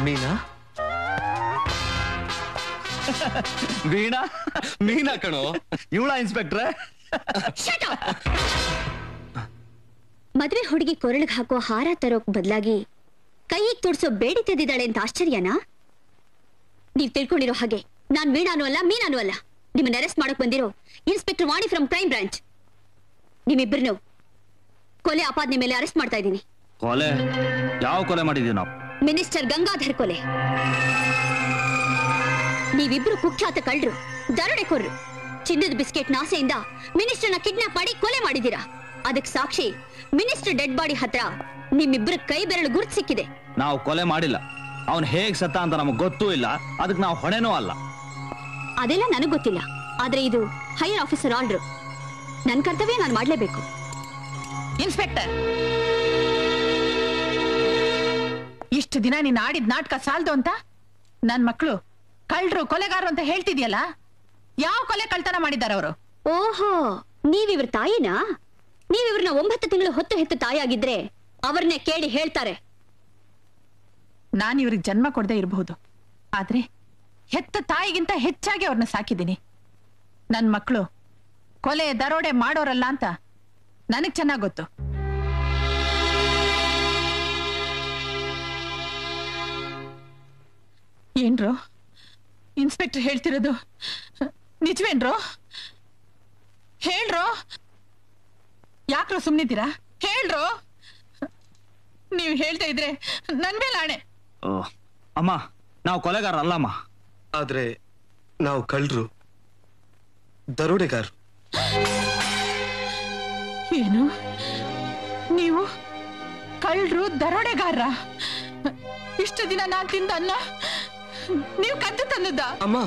ಮೀನಾ ವೀಣಾ ಮೀನಾ ಕಣೋ ಇವಳ ಇನ್ಸ್ಪೆಕ್ಟ್ರೆ. ಮದ್ವೆ ಹುಡುಗಿ ಕೊರಳಿಗೆ ಹಾಕೋ ಹಾರ ತರೋಕ್ ಬದಲಾಗಿ ಕೈಗೆ ತೋಡ್ಸೋ ಬೇಡಿ ತೆಗೆದಿದ್ದಾಳೆ ಅಂತ ಆಶ್ಚರ್ಯನಾ? ನೀವ್ ತಿಳ್ಕೊಂಡಿರೋ ಹಾಗೆ ನಾನ್ ವೀಣಾನು ಅಲ್ಲ ಮೀನಾನು ಅಲ್ಲ. ನಿಮ್ಮನ್ನ ಅರೆಸ್ಟ್ ಮಾಡಕ್ ಬಂದಿರೋ inspector Vani from crime branch. ನಿಮ್ಮಿಬ್ಬರನ್ನು ಕೊಲೆ ಆಪಾದನೆ ಮೇಲೆ ಅರೆಸ್ಟ್ ಮಾಡ್ತಾ ಇದ್ದೀನಿ. ಕೊಲೆ? ಯಾವ ಕೊಲೆ ಮಾಡಿದೀವಿ ನಾವು? ಮಿನಿಸ್ಟರ್ ಗಂಗಾಧರ್ ಕೊಲೆ. ನೀವಿಬ್ರು ಕುಖ್ಯಾತ ಕಳ್ಳರು, ದರೋಡೆಕೋರರು. ಚಿನ್ನದ ಬಿಸ್ಕೆಟ್ ನಾಸೆಯಿಂದ ಮಿನಿಸ್ಟರ್ನ ಕಿಡ್ನಾಪ್ ಮಾಡಿ ಕೊಲೆ ಮಾಡಿದೀರಾ. ಅದಕ್ಕೆ ಸಾಕ್ಷಿ ಮಿನಿಸ್ಟರ್ ಡೆಡ್ ಬಾಡಿ ಹತ್ರ ನಿಮ್ಮಿಬ್ಬರ ಕೈ ಬೆರಳು ಗುರುತು ಸಿಕ್ಕಿದೆ. ನಾವು ಕೊಲೆ ಮಾಡಿಲ್ಲ. ಅವನ್ ಹೇಗ್ ಸತ್ತ ಅಂತ ನಮಗ್ ಗೊತ್ತೂ ಇಲ್ಲ. ಅದಕ್ಕೆ ನಾವು ಹೊಣೆನೂ ಅಲ್ಲ. ಅದೆಲ್ಲ ನನಗ್ ಗೊತ್ತಿಲ್ಲ. ಆದ್ರೆ ಇದು ಹೈಯರ್ ಆಫೀಸರ್ ಆರ್ಡರ್. ನನ್ ಕರ್ತವ್ಯ ನಾನು ಮಾಡ್ಲೇಬೇಕು. ಇನ್ಸ್ಪೆಕ್ಟರ್, ಇಷ್ಟು ದಿನ ನೀನ್ ಆಡಿದ ನಾಟಕ ಸಾಲ್ದು ಅಂತ ನನ್ ಮಕ್ಕಳು ಕಳ್ಳರು ಕೊಲೆಗಾರರು ಅಂತ ಹೇಳ್ತಿದ್ಯಲ್ಲ, ಯಾವ ಕೊಲೆ ಕಳ್ತನ ಮಾಡಿದಾರ ಅವರು? ಓಹೋ, ನೀವಿವ್ರ ತಾಯಿನಾ? ನೀವಿವ್ರನ್ನ ಒಂಬತ್ತು ತಿಂಗಳು ಹೊತ್ತು ಹೆತ್ತು ತಾಯಿಯಾಗಿದ್ರೆ ಅವ್ರನ್ನೇ ಕೇಳಿ ಹೇಳ್ತಾರೆ. ನಾನು ಇವ್ರಿಗೆ ಜನ್ಮ ಕೊಡದೆ ಇರಬಹುದು, ಆದ್ರೆ ಹೆತ್ತ ತಾಯಿಗಿಂತ ಹೆಚ್ಚಾಗಿ ಅವ್ರನ್ನ ಸಾಕಿದ್ದೀನಿ. ನನ್ ಮಕ್ಕಳು ಕೊಲೆ ದರೋಡೆ ಮಾಡೋರಲ್ಲ ಅಂತ ನನಗ್ ಚೆನ್ನಾಗ್ ಗೊತ್ತು. ಏನ್ರೋ ಇನ್ಸ್ಪೆಕ್ಟರ್ ಹೇಳ್ತಿರೋದು ನಿಜವೇನ್ರೋ? ಹೇಳ್ರೋ, ಯಾಕ್ರೋ ಸುಮ್ನಿದ್ದೀರಾ? ಹೇಳ್ರೋ, ನೀವ್ ಹೇಳ್ತಾ ಇದ್ರೆ ನನ್ ಮೇಲೆ ಆಣೆ. ಅಮ್ಮ, ನಾವು ಕೊಲೆಗಾರ ಅಲ್ಲಮ್ಮ. ಆದ್ರೆ ನಾವು ಕಳ್ಳರು, ದರೋಡೆಗಾರರು. ಏನು ನೀವು ಕಳ್ಳರು ದರೋಡೆಗಾರ? ಇಷ್ಟು ದಿನ ನಾನ್ ತಿಂದ ಅನ್ನ ನೀವು ಕದ್ದು ತಂದದ್ದ? ಅಮ್ಮ,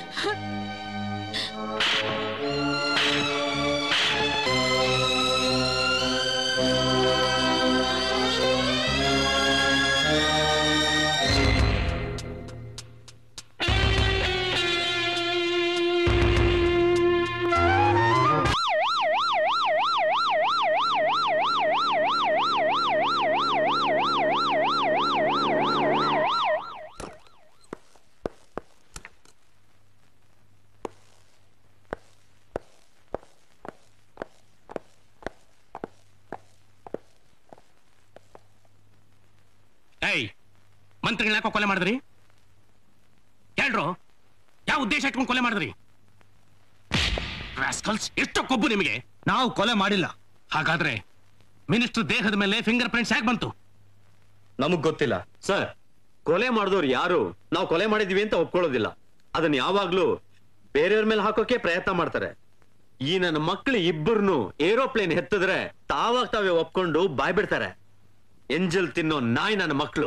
ಮಂತ್ರಿಗಳನ್ನ ಯಾಕೋ ಕೊಲೆ ಮಾಡಿದ್ರಿ? ಹೇಳ್ರು, ಯಾವ ಉದ್ದೇಶ ಇಟ್ಕೊಂಡು ಕೊಲೆ ಮಾಡಿದ್ರಿ? ರಾಸ್ಕಲ್ಸ್, ಎಷ್ಟು ಕೊಬ್ಬು ನಿಮಗೆ! ನಾವು ಕೊಲೆ ಮಾಡಿಲ್ಲ. ಹಾಗಾದ್ರೆ ಮಿನಿಸ್ಟರ್ ದೇಹದ ಮೇಲೆ ಫಿಂಗರ್ ಪ್ರಿಂಟ್ಸ್ ಹೇಗೆ ಬಂತು? ನಮಗ್ ಗೊತ್ತಿಲ್ಲ ಸರ್. ಕೊಲೆ ಮಾಡಿದವ್ರು ಯಾರು ನಾವು ಕೊಲೆ ಮಾಡಿದೀವಿ ಅಂತ ಒಪ್ಕೊಳ್ಳೋದಿಲ್ಲ. ಅದನ್ನ ಯಾವಾಗ್ಲೂ ಬೇರೆಯವ್ರ ಮೇಲೆ ಹಾಕೋಕೆ ಪ್ರಯತ್ನ ಮಾಡ್ತಾರೆ. ಈ ನನ್ನ ಮಕ್ಕಳು ಇಬ್ಬರನ್ನು ಏರೋಪ್ಲೇನ್ ಹೆತ್ತಿದ್ರೆ ತಾವಾಗ ತಾವೇ ಒಪ್ಕೊಂಡು ಬಾಯ್ ಬಿಡ್ತಾರೆ. ಎಂಜಲ್ ತಿನ್ನೋ ನಾಯಿ ನನ್ನ ಮಕ್ಕಳು.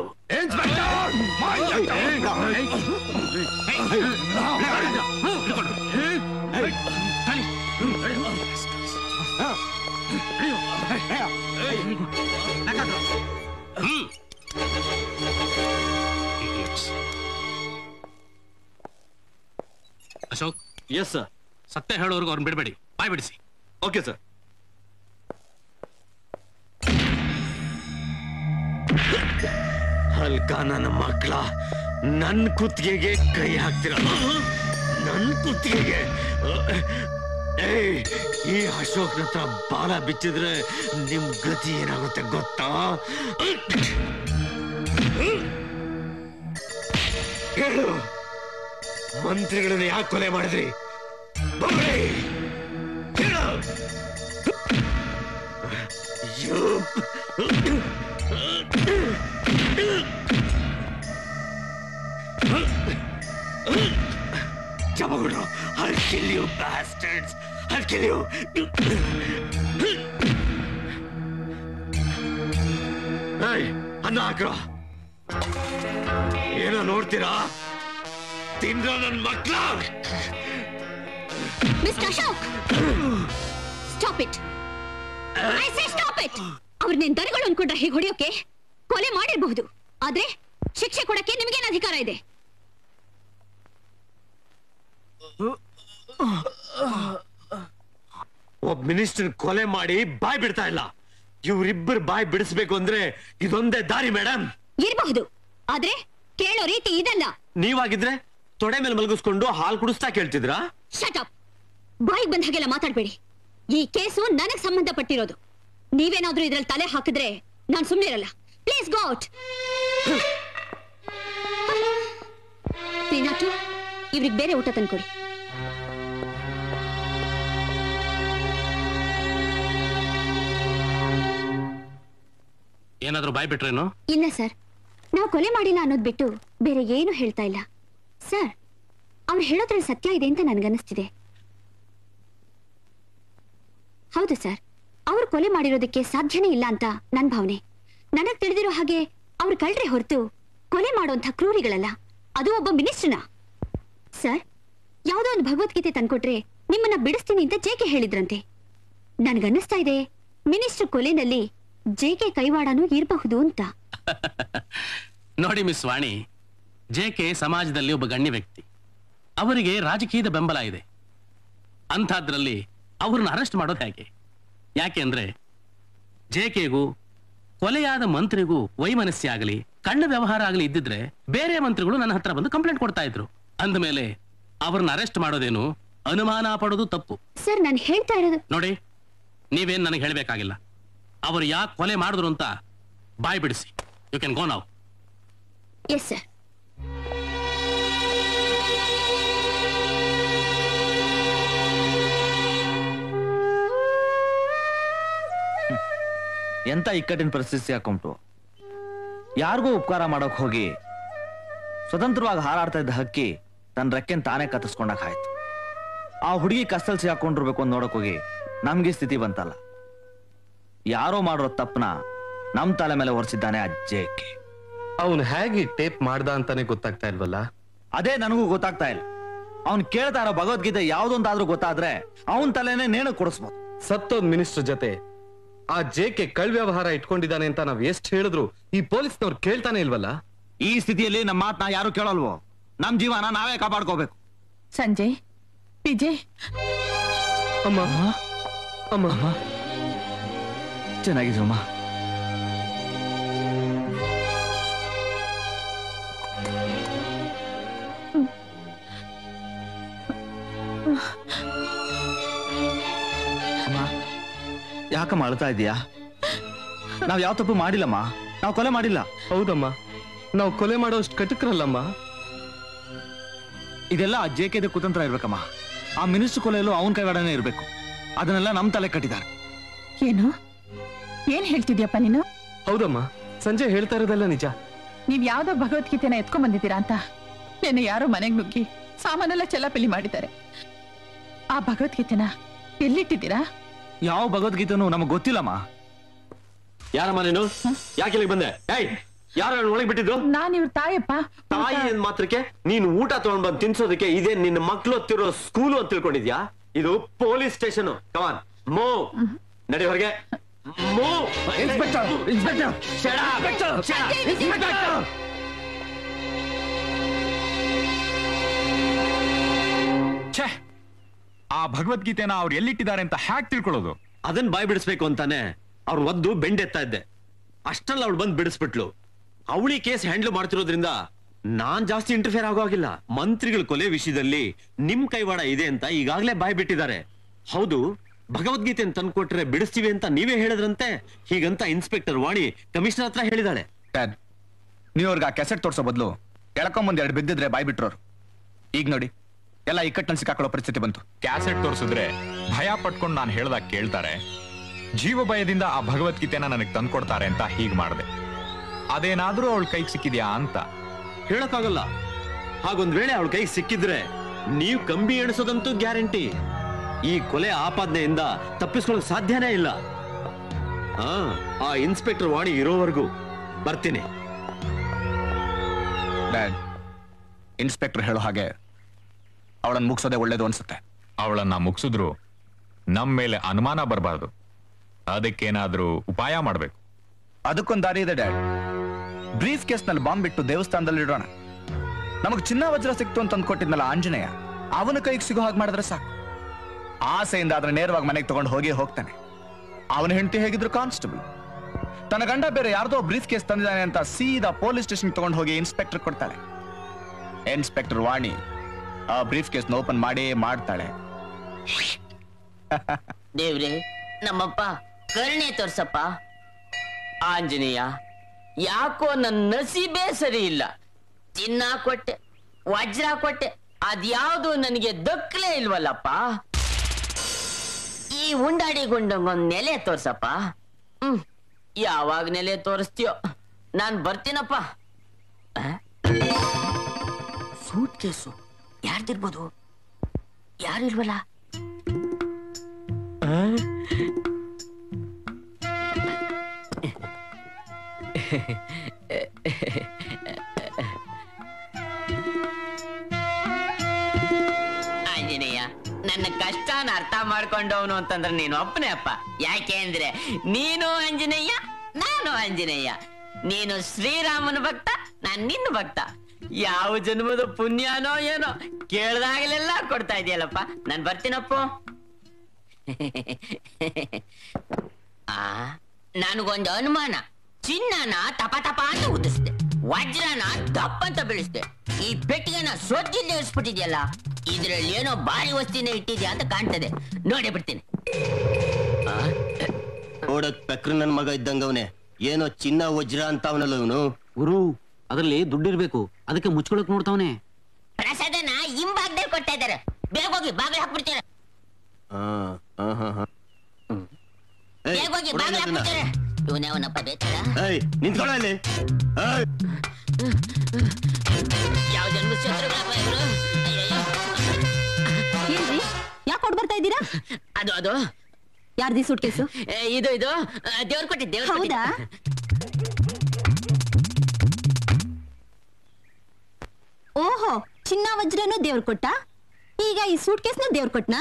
ಅಶೋಕ್. Yes sir. ಸತ್ಯ ಹೇಳೋರ್ಗು ಅವ್ರನ್ನ ಬಿಡಬೇಡಿ, ಬಾಯ್ ಬಿಡಿಸಿ. Okay sir. ಹಲ್ಕ ನನ್ನ ಮಕ್ಕಳ ನನ್ ಕುತ್ತಿಗೆಗೆ ಕೈ ಹಾಕ್ತಿರ. ನನ್ ಕುತ್ತಿಗೆಗೆ ಏಯ್, ಈ ಅಶೋಕ್ನ ಹತ್ರ ಬಾಲ ಬಿಚ್ಚಿದ್ರೆ ನಿಮ್ ಗತಿ ಏನಾಗುತ್ತೆ ಗೊತ್ತಾ? ಹೇಳು, ಮಂತ್ರಿಗಳನ್ನ ಯಾಕೆ ಕೊಲೆ ಮಾಡಿದ್ರಿ? ಹೇಳು. Jabagudro, I'll kill you, bastards! I'll kill you! Hey, ಅನ್ನ ಹಾಕ್ರ. ಏನೋ ನೋಡ್ತೀರಾ? ತಿಂದ್ರ ನನ್ನ ಮಕ್ಕಳ. Mister Ashok, stop it. I say stop it. ಅವ್ರನ್ನೇನ್ ದರಗಳು ಅನ್ಕೊಂಡ್ರೆ ಹೇಗೆ ಹೊಡೆಯೋಕೆ? ಕೊಲೆ ಮಾಡಿರಬಹುದು, ಆದ್ರೆ ಶಿಕ್ಷೆ ಕೊಡಕ್ಕೆ ನಿಮಗೇನು ಅಧಿಕಾರ ಇದೆ? ಒಬ್ಬ ಮಿನಿಸ್ಟರ್ ಕೊಲೆ ಮಾಡಿ ಬಾಯ್ ಬಿಡ್ತಾ ಇಲ್ಲ. ಇವರಿಬ್ಬರು ಬಾಯ್ ಬಿಡಿಸ್ಬೇಕು ಅಂದ್ರೆ ಇದೊಂದೇ ದಾರಿ ಮೇಡಮ್. ಇರಬಹುದು, ಆದ್ರೆ ಕೇಳೋ ರೀತಿ ಇದಲ್ಲ. ನೀವಾಗಿದ್ರೆ ತೊಡೆ ಮೇಲೆ ಮಲಗಿಸ್ಕೊಂಡು ಹಾಲು ಕುಡಿಸ್ತಾ ಕೇಳ್ತಿದ್ರಾ? Shut up. ಬಾಯಿಗೆ ಬಂದ ಹಾಗೆಲ್ಲ ಮಾತಾಡ್ಬೇಡಿ. ಈ ಕೇಸು ನನಗ್ ಸಂಬಂಧಪಟ್ಟಿರೋದು. ನೀವೇನಾದ್ರೂ ಇದ್ರಲ್ಲಿ ತಲೆ ಹಾಕಿದ್ರೆ ನಾನ್ ಸುಮ್ನೆ ಇರಲ್ಲ. Please go out. ಶ್ರೀನಾಥು, ಇವ್ರಿಗೆ ಬೇರೆ ಊಟ ತಂದ್ಕೊಡಿ. ಏನಾದ್ರೂ ಬಾಯ್ ಬಿಟ್ರೇನು? ಇಲ್ಲ ಸರ್, ನಾವು ಕೊಲೆ ಮಾಡಿಲ್ಲ ಅನ್ನೋದ್ ಬಿಟ್ಟು ಬೇರೆ ಏನು ಹೇಳ್ತಾ ಇಲ್ಲ ಸರ್. ಅವ್ರು ಹೇಳೋದ್ರಲ್ಲಿ ಸತ್ಯ ಇದೆ ಅಂತ ನನ್ಗನ್ನಿಸ್ತಿದೆ. ಹೌದು ಸರ್, ಅವ್ರು ಕೊಲೆ ಮಾಡಿರೋದಕ್ಕೆ ಸಾಧ್ಯನೇ ಇಲ್ಲ ಅಂತ ನನ್ ಭಾವನೆ. ನನಗ್ ತಿಳಿದಿರೋ ಹಾಗೆ ಅವ್ರು ಕಳ್ರೆ ಹೊರತು ಕೊಲೆ ಮಾಡೋಂಥ ಕ್ರೂರಿಗಳಲ್ಲ. ಅದು ಒಬ್ಬ ಮಿನಿಸ್ಟ್ರನ. ಸರ್, ಯಾವುದೋ ಒಂದು ಭಗವದ್ಗೀತೆ ತಂದ್ಕೊಟ್ರೆ ನಿಮ್ಮನ್ನ ಬಿಡಿಸ್ತೀನಿ ಅಂತ ಜೇಕೆ ಹೇಳಿದ್ರಂತೆ. ನನ್ಗನ್ನಿಸ್ತಾ ಇದೆ ಮಿನಿಸ್ಟರ್ ಕೊಲೆನಲ್ಲಿ ಜೇಕೆ ಕೈವಾಡನೂ ಇರಬಹುದು ಅಂತ. ನೋಡಿ ಮಿಸ್ ವಾಣಿ, ಜೆಕೆ ಸಮಾಜದಲ್ಲಿ ಒಬ್ಬ ಗಣ್ಯ ವ್ಯಕ್ತಿ. ಅವರಿಗೆ ರಾಜಕೀಯದ ಬೆಂಬಲ ಇದೆ. ಅಂಥದ್ರಲ್ಲಿ ಅವ್ರನ್ನ ಅರೆಸ್ಟ್ ಮಾಡೋದು ಹೇಗೆ? ಯಾಕೆ ಅಂದ್ರೆ ಜೆಕೆಗೂ ಕೊಲೆಯಾದ ಮಂತ್ರಿಗೂ ವೈಮನಸ್ಸಿ ಆಗಲಿ ಕಣ್ಣ ವ್ಯವಹಾರ ಆಗಲಿ ಇದ್ದಿದ್ರೆ ಬೇರೆ ಮಂತ್ರಿಗಳು ನನ್ನ ಹತ್ರ ಬಂದು ಕಂಪ್ಲೇಂಟ್ ಕೊಡ್ತಾ ಇದ್ರು. ಅಂದಮೇಲೆ ಅವ್ರನ್ನ ಅರೆಸ್ಟ್ ಮಾಡೋದೇನು ಅನುಮಾನ ಪಡೋದು ತಪ್ಪು. ಸರ್, ನಾನು ಹೇಳ್ತಾ ಇರೋದು ನೋಡಿ, ನೀವೇನ್ ನನಗೆ ಹೇಳಬೇಕಾಗಿಲ್ಲ. ಅವರು ಯಾಕೆ ಕೊಲೆ ಮಾಡಿದ್ರು ಅಂತ ಬಾಯ್ ಬಿಡಿಸಿ. You can go now. Yes sir. ಎಂತ ಇಕ್ಕಟ್ಟಿನ ಪರಿಸ್ಥಿತಿ ಹಾಕೊಂಡ್ರು. ಯಾರಿಗೂ ಉಪಕಾರ ಮಾಡೋಕ್ ಹೋಗಿ ಸ್ವತಂತ್ರವಾಗಿ ಹಾರಾಡ್ತಾ ಇದ್ದ ಹಕ್ಕಿ ತನ್ನ ರೆಕ್ಕೆನ್ ತಾನೇ ಕತ್ತರಿಸ್ಕೊಂಡಾಗ ಆಯ್ತು. ಆ ಹುಡುಗಿ ಕಸ್ತಲ್ ಸಿಗಾಕೊಂಡಿರ್ಬೇಕು ಅಂತ ನೋಡಕ್ ಹೋಗಿ ನಮ್ಗೆ ಸ್ಥಿತಿ ಬಂತಲ್ಲ. ಯಾರೋ ಮಾಡಿರೋ ತಪ್ಪನ ನಮ್ ತಲೆ ಮೇಲೆ ಹೊರಿಸಿದ್ದಾನೆ ಅಜ್ಜೇಕೆ. ಅವನು ಹೇಗೆ ಟೇಪ್ ಮಾಡ್ದ ಅಂತಾನೆ ಗೊತ್ತಾಗ್ತಾ ಇಲ್ವಲ್ಲ. ಅದೇ ನನಗೂ ಗೊತ್ತಾಗ್ತಾ ಇಲ್ಲ. ಅವ್ನ್ ಕೇಳ್ತಾ ಇರೋ ಭಗವದ್ಗೀತೆ ಯಾವ್ದೊಂದಾದ್ರೂ ಗೊತ್ತಾದ್ರೆ ಅವನ್ ತಲೆನೇ ನೇಣು ಕೊಡಿಸ್ಬೋದು. ಸತ್ತೋದ್ ಮಿನಿಸ್ಟರ್ ಜೊತೆ ಆ ಜೇಕೆ ಕಳ್ ವ್ಯವಹಾರ ಇಟ್ಕೊಂಡಿದ್ದಾನೆ ಅಂತ ನಾವ್ ಎಷ್ಟ್ ಹೇಳಿದ್ರು ಈ ಪೊಲೀಸ್ನವ್ರು ಕೇಳ್ತಾನೆ ಇಲ್ವಲ್ಲ. ಈ ಸ್ಥಿತಿಯಲ್ಲಿ ನಮ್ಮ ಮಾತನ್ನ ಯಾರು ಕೇಳಲ್ವೋ. ನಮ್ ಜೀವನ ನಾವೇ ಕಾಪಾಡ್ಕೋಬೇಕು. ಸಂಜಯ್, ವಿಜಯ್, ಅಮ್ಮ ಅಮ್ಮ ಚೆನ್ನಾಗಿದ್ರಮ್ಮ. ಯಾಕಮ್ಮ ಅಳ್ತಾ ಇದೀಯಾ? ನಾವ್ ಯಾವ ತಪ್ಪು ಮಾಡಿಲ್ಲಮ್ಮ. ನಾವು ಕೊಲೆ ಮಾಡಿಲ್ಲ. ಹೌದಮ್ಮ, ನಾವು ಕೊಲೆ ಮಾಡೋಷ್ಟು ಕಟುಕ್ರಲ್ಲಮ್ಮ. ಇದೆಲ್ಲ ಜೆಕೆದ ಕುತಂತ್ರ ಇರ್ಬೇಕಮ್ಮ. ಆ ಮಿನಿಸ್ಟರ್ ಕೊಲೆಯಲ್ಲೂ ಅವನ್ ಕೈವಾಡನೇ ಇರ್ಬೇಕು. ಅದನ್ನೆಲ್ಲ ನಮ್ ತಲೆ ಕಟ್ಟಿದ್ದಾರೆ. ಏನು ಏನ್ ಹೇಳ್ತಿದ್ಯಪ್ಪ ನೀನು? ಹೌದಮ್ಮ, ಸಂಜೆ ಹೇಳ್ತಾ ಇರೋದೆಲ್ಲ ನಿಜ. ನೀವ್ ಯಾವ್ದೋ ಭಗವದ್ಗೀತೆನ ಎತ್ಕೊಂಡ್ ಬಂದಿದ್ದೀರಾ ಅಂತ ನಿನ್ನೆ ಯಾರೋ ಮನೆಗ್ ನುಗ್ಗಿ ಸಾಮಾನೆಲ್ಲ ಚೆಲ್ಲಾಪಿಲ್ಲಿ ಮಾಡಿದ್ದಾರೆ. ಆ ಭಗವದ್ಗೀತೆನ ಎಲ್ಲಿಟ್ಟಿದ್ದೀರಾ? ಯಾವ ಭಗವದ್ಗೀತೆನೂ ನಮಗ್ ಗೊತ್ತಿಲ್ಲಮ್ಮ. ಯಾರಮ್ಮ ನೀನು? ಯಾಕೆ ಇಲ್ಲಿಗೆ ಬಂದೆ? ಏಯ್, ಯಾರು ಒಳಗೆ ಬಿಟ್ಟಿದ್ರು? ನಾನ್ ಇವ್ರ ತಾಯಪ್ಪ. ತಾಯಿ ಏನ್ ಮಾತ್ರಕ್ಕೆ ನೀನು ಊಟ ತಗೊಂಡ್ ಬಂದು ತಿನ್ಸೋದಕ್ಕೆ ಇದೇ ನಿನ್ನ ಮಕ್ಳು ಹೊತ್ತಿರೋ ಸ್ಕೂಲು ಅಂತ ತಿಳ್ಕೊಂಡಿದ್ಯಾ? ಇದು ಪೊಲೀಸ್ ಸ್ಟೇಷನ್. ಕಮಾನ್ ಮೋ, ನಡಿ ಹೊರಗೆ. ಮೋ. Inspector, inspector, Shut up. Shut up. Inspector. ಛೇ, ಆ ಭಗವದ್ಗೀತೆನ ಅವ್ರು ಎಲ್ಲಿಟ್ಟಿದ್ದಾರೆ ಅಂತ ಹ್ಯಾಕ್ ತಿಳ್ಕೊಳ್ಳೋದು? ಅದನ್ನ ಬಾಯ್ ಬಿಡಿಸ್ಬೇಕು ಅಂತಾನೆ ಅವ್ರು ಒದ್ದು ಬೆಂಡೆತ್ತಾ ಇದ್ದೆ. ಅಷ್ಟಲ್ಲ ಅವಳು ಬಂದು ಬಿಡಿಸ್ಬಿಟ್ಲು. ಅವಳಿ ಕೇಸ್ ಹ್ಯಾಂಡಲ್ ಮಾಡ್ತಿರೋದ್ರಿಂದ ನಾನ್ ಜಾಸ್ತಿ ಇಂಟರ್ಫಿಯರ್ ಆಗೋ ಆಗಿಲ್ಲ. ಮಂತ್ರಿಗಳ ಕೊಲೆ ವಿಷಯದಲ್ಲಿ ನಿಮ್ ಕೈವಾಡ ಇದೆ ಅಂತ ಈಗಾಗಲೇ ಬಾಯ್ ಬಿಟ್ಟಿದ್ದಾರೆ. ಹೌದು, ಭಗವದ್ಗೀತೆ ತಂದ್ಕೊಟ್ರೆ ಬಿಡಿಸ್ತೀವಿ ಅಂತ ನೀವೇ ಹೇಳಿದ್ರಂತೆ. ಹೀಗಂತ ಇನ್ಸ್ಪೆಕ್ಟರ್ ವಾಣಿ ಕಮಿಷನರ್ ಹತ್ರ ಹೇಳಿದಾಳೆ. ನೀವು ಅವ್ರಿಗೆ ಆ ಕೆಸೆಟ್ ತೋರ್ಸೋ ಬದಲು ಎಳ್ಕೊಂಬಂದ್ ಎರಡು ಬಿದ್ದಿದ್ರೆ ಬಾಯ್ ಬಿಟ್ರೋರು. ಈಗ ನೋಡಿ, ಎಲ್ಲ ಇಕ್ಕಟ್ಟಲ್ಲಿ ಸಿಕ್ಕಾಕೊಳ್ಳೋ ಪರಿಸ್ಥಿತಿ ಬಂತು. ಕ್ಯಾಸೆಟ್ ತೋರಿಸಿದ್ರೆ ಭಯ ಪಟ್ಕೊಂಡು ನಾನು ಹೇಳ್ದಾಗ ಕೇಳ್ತಾರೆ. ಜೀವ ಭಯದಿಂದ ಆ ಭಗವದ್ಗೀತೆನ ನನಗೆ ತಂದ್ಕೊಡ್ತಾರೆ ಅಂತ ಹೀಗ್ ಮಾಡಿದೆ. ಅದೇನಾದ್ರೂ ಅವಳ ಕೈಗೆ ಸಿಕ್ಕಿದ್ಯಾ ಅಂತ ಹೇಳಕ್ಕಾಗಲ್ಲ. ಹಾಗೊಂದ್ ವೇಳೆ ಅವಳ ಕೈಗೆ ಸಿಕ್ಕಿದ್ರೆ ನೀವು ಕಂಬಿ ಎಣಿಸೋದಂತೂ ಗ್ಯಾರಂಟಿ. ಈ ಕೊಲೆ ಆಪಾದನೆಯಿಂದ ತಪ್ಪಿಸ್ಕೊಳ್ಳೋಕೆ ಸಾಧ್ಯನೇ ಇಲ್ಲ. ಆ ಆ ಇನ್ಸ್ಪೆಕ್ಟರ್ ವಾಣಿ ಇರೋವರೆಗೂ ಬರ್ತೀನಿ. ಡ್ಯಾಡ್, ಇನ್ಸ್ಪೆಕ್ಟರ್ ಹೇಳೋ ಹಾಗೆ ಅವಳನ್ನ ಮುಗಿಸೋದೇ ಒಳ್ಳೇದು ಅನ್ಸುತ್ತೆ. ಅವಳನ್ನ ಮುಗಿಸಿದ್ರು ನಮ್ ಮೇಲೆ ಅನುಮಾನ ಬರಬಾರ್ದು. ಅದಕ್ಕೇನಾದ್ರೂ ಉಪಾಯ ಮಾಡ್ಬೇಕು. ಅದಕ್ಕೊಂದು ದಾರಿ ಇದೆ ಡ್ಯಾಡ್. ಬ್ರೀಫ್ ಕೇಸ್ ನಲ್ಲಿ ಬಾಂಬ್ ಬಿಟ್ಟು ದೇವಸ್ಥಾನದಲ್ಲಿ ಇಡೋಣ. ನಮಗ್ ಚಿನ್ನ ವಜ್ರ ಸಿಕ್ತು ಅಂತ ಅಂದ್ಕೊಟ್ಟಿದ್ನಲ್ಲ ಆಂಜನೇಯ, ಅವನ ಕೈಗೆ ಸಿಗೋ ಹಾಗೆ ಮಾಡಿದ್ರೆ ಸಾಕು. ಆಸೆಯಿಂದ ಆದ್ರೆ ನೇರವಾಗಿ ಮನೆಗೆ ತಗೊಂಡು ಹೋಗಿ ಹೋಗ್ತಾನೆ. ಅವನ ಹೆಂಡತಿ ಹೇಗಿದ್ರು ಕಾನ್ಸ್ಟೇಬಲ್. ತನ್ನ ಗಂಡ ಬೇರೆ ಯಾರ್ದೋ ಬ್ರೀಫ್ ಕೇಸ್ ತಂದಿದ್ದಾನೆ ಅಂತ ಸೀದಾ ಪೊಲೀಸ್ ಸ್ಟೇಷನ್ ತಗೊಂಡು ಹೋಗಿ ಇನ್ಸ್ಪೆಕ್ಟರ್ ಕೊಡ್ತಾಳೆ. ಇನ್ಸ್ಪೆಕ್ಟರ್ ವಾಣಿ ಆ ಬ್ರೀಫ್ ಕೇಸ್ ಓಪನ್ ಮಾಡೇ ಮಾಡ್ತಾಳೆ. ದೇವ್ರೆ, ನಮ್ಮಪ್ಪ ಕರುಣೆ ತೋರ್ಸಪ್ಪ. ಆಂಜನೇಯ, ಯಾಕೋ ನನ್ನ ನಸೀಬೇ ಸರಿ ಇಲ್ಲ. ಚಿನ್ನ ಕೊಟ್ಟೆ, ವಜ್ರ ಕೊಟ್ಟೆ, ಅದ್ಯಾವುದು ನನಗೆ ದಕ್ಕಲೇ ಇಲ್ವಲ್ಲಪ್ಪ. ಈ ಉಂಡಾಡಿ ಗುಂಡಂಗೊಂದ್ ನೆಲೆ ತೋರ್ಸಪ್ಪ. ಹ್ಮ್, ಯಾವಾಗ ನೆಲೆ ತೋರಿಸ್ತೀಯೋ ನಾನ್ ಬರ್ತೀನಪ್ಪ. ಸೂಟ್ ಕೇಸು ಯಾರ್ದಿರ್ಬೋದು? ಯಾರಿಲ್ವಲ್ಲ? ಆಂಜನೇಯ, ನನ್ನ ಕಷ್ಟನ ಅರ್ಥ ಮಾಡ್ಕೊಂಡವನು ಅಂತಂದ್ರೆ ನೀನು ಒಪ್ಪನೆ ಅಪ್ಪ. ಯಾಕೆ ಅಂದ್ರೆ ನೀನು ಆಂಜನೇಯ, ನಾನು ಆಂಜನೇಯ. ನೀನು ಶ್ರೀರಾಮನ ಭಕ್ತ, ನಾನ್ ನಿನ್ನ ಭಕ್ತ. ಯಾವ ಜನ್ಮದ ಪುಣ್ಯನೋ ಏನೋ ಕೇಳ್ದಾಗಲೆಲ್ಲ ಕೊಡ್ತಾ ಇದೆಯಲ್ಲಪ್ಪ. ನಾನ್ ಬರ್ತೀನಪ್ಪ. ಆ ನನಗೊಂದು ಅನುಮಾನ. ಚಿನ್ನನ ತಪ ತಪ ಅಂತ ಉದಿಸ್ದೆ, ವಜ್ರನ ದಪ್ಪ ಅಂತ ಬೆಳೆಸ್ದೆ. ಈ ಪೆಟ್ಟಿಗೆನ ಸೊಜ್ಜಿಂದ ಇಳಿಸ್ಬಿಟ್ಟಿದ್ಯಲ್ಲ, ಇದ್ರಲ್ಲಿ ಏನೋ ಭಾರಿ ವಸ್ತಿನ ಇಟ್ಟಿದ್ಯಾ ಅಂತ ಕಾಣ್ತದೆ. ನೋಡೇ ಬಿಡ್ತೀನಿ. ನೋಡಕ್ ಪೆಕ್ರ ನನ್ ಮಗ ಇದ್ದಂಗವನೆ. ಏನೋ ಚಿನ್ನ ವಜ್ರ ಅಂತ ಅವನಲ್ಲ ಇವನು. ಗುರು, ಅದ್ರಲ್ಲಿ ದುಡ್ಡಿರ್ಬೇಕು, ಅದಕ್ಕೆ ಮುಚ್ಕೊಳಕ್ ನೋಡ್ತಾವನೆ. ಪ್ರಸಾದನ ಹಿಂಭಾಗದಲ್ಲಿ ಕೊಡ್ತಾ ಇದ್ದಾರೆ. ಬೇಗ ಹೋಗಿ ಬಾಗಿಲು ಹಾಕ್ಬಿಡ್ತಾರೆ. ಬೇಗ ಹೋಗಿ ಬಾಗಿಲು ಹಾಕ್ಬಿಡ್ತಾರೆ. ಇವನವನಪ್ಪ ಬೇಕಲ್ಲ. ನಿಂತ್ಕೊಳ್ಳ ಅಲ್ಲಿ. ಯಾವ ಜನ್ಮ ಶತ್ರುಗಳಪ್ಪ ಇವರು. ಏನ್ರಿ, ಯಾಕೆ ಕೊಡ್ ಬರ್ತಾ ಇದ್ದೀರಾ? ಅದು ಅದು ಯಾರ್ದಿ ಸೂಟ್ ಕೇಸು? ಇದು ಇದು ದೇವ್ರ ಕೊಟ್ಟೆ. ದೇವ್ರ ಹೌದಾ? ಓಹೋ, ಚಿನ್ನ ವಜ್ರನು ದೇವ್ರ ಕೊಟ್ಟ, ಈಗ ಈ ಸೂಟ್ ಕೇಸ್ನು ದೇವ್ರ ಕೊಟ್ನಾ?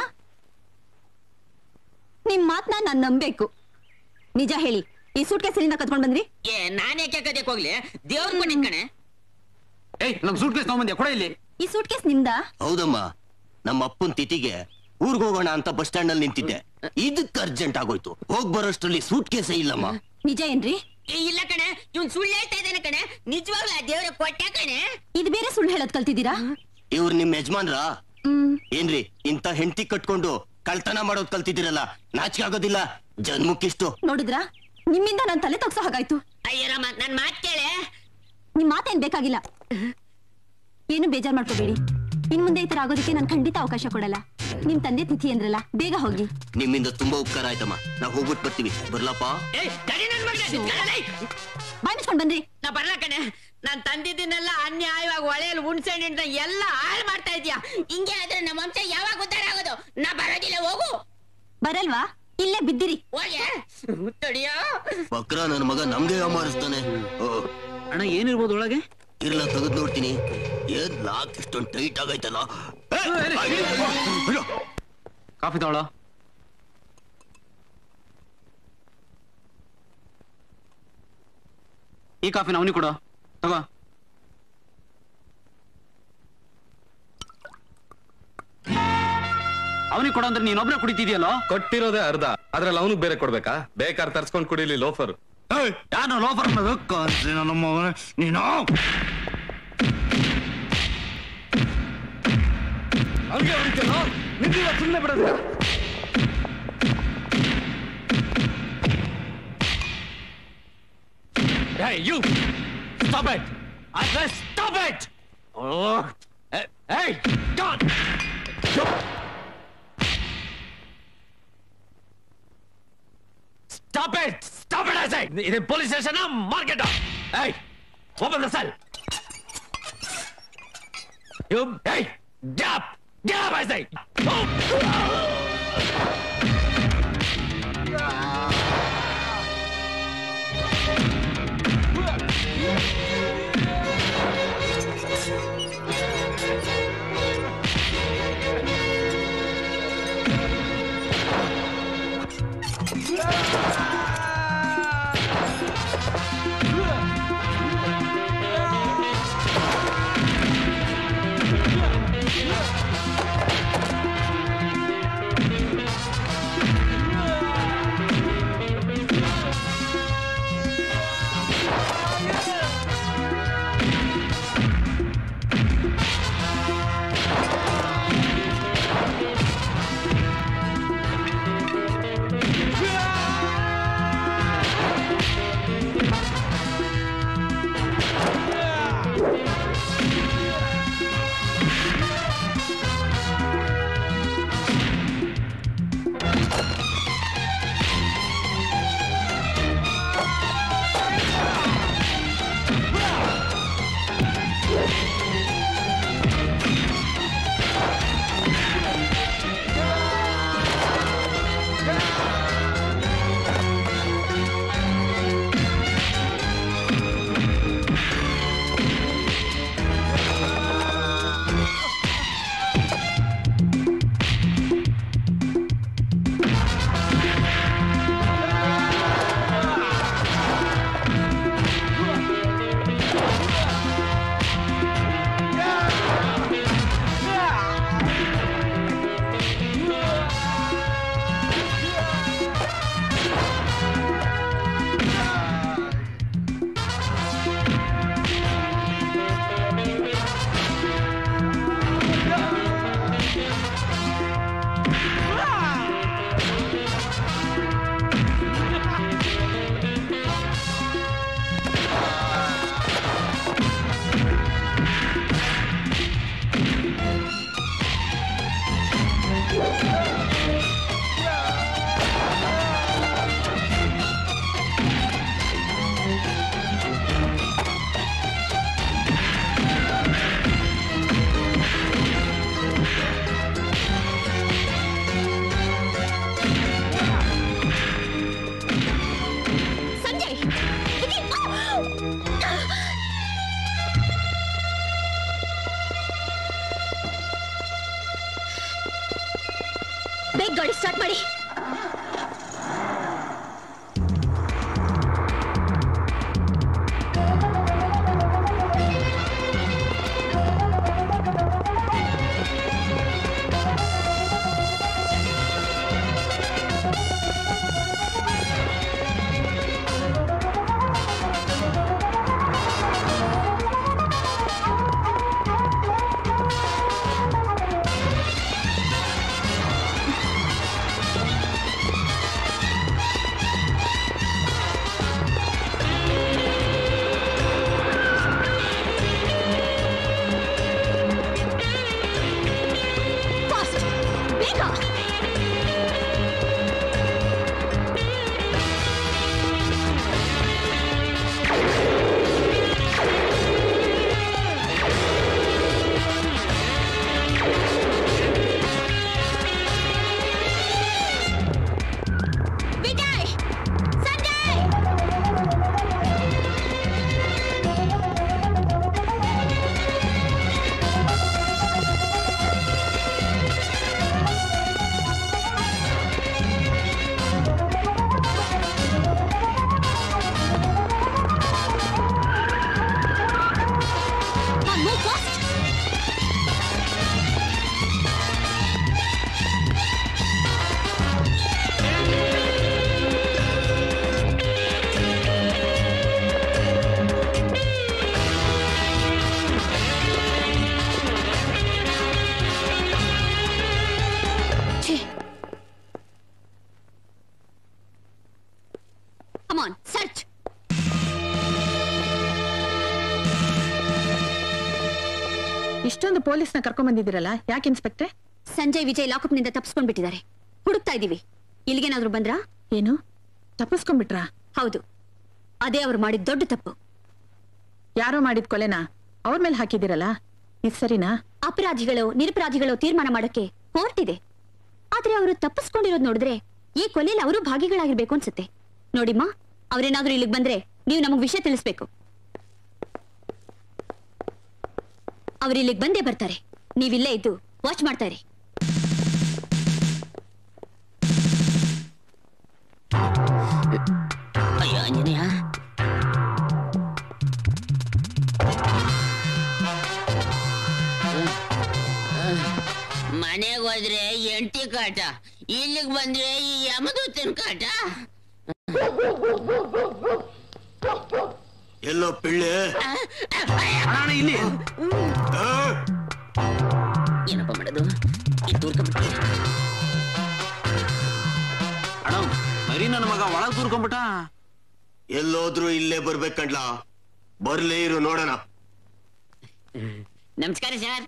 ನಿಮ್ ಮಾತ್ನ ನಾನ್ ನಂಬೇಕು. ನಿಜ ಹೇಳಿ, ಈ ಸೂಟ್ ಕೇಸಿನಿಂದ ಕತ್ಕೊಂಡ್ ಬಂದ್ರಿ? ಏ, ನಾನೇ ಕೇಳಕ್ ಹೋಗ್ಲಿ? ದೇವ್ರ ಕೊಟ್ಟಿದ್ ಕಣೆ. ಏಯ್, ನಮ್ ಸೂಟ್ ಕೇಸ್ ತಗೊಂಬಂದ್ಯಾ? ಕೊಡ ಇಲ್ಲಿ. ಈ ಸೂಟ್ ಕೇಸ್ ನಿಮ್ದ? ಹೌದಮ್ಮ, ನಮ್ಮ ಅಪ್ಪನ್ ತಿಥಿಗೆ ಊರ್ಗ್ ಹೋಗೋಣ ಅಂತ ಬಸ್ ಸ್ಟ್ಯಾಂಡ್ ಅಲ್ಲಿ ನಿಂತಿದ್ದೆ. ಇದಕ್ಕೆ ಅರ್ಜೆಂಟ್ ಆಗೋಯ್ತು. ಹೋಗ್ ಬರೋಷ್ಟ್ರಲ್ಲಿ ಸೂಟ್ ಕೇಸೇ ಇಲ್ಲಮ್ಮ. ನಿಜ ಏನ್ರಿ? ಇಲ್ಲ ಕಣೆ, ಇವ್ನ್ ಸುಳ್ಳು ಹೇಳ್ತಾ ಇದ್ದಾನೆ ಕಣೆ. ನಿಜವಾಗ್ಲೂ ದೇವ್ರ ಕೊಟ್ಟ ಕಣೆ. ಇದು ಬೇರೆ ಸುಳ್ಳು ಹೇಳೋದ್ ಕಲ್ತಿದ್ದೀರಾ? ಇವ್ರು ನಿಮ್ ಯಜಮಾನ್ರ ಏನ್ರಿ? ಇಂತ ಹೆಂಡತಿ ಕಟ್ಕೊಂಡು ಕಳ್ತನ ಮಾಡೋದ್ ಕಲ್ತಿದ್ದೀರಲ್ಲ, ನಾಚಿಕೆ ಆಗೋದಿಲ್ಲ ಜನ್ಮಕ್ಕಿಷ್ಟು. ನೋಡಿದ್ರಾ, ನಿಮ್ಮಿಂದ ನನ್ ತಲೆ ತಗ್ಸೋ ಹಾಗಾಯ್ತು. ಅಯ್ಯರಮ್ಮ, ನನ್ ಮಾತ್ ಕೇಳೆ. ನಿಮ್ ಮಾತೇನ್ ಬೇಕಾಗಿಲ್ಲ. ಏನು ಬೇಜಾರ್ ಮಾಡ್ಕೋಬೇಡಿ. ಇನ್ ಮುಂದೆ ಈ ತರ ಆಗೋದಕ್ಕೆ ನಾನು ಖಂಡಿತ ಅವಕಾಶ ಕೊಡಲ್ಲ. ನಿಮ್ ತಂದೆ ತಿಥಿ ಅಂದ್ರಲ್ಲ, ಬೇಗ ಹೋಗಿ. ನಿಮ್ಮಿಂದ ತುಂಬಾ ಉಪಕಾರ ಆಯ್ತಮ್ಮ. ನಾವ್ ಹೋಗ್ಬಿಟ್ಟು ಬರ್ತೀವಿ. ಬರ್ಲಪ್ಪ? ಬಾಯ್ ಮುಚ್ಕೊಂಡ್ ಬನ್ರಿ. ನಾ ಬರ್ಲ ಕಣೆ. ನಾನ್ ತಂದಿದ್ದನ್ನೆಲ್ಲ ಅನ್ಯಾಯವಾಗಿ ಹೊಳೆಯಲ್ಲಿ ಉಣ್ಸಣ್ಣಿಂದ ಎಲ್ಲ ಹಾಳು ಮಾಡ್ತಾ ಇದ್ಯಾ. ಹಿಂಗೆ ಆದ್ರೆ ನಮ್ಮ ವಂಶ ಯಾವಾಗ ಉದ್ಧಾರ ಆಗೋದು? ನಾ ಬರೋದಿಲ್ಲ. ಹೋಗು. ಬರಲ್ವಾ? ಇಲ್ಲೇ ಬಿದ್ದಿರಿ. ಹೋಗೆ ತಡಿಯೋ. ಬಕ್ರ ನನ್ ಮಗ ನಮ್ಗೆ ಮಾರಿಸ್ತಾನೆ. ಅಣ್ಣ, ಏನಿರ್ಬೋದು ಒಳಗೆ? ಇರ್ಲ ತೆಗೆದ್ ನೋಡ್ತೀನಿ. ಏನ್ ಲಾಕ್ ಇಷ್ಟೊಂದು ಟೈಟ್ ಆಗೈತಲ್ಲ. ಕಾಫಿ ತಗೊಳ್ಳೋ. ಈ ಕಾಫಿನ ಅವನಿಗೆ ಕೊಡೋ. ತಗೋ. ಅವನಿಗೆ ಕೊಡೋ ಅಂದ್ರೆ ನೀನೊಬ್ರೆ ಕುಡಿತಿದ್ಯಲ್ಲೋ. ಕೊಟ್ಟಿರೋದೇ ಅರ್ಧ, ಅದ್ರಲ್ಲಿ ಅವನಿಗೆ ಬೇರೆ ಕೊಡ್ಬೇಕಾ? ಬೇಕಾದ್ರೆ ತರ್ಸ್ಕೊಂಡ್ ಕುಡಿಲಿ ಲೋಫರ್. ನಾನು ಲೋಫರ್ ನನ್ನ ನೀನು ಹಂಗೆ ಹೊಡಿತೇನೋ? ನಿಂತಿಲ್ಲ, ಸುಮ್ಮನೆ ಬಿಡೋದಿಲ್ಲ. Hey, you! Stop it! I said stop it! Oh! Hey, hey! God! Stop it! Stop it, I say! In the police station, I'm market. Hey! Open the cell! You... Hey! Get up! Get up, I say! Oh! Start ಮಾಡಿ. ಇಷ್ಟೊಂದು ಪೊಲೀಸ್ನ ಕರ್ಕೊಂಡ್ ಬಂದಿದ್ದೀರಲ್ಲ, ಯಾಕೆ ಇನ್ಸ್ಪೆಕ್ಟ್ರೆ? ಸಂಜಯ್ ವಿಜಯ್ ಲಾಕಪ್ ನಿಂದ ತಪ್ಪಿಸ್ಕೊಂಡ್ಬಿಟ್ಟಿದ್ದಾರೆ. ಹುಡುಕ್ತಾ ಇದೀವಿ. ಇಲ್ಲಿಗೇನಾದ್ರೂ ಬಂದ್ರಾ? ಏನು ತಪ್ಪಿಸ್ಕೊಂಡ್ಬಿಟ್ರಾ? ಹೌದು, ಅದೇ ಅವ್ರು ಮಾಡಿದ ದೊಡ್ಡ ತಪ್ಪು. ಯಾರೋ ಮಾಡಿದ ಕೊಲೆನ ಅವ್ರ ಮೇಲೆ ಹಾಕಿದಿರಲ್ಲ, ಇದು ಸರಿನಾ? ಅಪರಾಧಿಗಳು ನಿರಪರಾಧಿಗಳು ತೀರ್ಮಾನ ಮಾಡಕ್ಕೆ ಕೋರ್ಟ್ ಇದೆ. ಆದ್ರೆ ಅವರು ತಪ್ಪಿಸ್ಕೊಂಡಿರೋದು ನೋಡಿದ್ರೆ ಈ ಕೊಲೆಯಲ್ಲಿ ಅವರು ಭಾಗಿಗಳಾಗಿರ್ಬೇಕು ಅನ್ಸುತ್ತೆ. ನೋಡಿಮ್ಮ, ಅವ್ರೇನಾದ್ರೂ ಇಲ್ಲಿಗೆ ಬಂದ್ರೆ ನೀವು ನಮಗ್ ವಿಷಯ ತಿಳಿಸ್ಬೇಕು. ಅವ್ರು ಇಲ್ಲಿಗೆ ಬಂದೇ ಬರ್ತಾರೆ. ನೀವಿಲ್ಲೇ ಇದ್ದು ವಾಚ್ ಮಾಡ್ತಾ ಇರಿ. ಅಯ್ಯೋ ಆಂಜನೇಯ, ಮನೆಗೆ ಹೋದ್ರೆ ಎಂಟಿ ಕಾಟ, ಇಲ್ಲಿಗೆ ಬಂದ್ರೆ ಈ ಯಮದೂತನ ಕಾಟ. ಎಲ್ಲೋ ಪಿಳ್ಳೆ ಇಲ್ಲಿ ಏನಪ್ಪ ಮಾಡೋದು? ಅಣ್ಣ ಹರಿ ನನ್ನ ಮಗ ಒಳಗ್ ತೂರ್ಕೊಂಡ್ಬಿಟ್ಟ. ಎಲ್ಲೋದ್ರು ಇಲ್ಲೇ ಬರ್ಬೇಕಂಡ್ಲ, ಬರ್ಲೇ ಇರು ನೋಡೋಣ. ನಮಸ್ಕಾರ ಸರ್.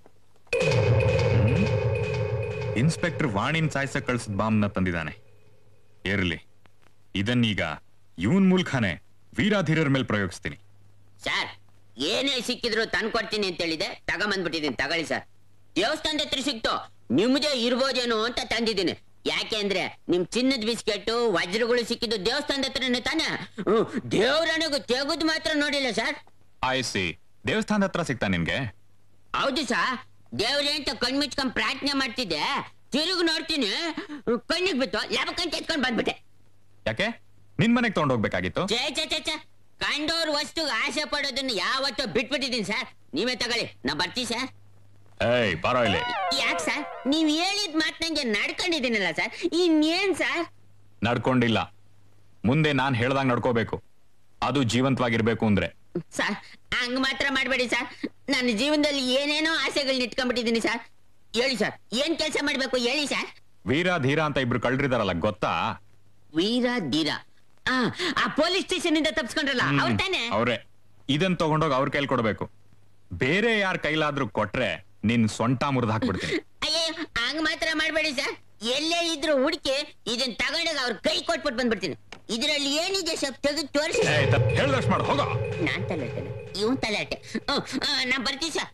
ಇನ್ಸ್ಪೆಕ್ಟರ್ ವಾಣಿನ್ ಸಾಯ್ಸ ಕಳ್ಸಿದ ಬಾಂಬ್ನ ತಂದಿದ್ದಾನೆ. ಇರ್ಲಿ, ಇದನ್ನೀಗ ಇವನ್ ಮೂಲಕನೇ ವೀರಾಧೀರರ ಮೇಲೆ ಪ್ರಯೋಗಿಸ್ತೀನಿ. ಸರ್, ಏನೇ ಸಿಕ್ಕಿದ್ರು ತಂದ್ಕೊಡ್ತೀನಿ ಅಂತ ಹೇಳಿದೆ, ತಗೊಂಬಂದ್ಬಿಟ್ಟಿದ್ದೀನಿ. ತಗೊಳ್ಳಿ ಸರ್. ದೇವಸ್ಥಾನದ ಹತ್ರ ಸಿಕ್ತು, ನಿಮ್ದೇ ಇರ್ಬೋದೇನೋ ಅಂತ ತಂದಿದ್ದೀನಿ. ಯಾಕೆ ಅಂದ್ರೆ ನಿಮ್ ಚಿನ್ನದ ಬಿಸ್ಕೆಟ್ ವಜ್ರಗಳು ಸಿಕ್ಕಿದ್ದು ದೇವಸ್ಥಾನದ ಹತ್ರನೇ ತಾನೆ. ದೇವ್ರನಿಗೂ ತೆಗೆದು ಮಾತ್ರ ನೋಡಿಲ್ಲ ಸರ್. ಆಯ್ಸಿ, ದೇವಸ್ಥಾನದ ಹತ್ರ ಸಿಗ್ತಾ ನಿನ್ಗೆ? ಹೌದು ಸರ್. ದೇವ್ರೆ ಅಂತ ಕಣ್ಮುಚ್ಕೊಂಡ್ ಪ್ರಾರ್ಥನೆ ಮಾಡ್ತಿದ್ದೆ, ತಿರುಗಿ ನೋಡ್ತೀನಿ, ಕಣ್ಣಿಗೆ ಬಿತ್ತು, ಲಾಭಕ್ಕಂತ ಎತ್ಕೊಂಡ್ ಬಂದ್ಬಿಟ್ಟೆ. ಯಾಕೆ ನಿನ್ ಮನೆಗ್ ತಗೊಂಡೋಗ್ಬೇಕಾಗಿತ್ತು? ಚೇ ಚೇ ಚೇ ಚೇ ಕಂಡೋರ್ ವಸ್ತು ಆಸೆ ಪಡೋದನ್ನ ಯಾವತ್ತೋ ಬಿಟ್ಬಿಟ್ಟಿದ್ದೀನಿ ಸರ್. ನೀವೇ ತಗೊಳ್ಳಿ, ನಾ ಬರ್ತೀವಿ ಸರ್. ಏಯ್ ಬಾರೋ ಇಲ್ಲಿ. ಯಾಕೆ ಸರ್? ನೀವ್ ಹೇಳಿದ್ ಮಾತ್ ನಂಗೆ ನಡ್ಕೊಂಡಿದ್ದೀನಲ್ಲ ಸರ್, ಇನ್ನೇನ್ ಸರ್? ನಡ್ಕೊಂಡಿಲ್ಲ, ಮುಂದೆ ನಾನ್ ಹೇಳ್ದಂಗ್ ನಡ್ಕೋಬೇಕು. ಅದು ಜೀವಂತವಾಗಿರ್ಬೇಕು ಅಂದ್ರೆ. ಸರ್ ಹಂಗ ಮಾತ್ರ ಮಾಡ್ಬೇಡಿ ಸರ್. ನನ್ನ ಜೀವನದಲ್ಲಿ ಏನೇನೋ ಆಸೆಗಳನ್ನ ಇಟ್ಕೊಂಡ್ಬಿಟ್ಟಿದ್ದೀನಿ ಸರ್. ಹೇಳಿ ಸರ್, ಏನ್ ಕೆಲಸ ಮಾಡ್ಬೇಕು ಹೇಳಿ ಸರ್. ವೀರ ಧೀರ ಅಂತ ಇಬ್ರು ಕಳ್ರಿದಾರಲ್ಲ, ಗೊತ್ತಾ? ವೀರ ಧೀರ ಆ ಪೊಲೀಸ್ ಸ್ಟೇಷನ್ ಇಂದ ತಪ್ಪಿಸ್ಕೊಂಡ್ರಲ್ಲ, ಅವ್ರ ತಾನೆ? ಅವ್ರೆ. ಇದನ್ ತಗೊಂಡೋಗಿ ಅವ್ರ ಕೈಲಿ ಕೊಡ್ಬೇಕು. ಬೇರೆ ಯಾರ ಕೈಲಾದ್ರೂ ಕೊಟ್ರೆ ನಿನ್ ಸೊಂಟ ಮುರಿದು ಹಾಕ್ಬಿಡ್ತೀನಿ. ಅಯ್ಯೋ ಹಂಗ ಮಾತ್ರ ಮಾಡ್ಬೇಡಿ ಸರ್. ಎಲ್ಲೇ ಇದ್ರು ಹುಡುಕಿ ಇದನ್ ತಗೊಂಡಾಗ ಅವ್ರ ಕೈ ಕೊಟ್ಬಿಟ್ಟು ಬಂದ್ಬಿಡ್ತೀನಿ. ಇದ್ರಲ್ಲಿ ಏನಿದೆ ಸರ್ ತೆಗೆದು ತೋರಿಸಿ. ಹೇಳ್ದಷ್ಟು ಮಾಡು, ಹೋಗ. ನಾನ್ ತಲಾಟೆ, ಇವನ್ ತಲಾಟೆ. ನಾ ಬರ್ತೀವಿ ಸರ್.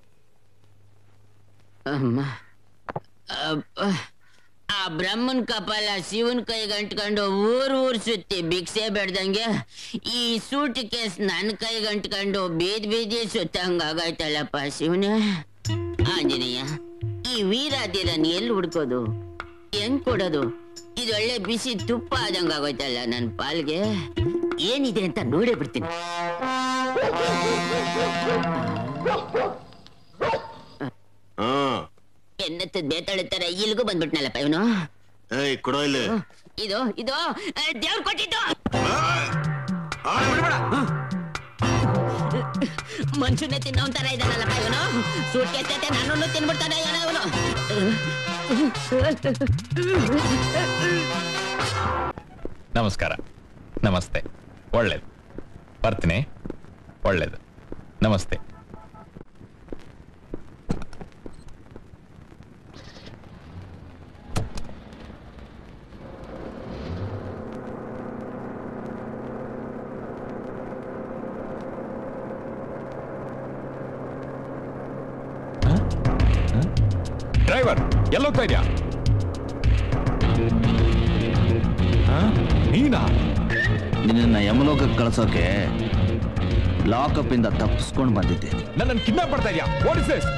ಆ ಬ್ರಹ್ಮನ್ ಕಪಾಲ ಶಿವನ್ ಕೈ ಗಂಟ್ಕೊಂಡು ಊರ್ ಊರ್ ಸುತ್ತಿ ಭಿಕ್ಷೆ ಬೇಡ್ದಂಗೆ ಈ ಸೂಟ್ ಕೇಸ್ ನನ್ ಕೈ ಗಂಟ್ಕೊಂಡು ಬೀದ್ ಬೀದಿ ಸುತ್ತಂಗಾಗೈತಲ್ಲಪ್ಪ ಶಿವನೇ. ಆಂಜನೇಯ, ಈ ವೀರಾಧೀರನ್ ಎಲ್ಲಿ ಹುಡ್ಕೋದು, ಹೆಂಗ್ ಕೊಡೋದು? ಇದು ಒಳ್ಳೆ ಬಿಸಿ ತುಪ್ಪ ಆದಂಗ ಆಗೋಯ್ತಲ್ಲ ನನ್ ಪಾಲ್ಗೆ. ಏನಿದೆ ಅಂತ ನೋಡೇ ಬಿಡ್ತೀನಿ. ಎನ್ನತ್ತದ್ ಬೇತಾಳೆ ತರ ಇಲ್ಗೂ ಬಂದ್ಬಿಟ್ನಲ್ಲಪ್ಪ ಇವನು. ಏಯ್ ಕೊಡೋ ಇಲ್ಲಿ. ಇದು ಇದು ದೇವ್ರು ಕೊಟ್ಟಿದ್ದು. ಮನುಷ್ಯನೇ ತಿನ್ನೋನ್ ತರ ಇದ್ದಾನಲ್ಲಪ್ಪ ಇವನು. ಸೂಟ್ ಕೆತ್ತೈತೆ ನನ್ನನ್ನು ತಿನ್ಬಿಡ್ತಾನೆ ಏನೋ ಇವನು. ನಮಸ್ಕಾರ. ನಮಸ್ತೆ. ಒಳ್ಳೇದು. ಬರ್ತೀನಿ. ಒಳ್ಳೇದು. ನಮಸ್ತೆ. ಡ್ರೈವರ್ ಎಲ್ಲೋಗ್ತಾ ಇದ್ಯಾ? ನೀನಾ? ನಿನ್ನ ಯಮಲೋಕಕ್ಕೆ ಕಳ್ಸೋಕೆ ಲಾಕಪ್ ಇಂದ ತಪ್ಪಿಸ್ಕೊಂಡು ಬಂದಿದ್ದೇನೆ. ನನ್ನನ್ನು ಕಿಡ್ನಾಪ್ ಮಾಡ್ತಾ ಇದ್ಯಾ? What is this?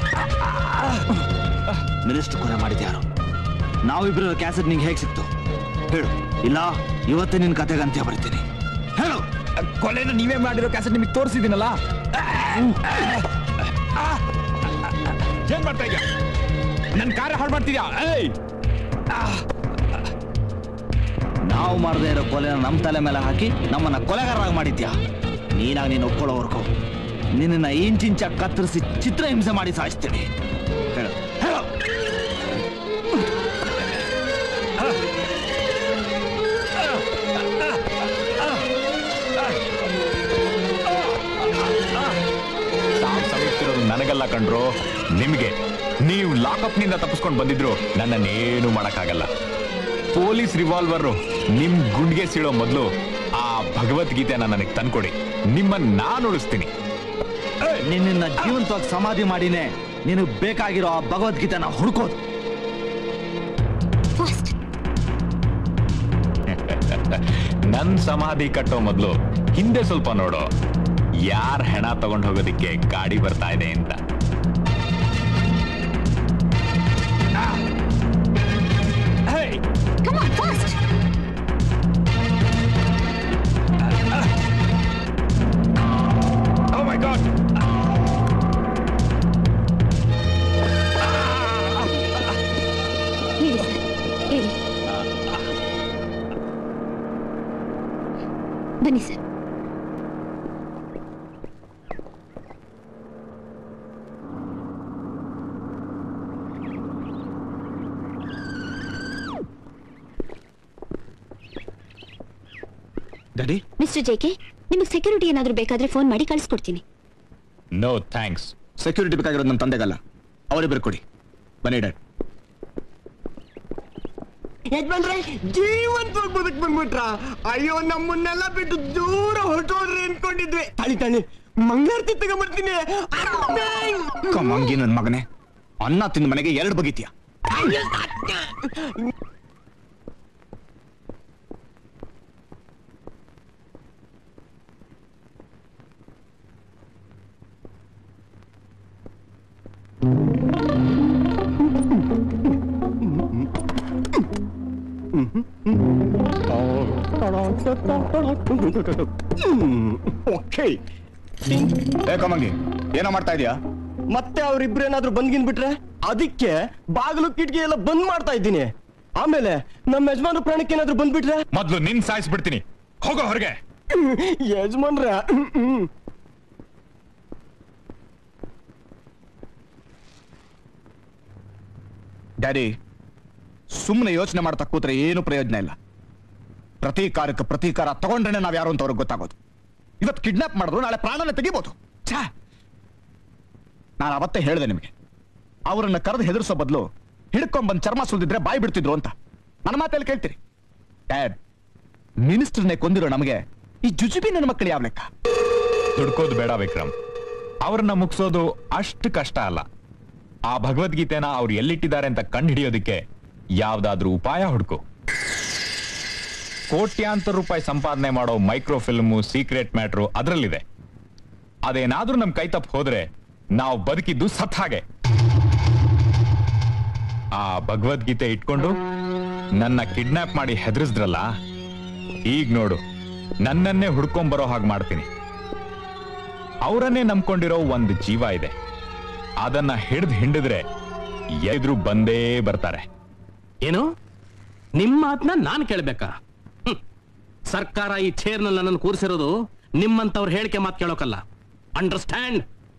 ಮಿನಿಸ್ಟರ್ ಕೊಲೆ ಮಾಡಿದ್ಯಾರು? ನಾವಿಬ್ರು ಕ್ಯಾಸೆಟ್ ನಿಂಗೆ ಹೇಗೆ ಸಿಕ್ತು ಹೇಳು. ಇಲ್ಲ ಇವತ್ತೇ ನಿನ್ ಕತೆಗೆ ಅಂತ್ಯ ಬರ್ತೀನಿ. ಹೇಳು. ಕೊಲೆನ ನೀವೇ ಮಾಡಿರೋ ಕ್ಯಾಸೆಟ್ ನಿಮಗೆ ತೋರಿಸಿದ್ದೀನಲ್ಲ. ಏನ್ ಮಾಡ್ತಾ ಇದ್ಯಾ? ನನ್ನ ಕಾರ್ಯ ಹಾಳು ಮಾಡ್ತಿದ್ಯಾ? ಏಯ್, ನಾವು ಮಾಡದೇ ಇರೋ ಕೊಲೆನ ನಮ್ಮ ತಲೆ ಮೇಲೆ ಹಾಕಿ ನಮ್ಮನ್ನ ಕೊಲೆಗಾರರಾಗಿ ಮಾಡಿದ್ಯಾ? ನೀನಾಗ ನೀನು ಒಪ್ಕೊಳ್ಳೋವರೆಗೂ ನಿನ್ನ ಇಂಚಿಂಚ ಕತ್ತರಿಸಿ ಚಿತ್ರ ಹಿಂಸೆ ಮಾಡಿ ಸಾಯಿಸ್ತೀನಿ. ಹೇಳು ಹೇಳು. ಸಾವು ಸಮೀಪಿಸಿರೋದು ನನಗಲ್ಲ ಕಂಡ್ರು, ನಿಮಗೆ. ನೀವು ಲಾಕಪ್ ನಿಂದ ತಪ್ಪಿಸ್ಕೊಂಡು ಬಂದಿದ್ರು ನನ್ನನ್ನೇನು ಮಾಡಕ್ಕಾಗಲ್ಲ. ಪೊಲೀಸ್ ರಿವಾಲ್ವರ್ ನಿಮ್ ಗುಂಡಿಗೆ ಸೀಳೋ ಮೊದಲು ಆ ಭಗವದ್ಗೀತೆನ ನನಗೆ ತಂದ್ಕೊಡಿ. ನಿಮ್ಮನ್ನ ನಾನು ಉಳಿಸ್ತೀನಿ. ನಿನ್ನ ಜೀವಂತವಾಗಿ ಸಮಾಧಿ ಮಾಡಿನೇ ನಿನಗೆ ಬೇಕಾಗಿರೋ ಆ ಭಗವದ್ಗೀತೆನ ಹುಡ್ಕೋದು. ನನ್ ಸಮಾಧಿ ಕಟ್ಟೋ ಮೊದಲು ಹಿಂದೆ ಸ್ವಲ್ಪ ನೋಡೋ, ಯಾರ್ ಹೆಣ ತಗೊಂಡು ಹೋಗೋದಿಕ್ಕೆ ಗಾಡಿ ಬರ್ತಾ ಇದೆ ಅಂತ. Come on, fast! Oh my God! ಹೇಳಿ ಸರ್, ಹೇಳಿ. ಬನ್ನಿ sir. Daddy, mister J K, ನಿಮಗೆ ಸೆಕ್ಯೂರಿಟಿ ಏನಾದರೂ ಬೇಕಾದ್ರೆ ಫೋನ್ ಮಾಡಿ ಕಳಿಸ್ಕೊಡ್ತೀನಿ. No thanks. ಸೆಕ್ಯೂರಿಟಿ ಬೇಕಾಗಿರೋದು ನನ್ನ ತಂದೆಗಲ್ಲ, ಅವರಿಬ್ಬರು ಕೊಡಿ. ಬನ್ನಿ ಡ್ಯಾಡ್. ಯಜಮಾನ್ರೆ, ಜೀವಂತವಾಗಿ ಬದುಕ್ ಬಂದ್ಬಿಟ್ರ? ಅಯ್ಯೋ, ನಮ್ಮನ್ನೆಲ್ಲ ಬಿಟ್ಟು ದೂರ ಹೊರಟೋಡ್ರಿ ಅನ್ಕೊಂಡಿದ್ವಿ. ತಾಳಿ ತಾಳಿ ಮಂಗಳಾರತಿ ತಗೊಂಡ್ಬರ್ತೀನಿ. ಕಮಂಗಿ ನನ್ನ ಮಗನೇ, ಅನ್ನ ತಿಂದ ಮನೆಗೆ ಎರಡು ಬಗಿತೀಯ. ಓಕೆ. ಏ ಕಮಂಗಿ, ಏನೋ ಮಾಡ್ತಾ ಇದೀಯಾ? ಮತ್ತೆ ಅವ್ರಿಬ್ರು ಏನಾದ್ರು ಬಂದ್ಗಿನ್ ಬಿಟ್ರೆ ಅದಕ್ಕೆ ಬಾಗಿಲು ಕಿಟಕಿ ಎಲ್ಲ ಬಂದ್ ಮಾಡ್ತಾ ಇದ್ದೀನಿ. ಆಮೇಲೆ ನಮ್ಮ ಯಜಮಾನ್ರ ಪ್ರಾಣಕ್ಕೆ ಏನಾದ್ರು ಬಂದ್ಬಿಟ್ರೆ ಮೊದ್ಲು ನಿನ್ ಸಾಯಿಸ್ಬಿಡ್ತೀನಿ. ಹೋಗೋ ಹೊರಗೆ. ಯಜಮಾನ್ರ, ಡ್ಯಾಡಿ, ಸುಮ್ಮನೆ ಯೋಚನೆ ಮಾಡ್ತಾ ಕೂತ್ರೆ ಏನು ಪ್ರಯೋಜನ ಇಲ್ಲ. ಪ್ರತೀಕಾರಕ್ಕೆ ಪ್ರತೀಕಾರ ತಗೊಂಡ್ರೆ ನಾವ್ ಯಾರು ಅಂತ ಅವ್ರಿಗೆ ಗೊತ್ತಾಗೋದು. ಇವತ್ತು ಕಿಡ್ನಾಪ್ ಮಾಡಿದ್ರು ನಾಳೆ ಪ್ರಾಣನ ತೆಗಿಬೋದು. ಛಾ, ನಾನು ಅವತ್ತೇ ಹೇಳಿದೆ ನಿಮಗೆ, ಅವರನ್ನ ಕರೆದು ಹೆದರ್ಸೋ ಬದಲು ಹಿಡ್ಕೊಂಡ್ಬಂದು ಚರ್ಮ ಸುಲ್ದಿದ್ರೆ ಬಾಯಿ ಬಿಡ್ತಿದ್ರು ಅಂತ. ನನ್ನ ಮಾತಲ್ಲಿ ಕೇಳ್ತೀರಿ? ಡ್ಯಾಡ್, ಮಿನಿಸ್ಟರ್ನೇ ಕೊಂದಿರೋ ನಮಗೆ ಈ ಜುಜುಬಿ ನನ್ನ ಮಕ್ಕಳು ಯಾವ ಲೆಕ್ಕ? ದುಡ್ಕೋದು ಬೇಡ ವಿಕ್ರಮ್. ಅವ್ರನ್ನ ಮುಗಿಸೋದು ಅಷ್ಟು ಕಷ್ಟ ಅಲ್ಲ. ಆ ಭಗವದ್ಗೀತೆನ ಅವ್ರು ಎಲ್ಲಿಟ್ಟಿದ್ದಾರೆ ಅಂತ ಕಂಡು ಹಿಡಿಯೋದಿಕ್ಕೆ ಯಾವ್ದಾದ್ರೂ ಉಪಾಯ ಹುಡುಕು. ಕೋಟ್ಯಾಂತರ ರೂಪಾಯಿ ಸಂಪಾದನೆ ಮಾಡೋ ಮೈಕ್ರೋ ಫಿಲ್ಮು, ಸೀಕ್ರೆಟ್ ಮ್ಯಾಟ್ರು ಅದರಲ್ಲಿದೆ. ಅದೇನಾದ್ರೂ ನಮ್ ಕೈ ತಪ್ಪು ಹೋದ್ರೆ ನಾವು ಬದುಕಿದ್ದು ಸತ್ ಹಾಗೆ. ಆ ಭಗವದ್ಗೀತೆ ಇಟ್ಕೊಂಡು ನನ್ನ ಕಿಡ್ನಾಪ್ ಮಾಡಿ ಹೆದರಿಸಿದ್ರಲ್ಲ, ಈಗ ನೋಡು ನನ್ನನ್ನೇ ಹುಡ್ಕೊಂಬರೋ ಹಾಗೆ ಮಾಡ್ತೀನಿ. ಅವರನ್ನೇ ನಂಬ್ಕೊಂಡಿರೋ ಒಂದು ಜೀವ ಇದೆ, ಅದನ್ನ ಹಿಡಿದು ಹಿಂಡಿದ್ರೆ ಎದ್ರು ಬಂದೇ ಬರ್ತಾರೆ. ಏನು ನಿಮ್ಮ ಮಾತನ್ನ ನಾನು ಕೇಳ್ಬೇಕಾ? ಹ್ಮ್. ಸರ್ಕಾರ ಈ ಚೇರ್ನಲ್ಲಿ ನನ್ನನ್ನು ಕೂರಿಸಿರೋದು ನಿಮ್ಮಂತವ್ರ ಹೇಳಿಕೆ ಮಾತು ಕೇಳೋಕಲ್ಲ. ಅಂಡರ್ಸ್ಟ್ಯಾಂಡ್?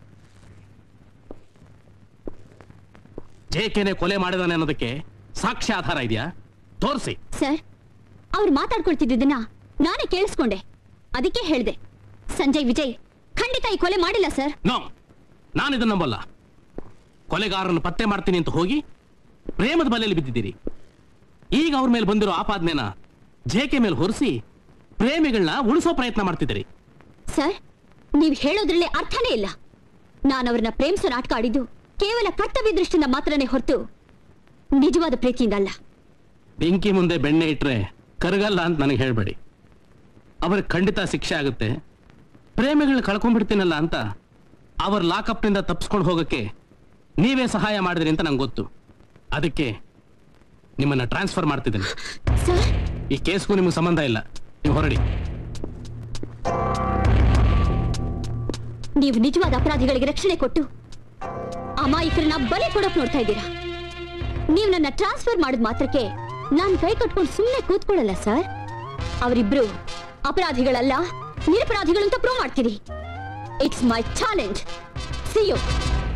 ಜೇಕೆನೆ ಕೊಲೆ ಮಾಡಿದಾನೆ ಅನ್ನೋದಕ್ಕೆ ಸಾಕ್ಷ್ಯ ಆಧಾರ ಇದೆಯಾ? ತೋರಿಸಿ. ಸರ್, ಅವ್ರು ಮಾತಾಡ್ಕೊಳ್ತಿದ್ದನ್ನ ನಾನೇ ಕೇಳಿಸ್ಕೊಂಡೆ, ಅದಕ್ಕೆ ಹೇಳ್ದೆ. ಸಂಜಯ್ ವಿಜಯ್ ಖಂಡಿತ ಈ ಕೊಲೆ ಮಾಡಿಲ್ಲ ಸರ್. ನೋ, ನಾನು ಇದನ್ನ ನಂಬಲ್ಲ. ಕೊಲೆಗಾರರನ್ನು ಪತ್ತೆ ಮಾಡ್ತೀನಿ ಅಂತ ಹೋಗಿ ಪ್ರೇಮದ ಬಲೆಯಲ್ಲಿ ಬಿದ್ದಿದ್ದೀರಿ. ಈಗ ಅವ್ರ ಮೇಲೆ ಬಂದಿರೋ ಆಪಾದನೆನ ಜೇಕೆ ಮೇಲೆ ಹೊರಿಸಿ ಪ್ರೇಮಿಗಳನ್ನ ಉಳಿಸೋ ಪ್ರಯತ್ನ ಮಾಡ್ತಿದ್ದೀರಿ. ಸರ್, ನೀವ್ ಹೇಳೋದ್ರಲ್ಲಿ ಅರ್ಥನೇ ಇಲ್ಲ. ನಾನು ಅವ್ರನ್ನ ಪ್ರೇಮಿಸೋ ನಾಟಕ ಆಡಿದ್ದು ಕೇವಲ ಕರ್ತವ್ಯ ದೃಷ್ಟಿಯಿಂದ ಮಾತ್ರನೇ ಹೊರತು ನಿಜವಾದ ಪ್ರೀತಿಯಿಂದ ಅಲ್ಲ. ಬೆಂಕಿ ಮುಂದೆ ಬೆಣ್ಣೆ ಇಟ್ರೆ ಕರಗಲ್ಲ ಅಂತ ನನಗೆ ಹೇಳ್ಬೇಡಿ. ಅವ್ರಿಗೆ ಖಂಡಿತ ಶಿಕ್ಷೆ ಆಗುತ್ತೆ. ಪ್ರೇಮಿಗಳನ್ನ ಕಳ್ಕೊಂಡ್ಬಿಡ್ತೀನಲ್ಲ ಅಂತ ಅವ್ರ ಲಾಕಪ್ನಿಂದ ತಪ್ಪಿಸ್ಕೊಂಡು ಹೋಗಕ್ಕೆ ನೀವೇ ಸಹಾಯ ಮಾಡಿದ್ರಿ ಅಂತ ನಂಗೆ ಗೊತ್ತು. ಅದಕ್ಕೆ ನಿಮ್ಮನ್ನ ಟ್ರಾನ್ಸ್ಫರ್ ಮಾಡ್ತಿದ್ದೀನಿ. ಈ ಕೇಸ್ಗೂ ನಿಮ್ಗೆ ಸಂಬಂಧ ಇಲ್ಲ, ನೀವು ಹೊರಡಿ. ನೀವು ನಿಜವಾದ ಅಪರಾಧಿಗಳಿಗೆ ರಕ್ಷಣೆ ಕೊಟ್ಟು ಅಮಾಯಕರನ್ನ ಬಲಿ ಕೊಡಕ್ ನೋಡ್ತಾ ಇದ್ದೀರಾ. ನೀವು ನನ್ನ ಟ್ರಾನ್ಸ್ಫರ್ ಮಾಡಿದ ಮಾತ್ರಕ್ಕೆ ನಾನ್ ಕೈ ಕಟ್ಕೊಂಡು ಸುಮ್ಮನೆ ಕೂತ್ಕೊಳ್ಳಲ್ಲ ಸರ್. ಅವರಿಬ್ರು ಅಪರಾಧಿಗಳಲ್ಲ, ನಿರಪರಾಧಿಗಳು ಅಂತ ಪ್ರೂವ್ ಮಾಡ್ತೀರಿ. It's my challenge. See you.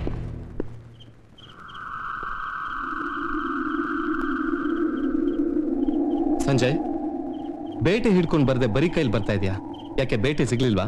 Sanjay, ಬೇಟೆ ಹಿಡ್ಕೊಂಡು ಬರ್ದೆ ಬರೀ ಕೈಲಿ ಬರ್ತಾ ಇದೆಯಾ? ಯಾಕೆ ಬೇಟೆ ಸಿಗ್ಲಿಲ್ವಾ?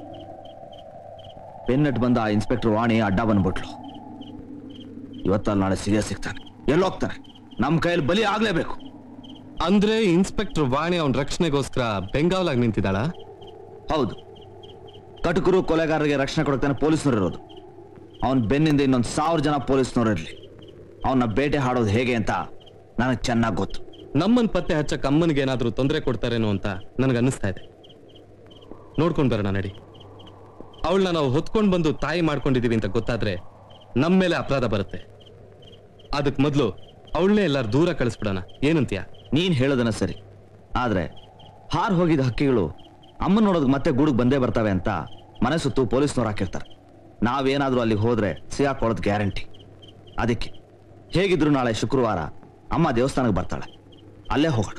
ಬೆನ್ನಟ್ ಬಂದ ಆ ಇನ್ಸ್ಪೆಕ್ಟರ್ ವಾಣಿ ಅಡ್ಡ ಬಂದ್ಬಿಟ್ಲು. ಇವತ್ತಲ್ಲಿ ನಾಳೆ ಸಿಗೇ ಸಿಗ್ತಾನೆ. ಎಲ್ಲೋಗ್ತಾನೆ? ನಮ್ ಕೈಯಲ್ಲಿ ಬಲಿ ಆಗ್ಲೇಬೇಕು. ಅಂದ್ರೆ ಇನ್ಸ್ಪೆಕ್ಟರ್ ವಾಣಿ ಅವನ ರಕ್ಷಣೆಗೋಸ್ಕರ ಬೆಂಗಾವಲಾಗಿ ನಿಂತಿದ್ದಾಳ? ಹೌದು. ಕಟುಕರು ಕೊಲೆಗಾರರಿಗೆ ರಕ್ಷಣೆ ಕೊಡ್ತಾನೆ ಪೊಲೀಸ್ನವ್ರು ಇರೋದು. ಅವನ್ ಬೆನ್ನಿಂದ ಇನ್ನೊಂದು ಸಾವಿರ ಜನ ಪೊಲೀಸ್ನವ್ರು ಇರ್ಲಿ. ಅವನ್ನ ಬೇಟೆ ಹಾಡೋದು ಹೇಗೆ ಅಂತ ನನಗೆ ಚೆನ್ನಾಗಿ ಗೊತ್ತು. ನಮ್ಮನ್ ಪತ್ತೆ ಹಚ್ಚಕ್ ಅಮ್ಮನಿಗೆ ಏನಾದ್ರೂ ತೊಂದರೆ ಕೊಡ್ತಾರೇನೋ ಅಂತ ನನಗೆ ಅನ್ನಿಸ್ತಾ ಇದೆ. ನೋಡ್ಕೊಂಡ್ ಬರೋಣ ನಡಿ. ಅವಳನ್ನ ನಾವು ಹೊತ್ಕೊಂಡ್ ಬಂದು ತಾಯಿ ಮಾಡ್ಕೊಂಡಿದೀವಿ ಅಂತ ಗೊತ್ತಾದ್ರೆ ನಮ್ಮ ಮೇಲೆ ಅಪರಾಧ ಬರುತ್ತೆ. ಅದಕ್ ಮೊದ್ಲು ಅವಳನ್ನೇ ಎಲ್ಲಾರು ದೂರ ಕಳಿಸ್ಬಿಡೋಣ, ಏನಂತೀಯ? ನೀನ್ ಹೇಳೋದನ್ನ ಸರಿ, ಆದ್ರೆ ಹಾರ್ ಹೋಗಿದ ಹಕ್ಕಿಗಳು ಅಮ್ಮನ್ ನೋಡೋದಕ್ಕೆ ಮತ್ತೆ ಗೂಡಿಗೆ ಬಂದೇ ಬರ್ತವೆ ಅಂತ ಮನೆ ಸುತ್ತು ಪೊಲೀಸ್ನವ್ರು ಹಾಕಿರ್ತಾರೆ. ನಾವೇನಾದ್ರೂ ಅಲ್ಲಿಗೆ ಹೋದ್ರೆ ಸಿಗಾಕೊಳ್ಳೋದು ಗ್ಯಾರಂಟಿ. ಅದಕ್ಕೆ ಹೇಗಿದ್ರು ನಾಳೆ ಶುಕ್ರವಾರ ಅಮ್ಮ ದೇವಸ್ಥಾನಕ್ಕೆ ಬರ್ತಾಳೆ, ಅಲ್ಲೇ ಹೋಗೋಣ.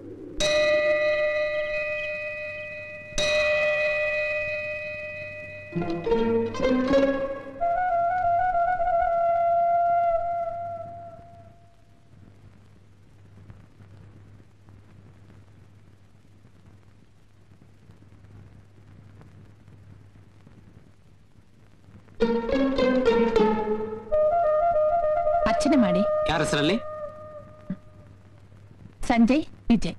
ಅರ್ಚನೆ ಮಾಡಿ. ಯಾರ ಹೆಸರಲ್ಲಿ? ಸಂಜಯ್ ವಿಜಯ್.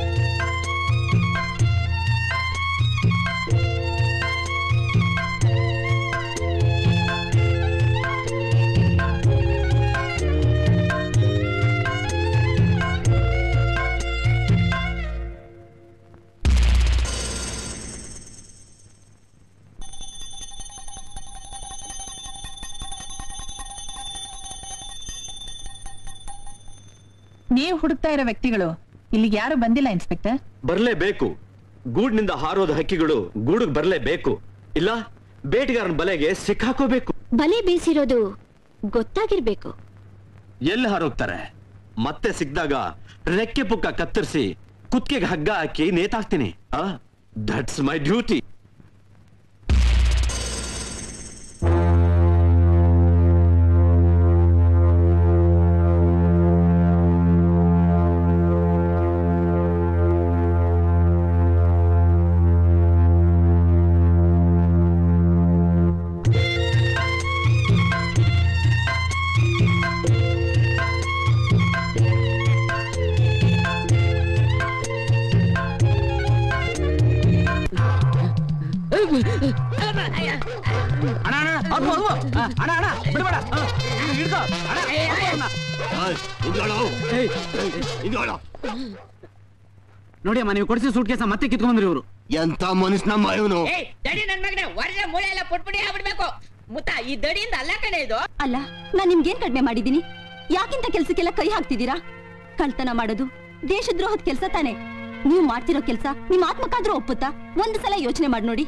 ನೀವು ಹುಡುಕ್ತಾ ಇರೋ ವ್ಯಕ್ತಿಗಳು ಇಲ್ಲಿಗೆ ಯಾರು ಬಂದಿಲ್ಲ ಇನ್ಸ್ಪೆಕ್ಟರ್. ಬರ್ಲೇಬೇಕು. ಗೂಡ್ನಿಂದ ಹಾರೋದ ಹಕ್ಕಿಗಳು ಗೂಡಿಗೆ ಬರ್ಲೇಬೇಕು, ಇಲ್ಲ ಬೇಟೆಗಾರನ ಬಲೆಗೆ ಸಿಕ್ಕಾಕೋಬೇಕು. ಬಲೆ ಬೀಸಿರೋದು ಗೊತ್ತಾಗಿರ್ಬೇಕು. ಎಲ್ಲಿ ಹಾರೋಗ್ತಾರೆ? ಮತ್ತೆ ಸಿಕ್ಕಿದಾಗ ರೆಕ್ಕೆ ಪುಕ್ಕ ಕತ್ತರಿಸಿ ಕುತ್ತಿಗೆಗೆ ಹಗ್ಗ ಹಾಕಿ ನೇತಾಕ್ತೀನಿ. That's my duty. ನೋಡಿ ಅಮ್ಮ, ನೀವು ಕೊಡಿಸಿ ಸೂಟ್ ಕೇಸ ಮತ್ತೆ ಕಿತ್ಕೊಂಡ್ರಿ ಇವರು. ಎಂತ ಮನುಷ್ಯನಮ್ಮ ಇವನು. ದಡಿ ನನ್ ಮಗನೇ ಹೊರಗೆ ಮೂಳೆ ಎಲ್ಲ ಪುಟ್ಪುಡಿ ಆಗ್ಬಿಡ್ಬೇಕು. ಮುತ್ತ ಈ ದಡಿಯಿಂದ ಅಲ್ಲ ಕಣೆ ಇದು. ಅಲ್ಲ, ನಾನ್ ನಿಮ್ಗೇನ್ ಕಡಿಮೆ ಮಾಡಿದೀನಿ? ಯಾಕಿಂತ ಕೆಲ್ಸಕ್ಕೆಲ್ಲ ಕೈ ಹಾಕ್ತಿದ್ದೀರಾ? ಕಳ್ತನ ಮಾಡೋದು, ದೇಶದ್ರೋಹದ ಕೆಲಸ ತಾನೆ. ನೀವು ಮಾಡ್ತಿರೋ ಕೆಲಸ ನಿಮ್ ಆತ್ಮಕ್ಕಾದ್ರೂ ಒಪ್ಪುತ್ತಾ? ಒಂದು ಸಲ ಯೋಚನೆ ಮಾಡಿ ನೋಡಿ.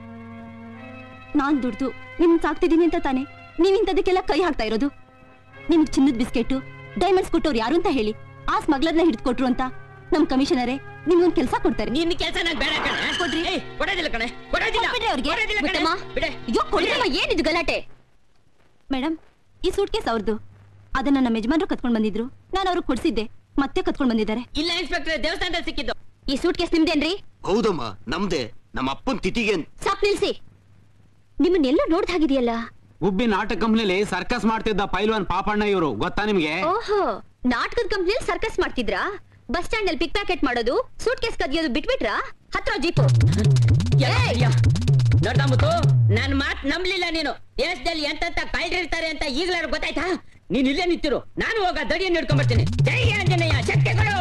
ನಾನ್ ದುಡ್ದು ನಿಮ್ ಸಾಕ್ತಿದ್ದೀನಿ ಅಂತ ತಾನೆ ನೀವ್ ಇಂಥದಕ್ಕೆಲ್ಲ ಕೈ ಹಾಕ್ತಾ ಇರೋದು. ನಿಮ್ಗೆ ಚಿನ್ನದ ಬಿಸ್ಕೆಟ್ ಡೈಮಂಡ್ಸ್ ಕೊಟ್ಟವ್ರು ಯಾರು ಅಂತ ಹೇಳಿ. ಆ ಸ್ಮಗ್ಲರ್ನ ಹಿಡಿದು ಕೊಟ್ರು ಅಂತ ನಮ್ ಕಮಿಷನರೇ ನಿಮ್ಗೊಂದ್ ಕೆಲಸ ಕೊಡ್ತಾರೆ. ನಿನ್ನ ಕೆಲಸ ನಂಗೆ ಬೇಡ ಕಣೆ. ಕೊಡ್ರಿ. ಕೊಡೋದಿಲ್ಲ ಕಣೆ, ಕೊಡೋದಿಲ್ಲ. ಕೊಡ್ಬಿಡ್ರಿ ಅವ್ರಿಗೆ. ಕೊಡೋದಿಲ್ಲ ಕಣೆ. ಬಿಡಮ್ಮ. ಬಿಡೆ. ಅಯ್ಯೋ ಕೊಡ್ರಮ್ಮ, ಏನಿದು ಗಲಾಟೆ? ಮೇಡಮ್, ಈ ಸೂಟ್ ಕೇಸ್ ಅವ್ರದ್ದು. ಅದನ್ನ ನಮ್ಮ ಯಜಮಾನ್ರು ಕತ್ಕೊಂಡ್ ಬಂದಿದ್ರು. ನಾನು ಅವ್ರಿಗೆ ಕೊಡ್ಸಿದ್ದೆ, ಮತ್ತೆ ಕತ್ಕೊಂಡ್ ಬಂದಿದ್ದಾರೆ. ಇಲ್ಲ ಇನ್ಸ್ಪೆಕ್ಟರ್, ದೇವಸ್ಥಾನದಲ್ಲಿ ಸಿಕ್ಕಿದ್ದು. ಈ ಸೂಟ್ ಕೇಸ್ ನಿಮ್ದೇನ್ರಿ? ಹೌದಮ್ಮ, ನಮ್ದೇ. ನಮ್ಮ ಅಪ್ಪನ್ ತಿಥಿಗೆ. ಸಾಕ್ ನಿಲ್ಸಿ. ನಿಮ್ಮನ್ನೆಲ್ಲ ನೋಡ್ದ ಹಾಗಿದೆಯಲ್ಲ. ಗುಬ್ಬಿ ನಾಟಕ ಕಂಪ್ನಿಲಿ ಸರ್ಕಸ್ ಮಾಡ್ತಿದ್ದ ಪೈಲ್ವಾನ್ ಪಾಪಣ್ಣ ಇವರು, ಗೊತ್ತಾ ನಿಮ್ಗೆ? ಓಹೋ, ನಾಟಕದ ಕಂಪ್ನಿಯಲ್ಲಿ ಸರ್ಕಸ್ ಮಾಡ್ತಿದ್ರಾ? ಬಸ್ ಸ್ಟ್ಯಾಂಡ್ ಅಲ್ಲಿ ಪಿಕ್ ಪ್ಯಾಕೆಟ್ ಮಾಡೋದು, ಸೂಟ್ ಕೇಸ್ ಕದಿಯೋದು ಬಿಟ್ಬಿಟ್ರಾ? ಹತ್ರ ಜೀಪು. ನೋಡ್ದಾಂಬಿಟ್ಟು ನನ್ ಮಾತ್ ನಂಬ್ಲಿಲ್ಲ ನೀನು. ದೇಶದಲ್ಲಿ ಎಂತ ಕಳ್ರಿರ್ತಾರೆ ಅಂತ ಈಗಲಾರು ಗೊತ್ತಾಯ್ತಾ? ನೀನ್ ಇಲ್ಲೇ ನಿಂತಿರು, ನಾನು ಹೋಗ ದಡಿಯನ್ನು ಹಿಡ್ಕೊಂಡ್ ಬರ್ತೀನಿ. ಜೈ ಆಂಜನೇಯ, ಶಕ್ತಿಗಳು.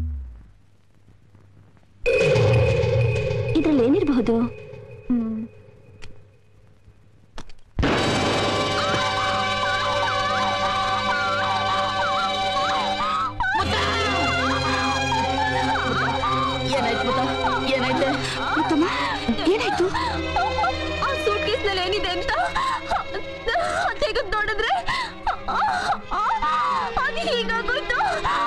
ಇದ್ರಲ್ಲಿ ಏನಿರಬಹುದು? ಹ್ಮ್ ಏನಾಯ್ತು? ಆ ಸೂಟ್ ಕೇಸ್ ನಲ್ಲಿ ಏನಿದೆ ಅಂತ ತೆಗೆದು ನೋಡಿದ್ರೆ ಅದು ಹೀಗಾಗೋಯ್ತು.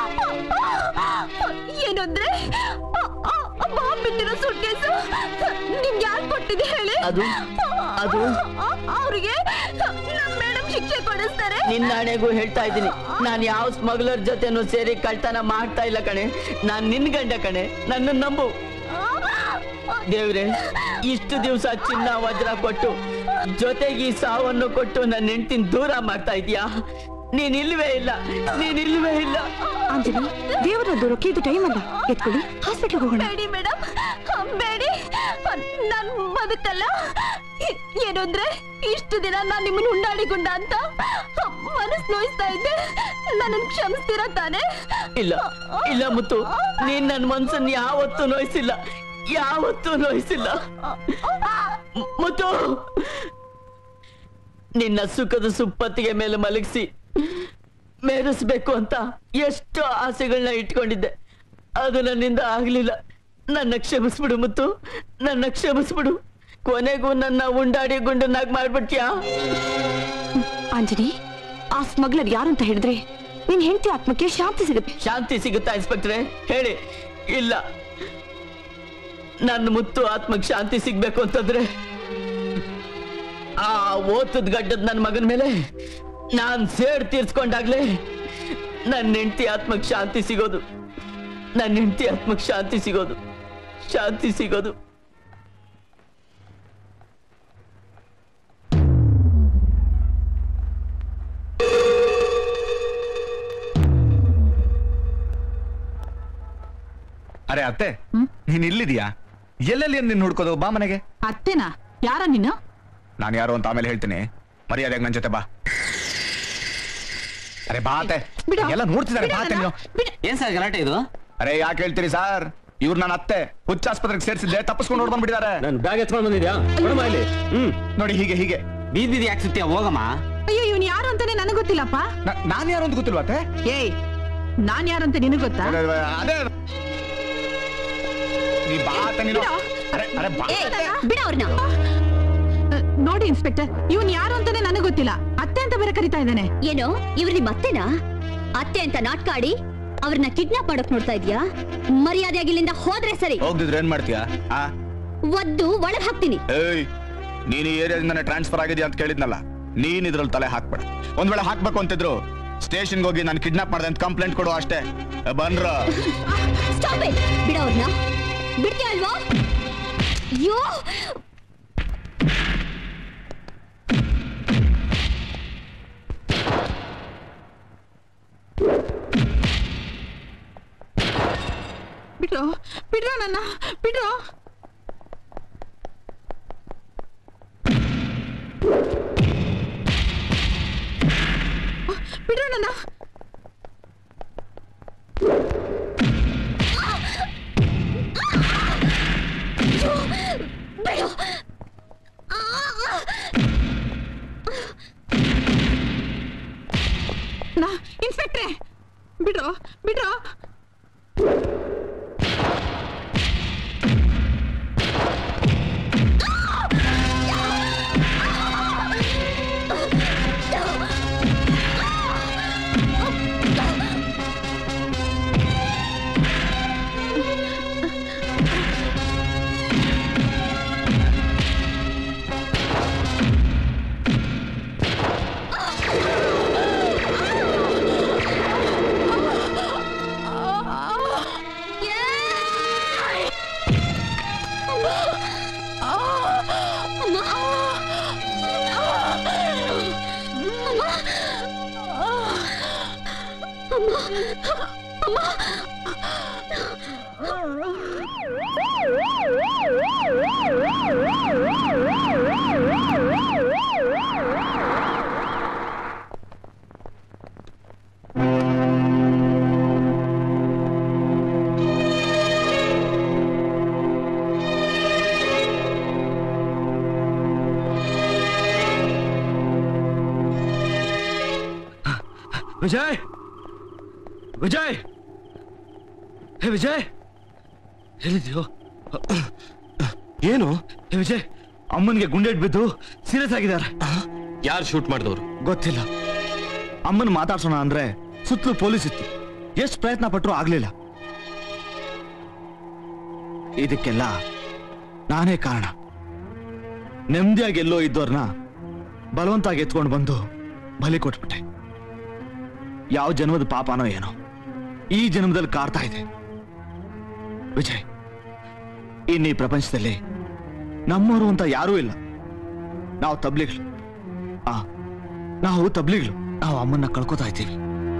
ಏನಂದ್ರೆ ಬಾಂಬ್ ಬಿಟ್ಟಿರೋ ಸೂಟ್ ಕೇಸು ನಿಮ್ಗೆ ಯಾರು ಕೊಟ್ಟಿದೆ ಹೇಳಿ? ಅದು ಅದು ಅವ್ರಿಗೆ ನಮ್ ಮೇಡಮ್ ಶಿಕ್ಷೆ ಕೊಡಿಸ್ತಾರೆ. ನಿನ್ನಾಣೆಗೂ ಹೇಳ್ತಾ ಇದ್ದೀನಿ, ನಾನ್ ಯಾವ ಸ್ಮಗ್ಲರ್ ಜೊತೆನೂ ಸೇರಿ ಕಳ್ತನ ಮಾಡ್ತಾ ಇಲ್ಲ ಕಣೆ. ನಾನ್ ನಿನ್ ಗಂಡ ಕಣೆ, ನನ್ನ ನಂಬು. ದೇವ್ರೆ, ಇಷ್ಟು ದಿವಸ ಚಿನ್ನ ವಜ್ರ ಕೊಟ್ಟು ಜೊತೆಗೆ ಈ ಸಾವನ್ನು ಕೊಟ್ಟು ನನ್ನ ಹೆಂಡತಿನ ದೂರ ಮಾಡ್ತಾ ಇದೀಯಾ? ನೀನ್ ಇಲ್ವೇ ಇಲ್ಲ, ನೀನ್ ಇಲ್ವೇ ಇಲ್ಲ. ಅಂಜಲಿ, ದೇವರ ದೂರಕ್ಕೆ ಇದು ಟೈಮ್ ಅಲ್ಲ. ಎತ್ಕೊಳ್ಳಿ, ಹಾಸ್ಪಿಟಲ್ ಹೋಗೋಣ. ಬೇಡಿ ಮೇಡಮ್, ಬೇಡಿ. ನನ್ ಬದುಕಲ್ಲ. ಏನು ಅಂದ್ರೆ ಇಷ್ಟು ದಿನ ನಾನ್ ನಿಮ್ಮನ್ನ ಹುಂಡಾಡಿ ಗುಂಡ ಅಂತ ಮನಸ್ ನೋಯಿಸ್ತಾ ಇದ್ದೆ. ನನ್ನ ಕ್ಷಮಿಸ್ತೀರಾ ತಾನೆ? ಇಲ್ಲ ಇಲ್ಲ ಮುತ್ತು, ನೀನ್ ನನ್ ಮನ್ಸನ್ ಯಾವತ್ತೂ ನೋಯಿಸಿಲ್ಲ, ಯಾವತ್ತೂ ನೋಯಿಸಿಲ್ಲ ಮುತ್ತು. ನಿನ್ನ ಸುಖದ ಸುಪ್ಪತ್ತಿಗೆ ಮೇಲೆ ಮಲಗಿಸಿ ಮೇರಿಸ್ಬೇಕು ಅಂತ ಎಷ್ಟು ಆಸೆಗಳನ್ನ ಇಟ್ಕೊಂಡಿದ್ದೆ, ಅದು ನನ್ನಿಂದ ಆಗ್ಲಿಲ್ಲ. ನನ್ನ ಕ್ಷಮಿಸ್ಬಿಡು ಮುತ್ತು, ನನ್ನ ಕ್ಷಮಿಸ್ಬಿಡು. ಕೊನೆಗೂ ನನ್ನ ಉಂಡಾಡಿ ಗುಂಡನ್ನಾಗಿ ಮಾಡ್ಬಿಟ್ಯಾ? ಆಂಜನಿ, ಆ ಸ್ಮಗ್ಲರ್ ಯಾರು ಅಂತ ಹೇಳಿದ್ರೆ ನಿನ್ ಹೆಂಡತಿ ಆತ್ಮಕ್ಕೆ ಶಾಂತಿ ಸಿಗುತ್ತೆ. ಶಾಂತಿ ಸಿಗುತ್ತಾ ಇನ್ಸ್ಪೆಕ್ಟ್ರೆ? ಹೇಳಿ. ಇಲ್ಲ, ನನ್ನ ಮುತ್ತು ಆತ್ಮಕ್ಕೆ ಶಾಂತಿ ಸಿಗ್ಬೇಕು ಅಂತಂದ್ರೆ ಆ ಓತದ ಗಡ್ಡದ ನನ್ನ ಮಗನ ಮೇಲೆ ನಾನ್ ಸೇಡ್ ತೀರ್ಸ್ಕೊಂಡಾಗ್ಲೇ ನನ್ನ ಹೆಂಡತಿ ಆತ್ಮಕ್ಕೆ ಶಾಂತಿ ಸಿಗೋದು. ನನ್ನ ಹೆಂಡತಿ ಆತ್ಮಕ್ಕೆ ಶಾಂತಿ ಸಿಗೋದು, ಶಾಂತಿ ಸಿಗೋದು. ಅರೆ ಅತ್ತೆ, ನೀನ್ ಇಲ್ಲಿದ್ಯಾ? ಎಲ್ಲೆಲ್ಲಿ ನಿನ್ ಹುಡ್ಕೋದು? ಬಾ ಮನೆಗೆ. ಅತ್ತೆನಾ? ಯಾರ ನೀನು? ನಾನು ಯಾರು ಅಂತ ಆಮೇಲೆ ಹೇಳ್ತೀನಿ, ಮರ್ಯಾದೆಗೆ ನನ್ ಜೊತೆ ಬಾ. ಅರೆ ಬಾ ಅತ್ತೆ, ಎಲ್ಲ ನೋಡ್ತಿದ್ದಾರೆ. ಬಾ ಅತ್ತೆ ನೀನು. ಏನ್ ಸರ್ ಗಲಾಟೆ ಇದು? ಅರೆ ಯಾಕೆ ಹೇಳ್ತೀರಿ ಸರ್? ಇವ್ರು ನನ್ನ ಅತ್ತೆ ಹುಚ್ಚ ಆಸ್ಪತ್ರೆಗೆ ಸೇರಿಸಿದ್ದೆ, ತಪ್ಪಿಸ್ಕೊಂಡು ನೋಡ್ ಬಂದ್ಬಿಟ್ಟಿದ್ದಾರೆ. ನನ್ ಬ್ಯಾಗ್ ಎತ್ಕೊಂಡು ಬಂದಿದ್ಯಾ? ಹ್ಮ್ ನೋಡಿ, ಹೀಗೆ ಹೀಗೆ ಬೀದಿ ಯಾಕೆ ಸುತ್ತೀಯ? ಹೋಗಮ್ಮ. ಅಯ್ಯೋ, ಇವನ್ ಯಾರು ಅಂತಾನೆ ನನಗ್ ಗೊತ್ತಿಲ್ಲಪ್ಪ. ನಾನ್ ಯಾರು ಅಂತ ಗೊತ್ತಿಲ್ವಾ ಅತ್ತೆ? ಏಯ್, ನಾನ್ ಯಾರು ಅಂತ ನಿನಗ್ ಗೊತ್ತಾ? ಅದೇ ನೀ ಬಾ ಅತ್ತೆ ನೀನು. ಅರೆ ಅರೆ ಬಾ ಬಿಡ ಅವ್ರನ್ನ. ನೋಡಿ ಇನ್ಸ್ಪೆಕ್ಟರ್, ಇವನ್ ಯಾರು ಅಂತಾನೆ ನನಗ್ ಗೊತ್ತಿಲ್ಲ. ಅತ್ತೆ ಅಂತ ಬೇರೆ ಕರಿತಾ ಇದ್ದಾನೆ. ಏನೋ ಇವ್ರು ನಿಮ್ಮ ಅತ್ತೆನಾ? ಅತ್ತೆ ಅಂತ ನಾಟಕ ಆಡಿ ಅವ್ರನ್ನ ಕಿಡ್ನಾಪ್ ಮಾಡಕ್ ನೋಡ್ತಾ ಇದ್ಯಾ? ಮರ್ಯಾದೆಯಾಗಿ ಇಲ್ಲಿಂದ ಹೋದ್ರೆ ಸರಿ. ಹೋಗ್ದಿದ್ರೆ ಏನ್ ಮಾಡ್ತೀಯಾ? ಒದ್ದು ಒಳಗ್ ಹಾಕ್ತೀನಿ. ಏಯ್, ನೀನ್ ಈ ಏರಿಯಾದಿಂದ ಟ್ರಾನ್ಸ್ಫರ್ ಆಗಿದ್ಯಾ ಅಂತ ಕೇಳಿದ್ನಲ್ಲ, ನೀನ್ ಇದ್ರಲ್ಲಿ ತಲೆ ಹಾಕ್ಬೇಡ. ಒಂದ್ ವೇಳೆ ಹಾಕ್ಬೇಕು ಅಂತಿದ್ರು ಸ್ಟೇಷನ್ಗೆ ಹೋಗಿ ನಾನು ಕಿಡ್ನಾಪ್ ಮಾಡ್ದೆ ಅಂತ ಕಂಪ್ಲೇಂಟ್ ಕೊಡು ಅಷ್ಟೇ. ಬನ್ರ. Stop it. ಬಿಡ ಅವ್ರನ್ನ. ಬಿಡ್ತೀಯ ಅಲ್ವಾ? ಅಯ್ಯೋ, ಬಿಡ್ರೋ, ಬಿಡ್ರೋ ನನ್ನ, ಬಿಡ್ರೋ. ಬಿಡ್ರೋ ನನ್ನ. ಬಿಡು. ಇನ್ಸ್ಪೆಕ್ಟ್ರೆ, ಬಿಡ್ರೋ, ಬಿಡ್ರೋ. ವಿಜಯ್ ವಿಜಯ್ ಹೇ ವಿಜಯ್ ಎಲ್ಲಿದ್ಯೋ? ಏನು ಹೇ ವಿಜಯ್, ಅಮ್ಮನಿಗೆ ಗುಂಡೇಟ್ ಬಿದ್ದು ಸೀರಿಯಸ್ ಆಗಿದ್ದಾರೆ. ಯಾರು ಶೂಟ್ ಮಾಡಿದವರು ಗೊತ್ತಿಲ್ಲ. ಅಮ್ಮನ ಮಾತಾಡ್ಸೋಣ ಅಂದ್ರೆ ಸುತ್ತಲೂ ಪೊಲೀಸ್ ಇತ್ತು. ಎಷ್ಟು ಪ್ರಯತ್ನ ಪಟ್ಟರು ಆಗ್ಲಿಲ್ಲ. ಇದಕ್ಕೆಲ್ಲ ನಾನೇ ಕಾರಣ. ನೆಮ್ಮದಿಯಾಗಿ ಎಲ್ಲೋ ಇದ್ದವ್ರನ್ನ ಬಲವಂತಾಗಿ ಎತ್ಕೊಂಡು ಬಂದು ಬಲಿ ಕೊಟ್ಬಿಟ್ಟೆ. ಯಾವ ಜನ್ಮದ ಪಾಪನೋ ಏನೋ ಈ ಜನ್ಮದಲ್ಲಿ ಕಾಡ್ತಾ ಇದೆ. ವಿಜಯ್, ಇನ್ನೀ ಪ್ರಪಂಚದಲ್ಲಿ ನಮ್ಮವರು ಅಂತ ಯಾರೂ ಇಲ್ಲ. ನಾವು ತಬ್ಲಿಗಳು. ಆ ನಾವು ತಬ್ಲಿಗಳು. ನಾವು ಅಮ್ಮನ್ನ ಕಳ್ಕೊತಾ ಇದ್ದೀವಿ.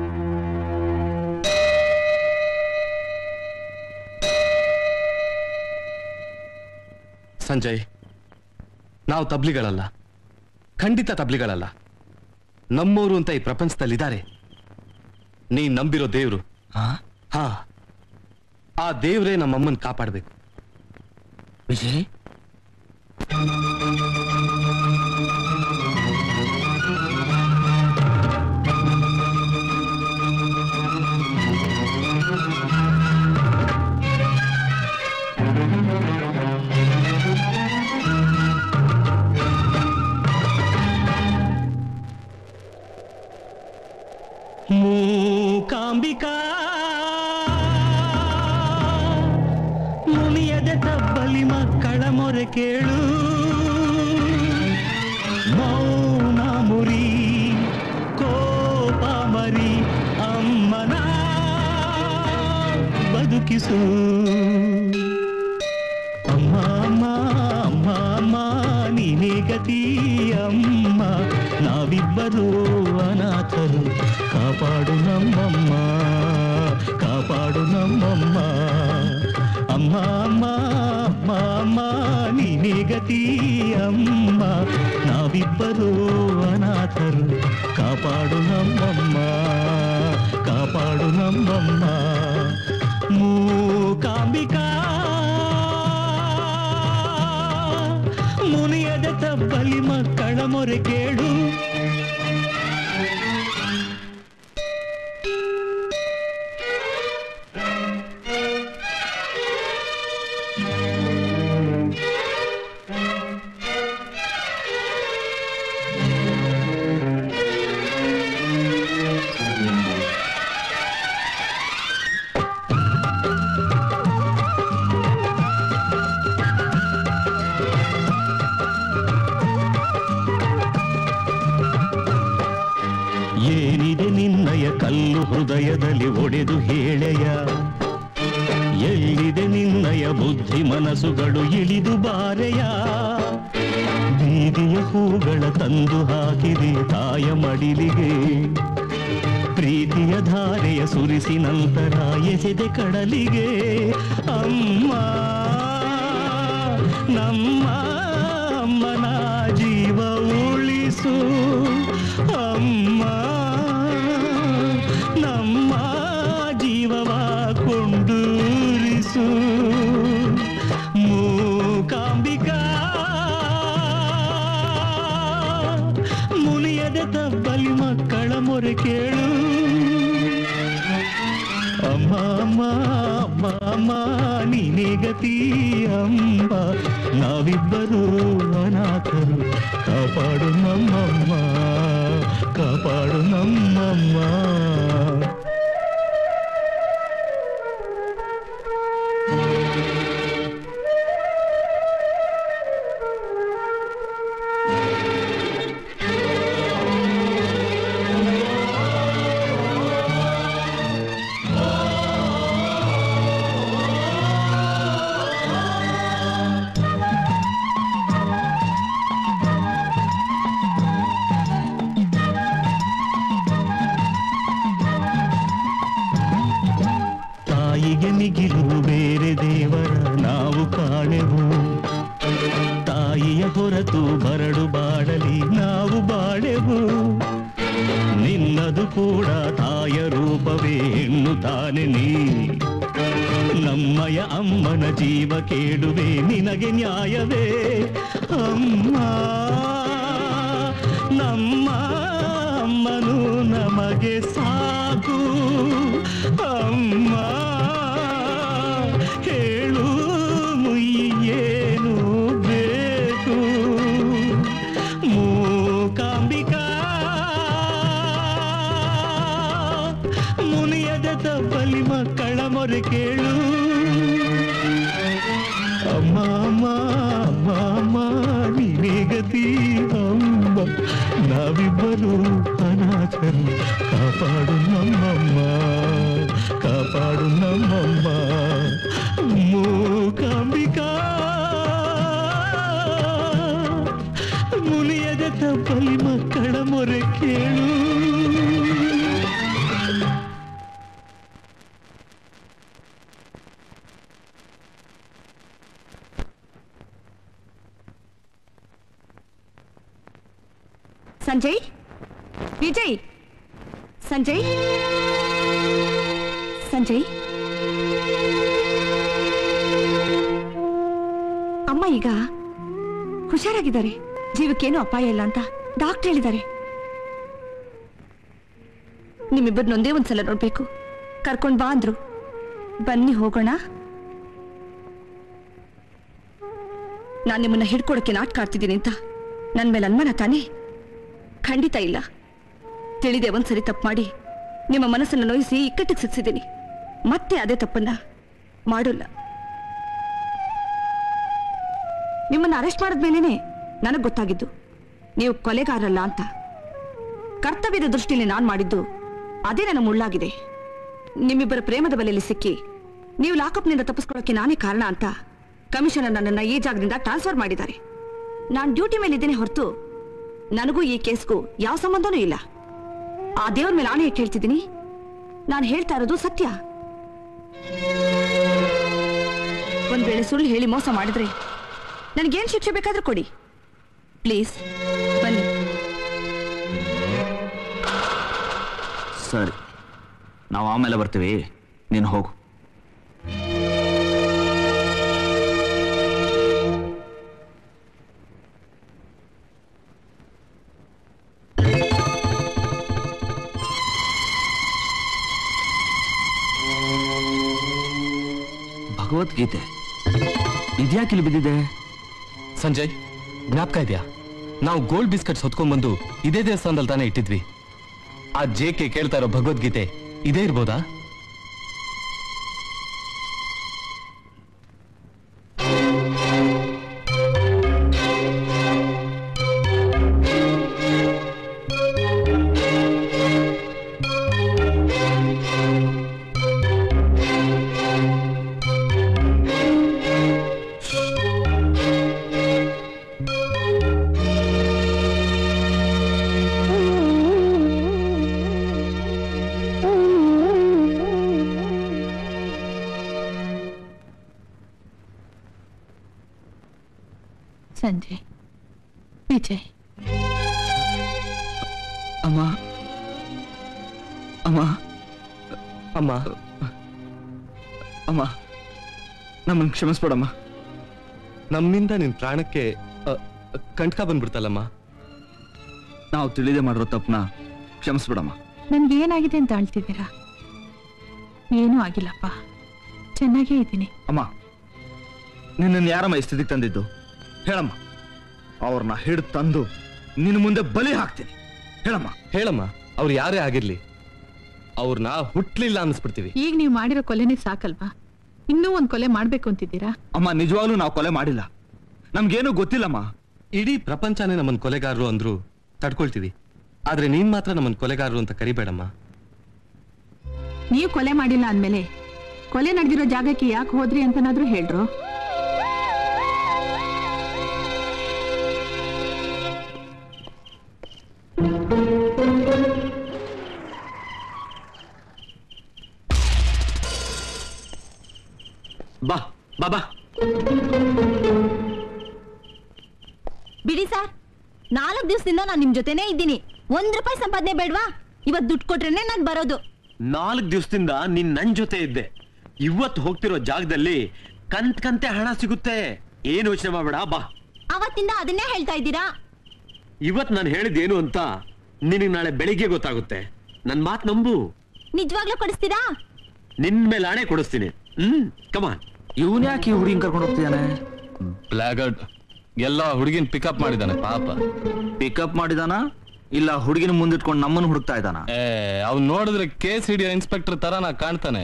ಸಂಜಯ್, ನಾವು ತಬ್ಲಿಗಳಲ್ಲ, ಖಂಡಿತ ತಬ್ಲಿಗಳಲ್ಲ. ನಮ್ಮೋರು ಅಂತ ಈ ಪ್ರಪಂಚದಲ್ಲಿದ್ದಾರೆ. ನೀ ನಂಬಿರೋ ದೇವ್ರು, ಹಾ, ಆ ದೇವ್ರೇ ನಮ್ಮಮ್ಮನ್ ಕಾಪಾಡಬೇಕು. ವಿಜಯ್, ಮೂಕಾಂಬಿಕಾ ಮುನಿಯದೆ ತಬ್ಬಲಿ ಮಕ್ಕಳ ಮೊರೆ ಕೇಳು. ಮೌನ ಮುರಿ ಕೋಪ ಮರಿ ಅಮ್ಮನ ಬದುಕಿಸು. ಅಮ್ಮ ಅಮ್ಮ ಅಮ್ಮ ಅಮ್ಮ ನೀನೇ ಗತಿ ಅಮ್ಮ, ನಾವಿಬ್ಬರು ಅನಾಥರು, ಕಾಪಾಡು ನಮ್ಮಮ್ಮ, ಕಾಪಾಡು ನಮ್ಮಮ್ಮ. ಅಮ್ಮ ಅಮ್ಮ ಅಮ್ಮ ಅಮ್ಮ ನೀನೇ ಗತಿ ಅಮ್ಮ, ನಾವಿಬ್ಬರು ಅನಾಥರು, ಕಾಪಾಡು ನಮ್ಮಮ್ಮ, ಕಾಪಾಡು ನಮ್ಮಮ್ಮ. ಮೂಕಾಂಬಿಕಾ ಮುನಿಯದ ತಬ್ಬಲಿ ಮಕ್ಕಳ ಮೊರೆ ಕೇಳು. ಏನಿದೆ ನಿನ್ನಯ ಕಲ್ಲು ಹೃದಯದಲ್ಲಿ ಒಡೆದು ಹೇಳೆಯ, ಎಲ್ಲಿದೆ ನಿನ್ನಯ ಬುದ್ಧಿ ಮನಸ್ಸುಗಳು ಇಳಿದು ಬಾರೆಯ. ಬೀದಿಯ ಹೂಗಳ ತಂದು ಹಾಕಿದೆ ತಾಯ ಮಡಿಲಿಗೆ, ಪ್ರೀತಿಯ ಧಾರೆಯ ಸುರಿಸಿ ನಂತರ ಎಸೆದೆ ಕಡಲಿಗೆ. ಅಮ್ಮ ನಮ್ಮ ಅಮ್ಮನ ಜೀವ ಉಳಿಸು, ಅಮ್ಮ ನಮ್ಮ ಜೀವವ ಕೊಂಡೂರಿಸು. ಮೂಕಾಂಬಿಕಾ ಮುನಿಯದೆ ತಬ್ಬಲಿ ಮಕ್ಕಳ ಮೊರೆ ಕೇಳು. ಅಮ್ಮ ಅಮ್ಮ ಅಮ್ಮ ಅಮ್ಮ ನೀನೇ ಗತಿ ಅಮ್ಮ, ನಾವಿಬ್ಬರು ಅನಾಥರು, ಕಾಪಾಡು ನಮ್ಮಮ್ಮ, ಕಾಪಾಡು ನಮ್ಮಮ್ಮ. ತಾಯಿಗೆ ಮಿಗಿಲು ಬೇರೆ ದೇವರ ನಾವು ಕಾಣೆವು, ತಾಯಿಯ ಹೊರತು ಬರಡು ಬಾಡಲಿ ನಾವು ಬಾಳೆವು. ನಿನ್ನದು ಕೂಡ ತಾಯ ರೂಪವೇ ಹೆಣ್ಣು ತಾನೆ ನೀ, ನಮ್ಮಯ ಅಮ್ಮನ ಜೀವ ಕೇಳುವೆ ನಿನಗೆ ನ್ಯಾಯವೇ. ಅಮ್ಮ ನಮ್ಮ ಅಮ್ಮ ಅಮ್ಮನು ನಮಗೆ ಸಾಕು ಅಮ್ಮ ಹೇಳು ಮುಯ್ಯೇನು ಬೇಕು ಮೂಕಾಂಬಿಕಾ ಮುನಿಯದ ತಪ್ಪಲಿ ಮಕ್ಕಳ ಮೊರೆ ಕೇಳು ಅಮ್ಮ ಅಮ್ಮ ಅಮ್ಮ ಅಮ್ಮ ನೀನೇ ಗತಿ ಅಮ್ಮ ನಾವಿಬ್ಬರು ಅನಾಥರು ಕಾಪಾಡು ನಮ್ಮಮ್ಮ ಕಾಪಾಡು ನಮ್ಮಮ್ಮ ಮೂಕಾಂಬಿಕಾ ಮುನಿಯದ ತಪ್ಪಲಿ ಮಕ್ಕಳ ಮೊರೆ ಕೇಳು ಸಂಜಯ್ ವಿಜಯ್ ಸಂಜಯ್ ಸಂಜಯ್ ಅಮ್ಮ ಈಗ ಹುಷಾರಾಗಿದ್ದಾರೆ, ಜೀವಕ್ಕೇನು ಅಪಾಯ ಇಲ್ಲ ಅಂತ ಡಾಕ್ಟರ್ ಹೇಳಿದ್ದಾರೆ. ನಿಮ್ಮಿಬ್ಬರನ್ನ ಒಂದೇ ಒಂದ್ಸಲ ನೋಡ್ಬೇಕು, ಕರ್ಕೊಂಡ್ ಬಾ ಅಂದ್ರು. ಬನ್ನಿ ಹೋಗೋಣ. ನಾನು ನಿಮ್ಮನ್ನ ಹಿಡ್ಕೊಡಕ್ಕೆ ನಾಟಕ ಆಡ್ತಿದ್ದೀನಿ ಅಂತ ನನ್ ಮೇಲೆ ಅನುಮಾನ ತಾನೇ? ಖಂಡಿತ ಇಲ್ಲ. ತಿಳಿದೆ ಒಂದ್ಸರಿ ತಪ್ಪು ಮಾಡಿ ನಿಮ್ಮ ಮನಸ್ಸನ್ನು ನೋಯಿಸಿ ಇಕ್ಕಟ್ಟಿಗೆ ಸಿಕ್ಸಿದ್ದೀನಿ. ಮತ್ತೆ ಅದೇ ತಪ್ಪನ್ನ ಮಾಡೋಲ್ಲ. ನಿಮ್ಮನ್ನ ಅರೆಸ್ಟ್ ಮಾಡಿದ್ಮೇಲೇನೆ ನನಗ್ ಗೊತ್ತಾಗಿದ್ದು ನೀವು ಕೊಲೆಗಾರಲ್ಲ ಅಂತ. ಕರ್ತವ್ಯದ ದೃಷ್ಟಿಯಲ್ಲಿ ನಾನ್ ಮಾಡಿದ್ದು ಅದೇ ನನ್ನ ಮುಳ್ಳಾಗಿದೆ. ನಿಮ್ಮಿಬ್ಬರ ಪ್ರೇಮದ ಬಲೆಯಲ್ಲಿ ಸಿಕ್ಕಿ ನೀವು ಲಾಕಪ್ನಿಂದ ತಪ್ಪಿಸ್ಕೊಳ್ಳೋಕೆ ನಾನೇ ಕಾರಣ ಅಂತ ಕಮಿಷನರ್ ನನ್ನನ್ನ ಈ ಜಾಗದಿಂದ ಟ್ರಾನ್ಸ್ಫರ್ ಮಾಡಿದ್ದಾರೆ. ನಾನ್ ಡ್ಯೂಟಿ ಮೇಲೆ ಇದ್ದೇನೆ ಹೊರತು ನನಗೂ ಈ ಕೇಸ್ಗೂ ಯಾವ ಸಂಬಂಧನೂ ಇಲ್ಲ. ಆ ದೇವ್ರ ಮೇಲೆ ಆಣೆ ಇಟ್ಟು ಹೇಳ್ತಿದ್ದೀನಿ, ನಾನು ಹೇಳ್ತಾ ಇರೋದು ಸತ್ಯ. ಒಂದ್ ವೇಳೆ ಸುಳ್ಳು ಹೇಳಿ ಮೋಸ ಮಾಡಿದ್ರೆ ನನಗೇನ್ ಶಿಕ್ಷೆ ಬೇಕಾದ್ರೂ ಕೊಡಿ. ಪ್ಲೀಸ್ ಬನ್ನಿ. ಸರಿ, ನಾವು ಆಮೇಲೆ ಬರ್ತೀವಿ, ನೀನು ಹೋಗು. ಭಗವದ್ಗೀತೆ ಇದ್ಯಾಕೆ ಇಲ್ಲಿ ಬಿದ್ದಿದೆ? ಸಂಜಯ್, ಜ್ಞಾಪಕ ಇದೆಯಾ? ನಾವು ಗೋಲ್ಡ್ ಬಿಸ್ಕೆಟ್ಸ್ ಹೊತ್ಕೊಂಡ್ ಬಂದು ಇದೇ ದೇವಸ್ಥಾನದಲ್ಲಿ ತಾನೇ ಇಟ್ಟಿದ್ವಿ. ಆ ಜೆ ಕೆ ಕೇಳ್ತಾ ಇರೋ ಭಗವದ್ಗೀತೆ ಇದೇ ಇರ್ಬೋದಾ? ಸಂಜಯ್, ವಿಜಯ್, ಅಮ್ಮ ಅಮ್ಮ ಅಮ್ಮ ಅಮ್ಮ ನಮ್ಮನ್ನು ಕ್ಷಮಿಸ್ಬಿಡಮ್ಮ. ನಮ್ಮಿಂದ ನಿನ್ ಪ್ರಾಣಕ್ಕೆ ಕಂಟಕ ಬಂದ್ಬಿಡ್ತಲ್ಲಮ್ಮ. ನಾವು ತಿಳಿದೇ ಮಾಡಿರೋ ತಪ್ಪನ ಕ್ಷಮಿಸ್ಬಿಡಮ್ಮ. ನನ್ಗೆ ಏನಾಗಿದೆ ಅಂತ ಆಳ್ತಿದ್ದೀರಾ? ಏನೂ ಆಗಿಲ್ಲಪ್ಪ, ಚೆನ್ನಾಗೇ ಇದ್ದೀನಿ. ಅಮ್ಮ, ನಿನ್ನನ್ನು ಯಾರಮ್ಮ ಈ ಸ್ಥಿತಿಗೆ ತಂದಿದ್ದು? ಹೇಳಮ್ಮ. ಅವ್ರನ್ನ ಹಿಡಿದು ತಂದು ನಿನ್ನ ಮುಂದೆ ಬಲಿ ಹಾಕ್ತೀನಿ. ಹೇಳಮ್ಮ. ಹೇಳಮ್ಮ, ಅವ್ರು ಯಾರೇ ಆಗಿರ್ಲಿ, ಅವ್ರನ್ನ ಹುಟ್ಲಿಲ್ಲ ಅನ್ನಿಸ್ಬಿಡ್ತೀವಿ. ಈಗ ನೀವು ಮಾಡಿರೋ ಕೊಲೆನೇ ಸಾಕಲ್ವಾ? ಇನ್ನೂ ಒಂದ್ ಕೊಲೆ ಮಾಡ್ಬೇಕು ಅಂತಿದ್ದೀರಾ? ಅಮ್ಮ, ನಿಜವಾಗ್ಲೂ ನಾವು ಕೊಲೆ ಮಾಡಿಲ್ಲ, ನಮ್ಗೇನು ಗೊತ್ತಿಲ್ಲಮ್ಮ. ಇಡೀ ಪ್ರಪಂಚನೇ ನಮ್ಮನ್ ಕೊಲೆಗಾರರು ಅಂದ್ರು ತಡ್ಕೊಳ್ತೀವಿ, ಆದ್ರೆ ನೀನ್ ಮಾತ್ರ ನಮ್ಮನ್ ಕೊಲೆಗಾರರು ಅಂತ ಕರಿಬೇಡಮ್ಮ. ನೀವು ಕೊಲೆ ಮಾಡಿಲ್ಲ ಅಂದ್ಮೇಲೆ ಕೊಲೆ ನಡೆದಿರೋ ಜಾಗಕ್ಕೆ ಯಾಕೆ ಹೋದ್ರಿ ಅಂತನಾದ್ರೂ ಹೇಳ್ರು. ಬಾ ಬಾ ಬಾ. ಬಿಡಿ ಸರ್, ನಾಲ್ಕು ದಿವಸದಿಂದ ನಾನು ನಿಮ್ ಜೊತೆನೇ ಇದ್ದೀನಿ. ಒಂದ್ ರೂಪಾಯಿ ಸಂಪಾದನೆ ಬೇಡ್ವಾ? ಇವತ್ ದುಡ್ಡು ಕೊಟ್ರೇನೆ ನಾನ್ ಬರೋದು. ನಾಲ್ಕು ದಿವಸದಿಂದ ನೀನ್ ನನ್ ಜೊತೆ ಇದ್ದೆ. ಇವತ್ತು ಹೋಗ್ತಿರೋ ಜಾಗದಲ್ಲಿ ಕಂತ್ ಕಂತೆ ಹಣ ಸಿಗುತ್ತೆ. ಏನ್ ಯೋಚನೆ ಮಾಡಬೇಡ, ಬಾ. ಅವತ್ತಿಂದ ಅದನ್ನೇ ಹೇಳ್ತಾ ಇದ್ದೀರಾ? ಇವತ್ ನಾನು ಹೇಳಿದ್ದೇನು ಅಂತ ನಿನಗೆ ನಾಳೆ ಬೆಳಿಗ್ಗೆ ಗೊತ್ತಾಗುತ್ತೆ. ನನ್ ಮಾತ್ ನಂಬು. ನಿಜವಾಗ್ಲೂ ಕೊಡಿಸ್ತೀರಾ? ನಿನ್ ಮೇಲೆ ಹಣೆ ಕೊಡಿಸ್ತೀನಿ. ಹ್ಮ್ ಕಮಾನ್. ಇವನ್ ಯಾಕೆ ಈ ಹುಡುಗಿನ ಕರ್ಕೊಂಡು ಹೋಗ್ತಿದ್ದಾನೆ? ಬ್ಲಾಗರ್ಡ್ ಎಲ್ಲ ಹುಡುಗಿನ ಪಿಕಪ್ ಮಾಡಿದಾನೆ ಪಾಪ. ಪಿಕಪ್ ಮಾಡಿದಾನ ಇಲ್ಲ ಹುಡುಗಿನ ಮುಂದಿಟ್ಕೊಂಡು ನಮ್ಮನ್ನು ಹುಡುಕ್ತಾ ಇದ್ದಾನ? ಏ ಅವ್ನು ನೋಡಿದ್ರೆ ಕೇಸ್ ಹಿಡಿಯೋ ಇನ್ಸ್ಪೆಕ್ಟರ್ ತರನ ಕಾಣ್ತಾನೆ.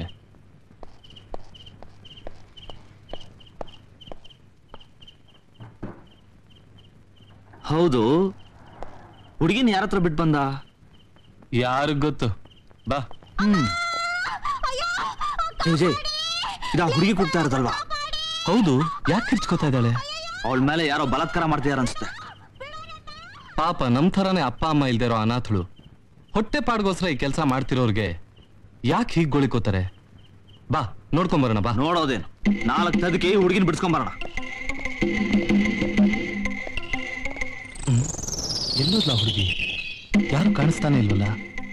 ಹೌದು, ಹುಡುಗಿನ ಯಾರ ಹತ್ರ ಬಿಟ್ಟು ಬಂದ? ಯಾರಿಗ್ ಗೊತ್ತು. ಬಾ. ಹ್ಮ್ ವಿಜಯ್, ಇದ ಹುಡುಗಿ ಕೂಗ್ತಾ ಇರೋದಲ್ವಾ? ಹೌದು, ಯಾಕೆ ಕಿರ್ಚ್ಕೋತಾ ಇದ್ದಾಳೆ? ಅವಳ ಮೇಲೆ ಯಾರೋ ಬಲಾತ್ಕಾರ ಮಾಡ್ತಿದಾರ ಅನ್ಸುತ್ತೆ. ಪಾಪ ನಮ್ ಥರನೇ ಅಪ್ಪ ಅಮ್ಮ ಇಲ್ದೇ ಇರೋ ಅನಾಥಳು ಹೊಟ್ಟೆ ಪಾಡ್ಗೋಸ್ಕರ ಈ ಕೆಲಸ ಮಾಡ್ತಿರೋರ್ಗೆ ಯಾಕೆ ಹೀಗ್ ಗೋಳಿಕೋತಾರೆ? ಬಾ ನೋಡ್ಕೊಂಬರೋಣ. ಬಾ. ನೋಡೋದೇನು, ನಾಲ್ಕು ತದಕ್ಕೆ ಈ ಹುಡುಗಿನ ಬಿಡ್ಸ್ಕೊಂಬರೋಣ. ಎಲ್ಲೋದ್ಲ ಹುಡುಗಿ? ಯಾರು ಕಾಣಿಸ್ತಾನೆ ಇಲ್ವಲ್ಲ?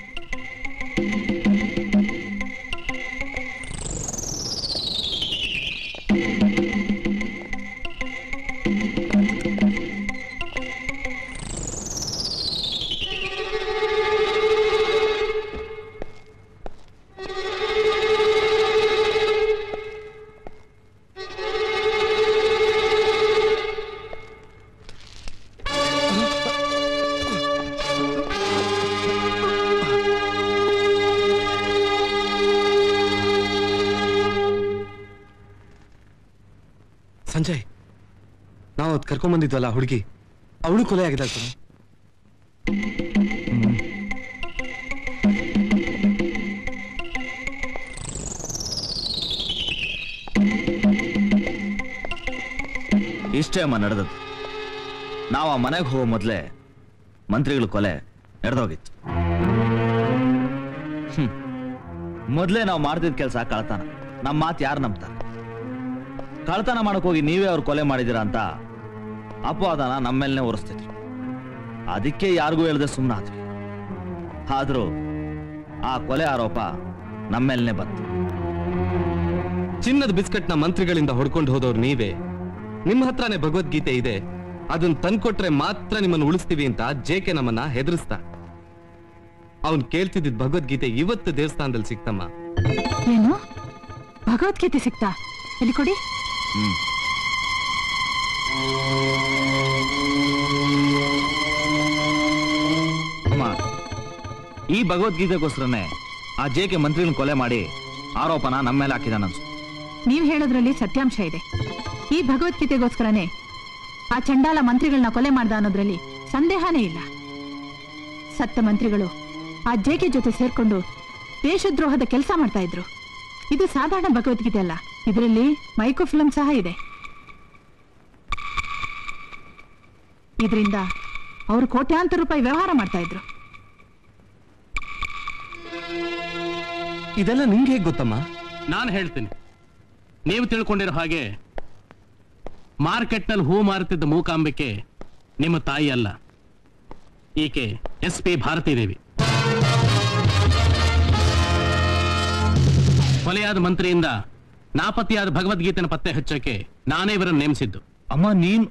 ಸಂಜಯ್, ನಾವು ಅದ್ ಕರ್ಕೊಂಡ್ ಬಂದಿದ್ವಲ್ಲ ಹುಡುಗಿ, ಅವಳು ಕೊಲೆ ಆಗಿದ್ದಾಳೆ ಕಣೋ. ಇಷ್ಟೇ ಅಮ್ಮ ನಡೆದದ್ದು. ನಾವು ಆ ಮನೆಗೆ ಹೋಗೋ ಮೊದಲೇ ಮಂತ್ರಿಗಳ ಕೊಲೆ ನಡೆದೋಗಿತ್ತು. ಹ್ಮ್ ಮೊದಲೇ ನಾವು ಮಾಡ್ತಿದ್ದ ಕೆಲಸ ಕಳ್ತನ. ನಮ್ಮ ಮಾತು ಯಾರು ನಂಬ್ತಾರೆ? ಕಳ್ತನ ಮಾಡಕ್ ಹೋಗಿ ನೀವೇ ಅವ್ರು ಕೊಲೆ ಮಾಡಿದಿರ ಅಂತ ಅಪವಾದನ ನಮ್ಮೇಲೆ ಹೊರಿಸ್ತಿದ್ರು. ಅದಕ್ಕೆ ಯಾರಿಗೂ ಹೇಳ್ದೆ ಸುಮ್ಮನಾದ್ವಿ. ಆದ್ರೂ ಆ ಕೊಲೆ ಆರೋಪ ನಮ್ಮೇಲೆ ಬಂತು. ಚಿನ್ನದ ಬಿಸ್ಕಟ್ ನ ಮಂತ್ರಿಗಳಿಂದ ಹೊಡ್ಕೊಂಡು ಹೋದವ್ರು ನೀವೇ. ನಿಮ್ಮ ಹತ್ರನೇ ಭಗವದ್ಗೀತೆ ಇದೆ, ಅದನ್ನ ತಂದ್ಕೊಟ್ರೆ ಮಾತ್ರ ನಿಮ್ಮನ್ನು ಉಳಿಸ್ತೀವಿ ಅಂತ ಜೆ ಕೆ ನಮ್ಮನ್ನ ಹೆದರಿಸ್ತಾ. ಅವನ್ ಕೇಳ್ತಿದ್ದ ಭಗವದ್ಗೀತೆ ಇವತ್ತು ದೇವಸ್ಥಾನದಲ್ಲಿ ಸಿಕ್ತಮ್ಮ. ಏನು ಭಗವದ್ಗೀತೆ ಸಿಕ್ತಾ? ಎಲ್ಲಿ ಕೊಡಿ. ಹ್ಮ್ ಅಮ್ಮ, ಈ ಭಗವದ್ಗೀತೆಗೋಸ್ಕರನೇ ಆ ಜೆ ಕೆ ಮಂತ್ರಿಗಳನ್ನ ಕೊಲೆ ಮಾಡಿ ಆರೋಪನ ನಮ್ಮ ಮೇಲೆ ಹಾಕಿದಾನ ಅನ್ಸು. ನೀವ್ ಹೇಳೋದ್ರಲ್ಲಿ ಸತ್ಯಾಂಶ ಇದೆ. ಈ ಭಗವದ್ಗೀತೆಗೋಸ್ಕರನೇ ಆ ಚಂಡಾಲ ಮಂತ್ರಿಗಳನ್ನ ಕೊಲೆ ಮಾಡ್ದ ಅನ್ನೋದ್ರಲ್ಲಿ ಸಂದೇಹನೇ ಇಲ್ಲ. ಸತ್ತ ಮಂತ್ರಿಗಳು ಆ ಜೇಕೆ ಜೊತೆ ಸೇರ್ಕೊಂಡು ದೇಶದ್ರೋಹದ ಕೆಲಸ ಮಾಡ್ತಾ ಇದ್ರು. ಇದು ಸಾಧಾರಣ ಭಗವದ್ಗೀತೆ ಅಲ್ಲ, ಇದರಲ್ಲಿ ಮೈಕ್ರೋ ಫಿಲ್ಮ್ ಸಹ ಇದೆ. ಇದರಿಂದ ಅವರು ಕೋಟ್ಯಾಂತರ ರೂಪಾಯಿ ವ್ಯವಹಾರ ಮಾಡ್ತಾ ಇದ್ರು. ಇದೆಲ್ಲ ನಿಂಗೆ ಹೇಗೆ ಗೊತ್ತಮ್ಮ? ನಾನು ಹೇಳ್ತೀನಿ. ನೀವು ತಿಳ್ಕೊಂಡಿರೋ ಹಾಗೆ ಮಾರ್ಕೆಟ್ನಲ್ಲಿ ಹೂ ಮಾರುತ್ತಿದ್ದ ಮೂಕಾಂಬಿಕೆ ನಿಮ್ಮ ತಾಯಿ ಅಲ್ಲ. ಈಕೆ ಎಸ್ ಪಿ ಭಾರತೀ ದೇವಿ. ಕೊಲೆಯಾದ ಮಂತ್ರಿಯಿಂದ ನಾಪತ್ತೆಯಾದ ಭಗವದ್ಗೀತೆನ ಪತ್ತೆ ಹಚ್ಚೋಕೆ ನಾನೇ ಇವರನ್ನು ನೇಮಿಸಿದ್ದು. ಅಮ್ಮ ನೀನ್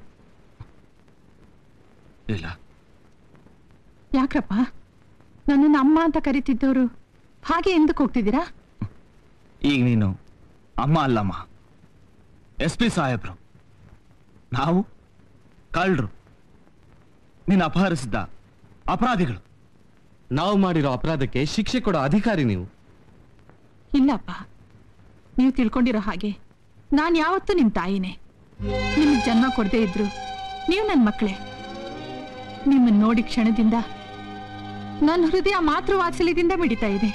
ಇಲ್ಲ. ಯಾಕ್ರಪ್ಪ ನನ್ನನ್ನು ಅಮ್ಮ ಅಂತ ಕರಿತಿದ್ದವರು ಹಾಗೆ ಎಂದಕ್ಕೆ ಹೋಗ್ತಿದ್ದೀರಾ? ಈಗ ನೀನು ಅಮ್ಮ ಅಲ್ಲಮ್ಮ, ಎಸ್ ಪಿ ಸಾಹೇಬ್ರು. ನಾವು ಕಳ್ಳರು, ನೀನು ಅಪಹರಿಸಿದ್ದ ಅಪರಾಧಿಗಳು. ನಾವು ಮಾಡಿರೋ ಅಪರಾಧಕ್ಕೆ ಶಿಕ್ಷೆ ಕೊಡೋ ಅಧಿಕಾರಿ ನೀವು. ಇಲ್ಲಪ್ಪ, ನೀವು ತಿಳ್ಕೊಂಡಿರೋ ಹಾಗೆ ನಾನು ಯಾವತ್ತೂ ನಿಮ್ ತಾಯಿನೇ. ನಿಮ್ಗೆ ಜನ್ಮ ಕೊಡದೇ ಇದ್ರು ನೀವು ನನ್ನ ಮಕ್ಕಳೇ. ನಿಮ್ಮನ್ನ ನೋಡಿ ಕ್ಷಣದಿಂದ ನನ್ನ ಹೃದಯ ಮಾತೃ ವಾತ್ಸಲ್ಯದಿಂದ ಮಿಡಿತಾ ಇದೆ.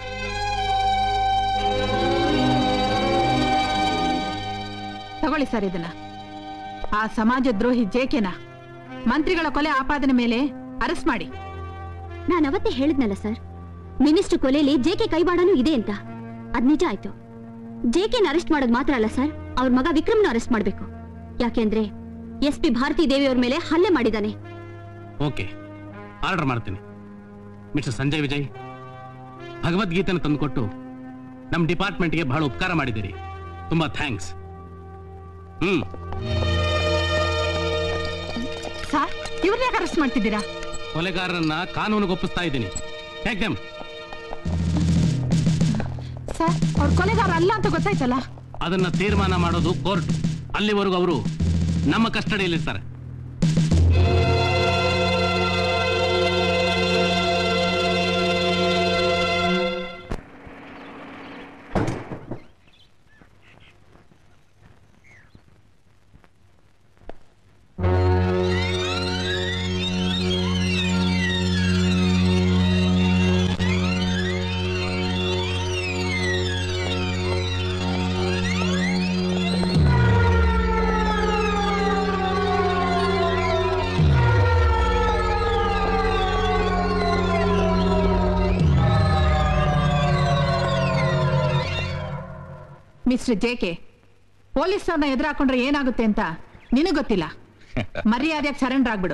ತಗೊಳ್ಳಿ ಸರ್ ಇದನ್ನ. ಆ ಸಮಾಜ ದ್ರೋಹಿ ಜೇಕೆನ ಮಂತ್ರಿಗಳ ಕೊಲೆ ಆಪಾದನೆ ಮೇಲೆ ಅರೆಸ್ಟ್ ಮಾಡಿ. ನಾನು ಅವತ್ತೇ ಹೇಳಿದ್ನಲ್ಲ ಸರ್, ಮಿನಿಸ್ಟರ್ ಕೊಲೆಯಲ್ಲಿ ಜೇಕೆ ಕೈವಾಡನೂ ಇದೆ ಅಂತ. ಅದ್ ನಿಜ ಆಯ್ತು. ಜೇಕೆನ ಅರೆಸ್ಟ್ ಮಾಡೋದು ಮಾತ್ರ ಅಲ್ಲ ಸರ್, ಅವ್ರ ಮಗ ವಿಕ್ರಮ್ನ ಅರೆಸ್ಟ್ ಮಾಡ್ಬೇಕು. ಯಾಕೆಂದ್ರೆ ಎಸ್ ಪಿ ಭಾರತೀ ದೇವಿ ಅವ್ರ ಮೇಲೆ ಹಲ್ಲೆ ಮಾಡಿದಾನೆ. ಓಕೆ, ಆರ್ಡರ್ ಮಾಡ್ತೀನಿ. ಮಿಸ್ಟರ್ ಸಂಜಯ್ ವಿಜಯ್, ಭಗವದ್ಗೀತೆನ ತಂದುಕೊಟ್ಟು ನಮ್ಮ ಡಿಪಾರ್ಟ್ಮೆಂಟ್ಗೆ ಬಹಳ ಉಪಕಾರ ಮಾಡಿದ್ದೀರಿ. ತುಂಬಾ ಥ್ಯಾಂಕ್ಸ್. ಹ್ಮ್ ಸರ್, ಇವ್ರನ್ನ ಯಾಕೆ ಅರೆಸ್ಟ್ ಮಾಡ್ತಿದ್ದೀರಾ? ಕೊಲೆಗಾರರನ್ನ ಕಾನೂನಿಗೆ ಒಪ್ಪಿಸ್ತಾ ಇದ್ದೀನಿ. Take them. ಸರ್ ಅವ್ರ ಕೊಲೆಗಾರ ಅಲ್ಲ ಅಂತ ಗೊತ್ತಾಯ್ತಲ್ಲ. ಅದನ್ನ ತೀರ್ಮಾನ ಮಾಡೋದು ಕೋರ್ಟ್. ಅಲ್ಲಿವರೆಗೂ ಅವರು ನಮ್ಮ ಕಸ್ಟಡಿಯಲ್ಲಿರ್ತಾರೆ. ಮಿಸ್ಟರ್ ಜೆಕೆ, ಪೊಲೀಸ್ ಅವ್ರನ್ನ ಎದುರಾಕೊಂಡ್ರೆ ಏನಾಗುತ್ತೆ ಅಂತ ನಿನಗ್ ಗೊತ್ತಿಲ್ಲ. ಮರ್ಯಾದೆಯಾಗಿ ಸರೆಂಡರ್ ಆಗ್ಬಿಡು.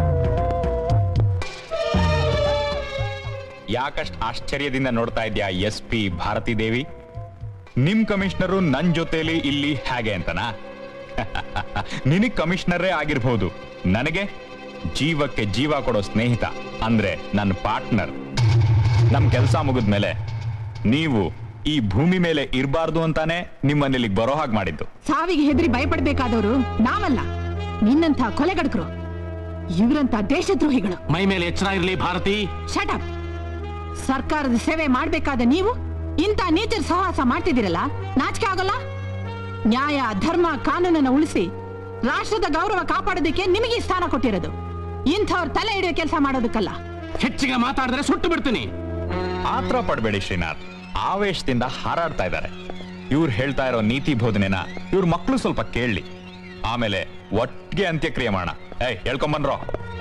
ಯಾಕಷ್ಟು ಆಶ್ಚರ್ಯದಿಂದ ನೋಡ್ತಾ ಇದ್ಯಾ ಎಸ್ ಪಿ ಭಾರತಿ ದೇವಿ? ನಿಮ್ ಕಮಿಷನರು ನನ್ ಜೊತೆಲಿ ಇಲ್ಲಿ ಹೇಗೆ ಅಂತನಾ? ನಿನಗ್ ಕಮಿಷನರೇ ಆಗಿರ್ಬಹುದು, ನನಗೆ ಜೀವಕ್ಕೆ ಜೀವ ಕೊಡೋ ಸ್ನೇಹಿತ ಅಂದ್ರೆ ನನ್ನ ಪಾರ್ಟ್ನರ್. ನಮ್ ಕೆಲಸ ಮುಗಿದ್ಮೇಲೆ ನೀವು ಈ ಭೂಮಿ ಮೇಲೆ ಇರಬಾರ್ದು ಅಂತಾನೆ ನಿಮ್ಮನ್ನ ಇಲ್ಲಿಗೆ ಬರೋ ಹಾಗೆ ಮಾಡಿದ್ದು. ಸಾವಿಗೆ ಹೆದರಿ ಭಯಪಡ್ಬೇಕಾದವರು ನಾವಲ್ಲ, ನಿನ್ನಂಥ ಕೊಲೆಗಡಕರು, ಇವರಂತ ದೇಶದ್ರೋಹಿಗಳು. ಮೈ ಮೇಲೆ ಎಚ್ಚರ ಇರಲಿ ಭಾರತಿ. Shut up. ಸರ್ಕಾರದ ಸೇವೆ ಮಾಡ್ಬೇಕಾದ ನೀವು ಇಂಥ ನೀಚರ ಸಹವಾಸ ಮಾಡ್ತಿದ್ದೀರಲ್ಲ, ನಾಚಿಕೆ ಆಗೋಲ್ಲ? ನ್ಯಾಯ, ಧರ್ಮ, ಕಾನೂನನ್ನ ಉಳಿಸಿ ರಾಷ್ಟ್ರದ ಗೌರವ ಕಾಪಾಡೋದಕ್ಕೆ ನಿಮಗೆ ಈ ಸ್ಥಾನ ಕೊಟ್ಟಿರೋದು. ಇಂಥವ್ರ ತಲೆ ಹಿಡಿಯೋ ಕೆಲಸ ಮಾಡೋದಕ್ಕಲ್ಲ. ಹೆಚ್ಚಿಗೆ ಮಾತಾಡಿದ್ರೆ ಸುಟ್ಟು ಬಿಡ್ತೀನಿ. ಆತ್ರ ಪಡಬೇಡಿ ಶ್ರೀನಾಥ್, ಆವೇಶದಿಂದ ಹಾರಾಡ್ತಾ ಇದ್ದಾರೆ. ಇವ್ರು ಹೇಳ್ತಾ ಇರೋ ನೀತಿ ಬೋಧನೆನ ಇವ್ರ ಮಕ್ಕಳು ಸ್ವಲ್ಪ ಕೇಳಲಿ, ಆಮೇಲೆ ಒಟ್ಟಿಗೆ ಅಂತ್ಯಕ್ರಿಯೆ ಮಾಡೋಣ. ಏಯ್ ಹೇಳ್ಕೊಂಬನ್ರೋ.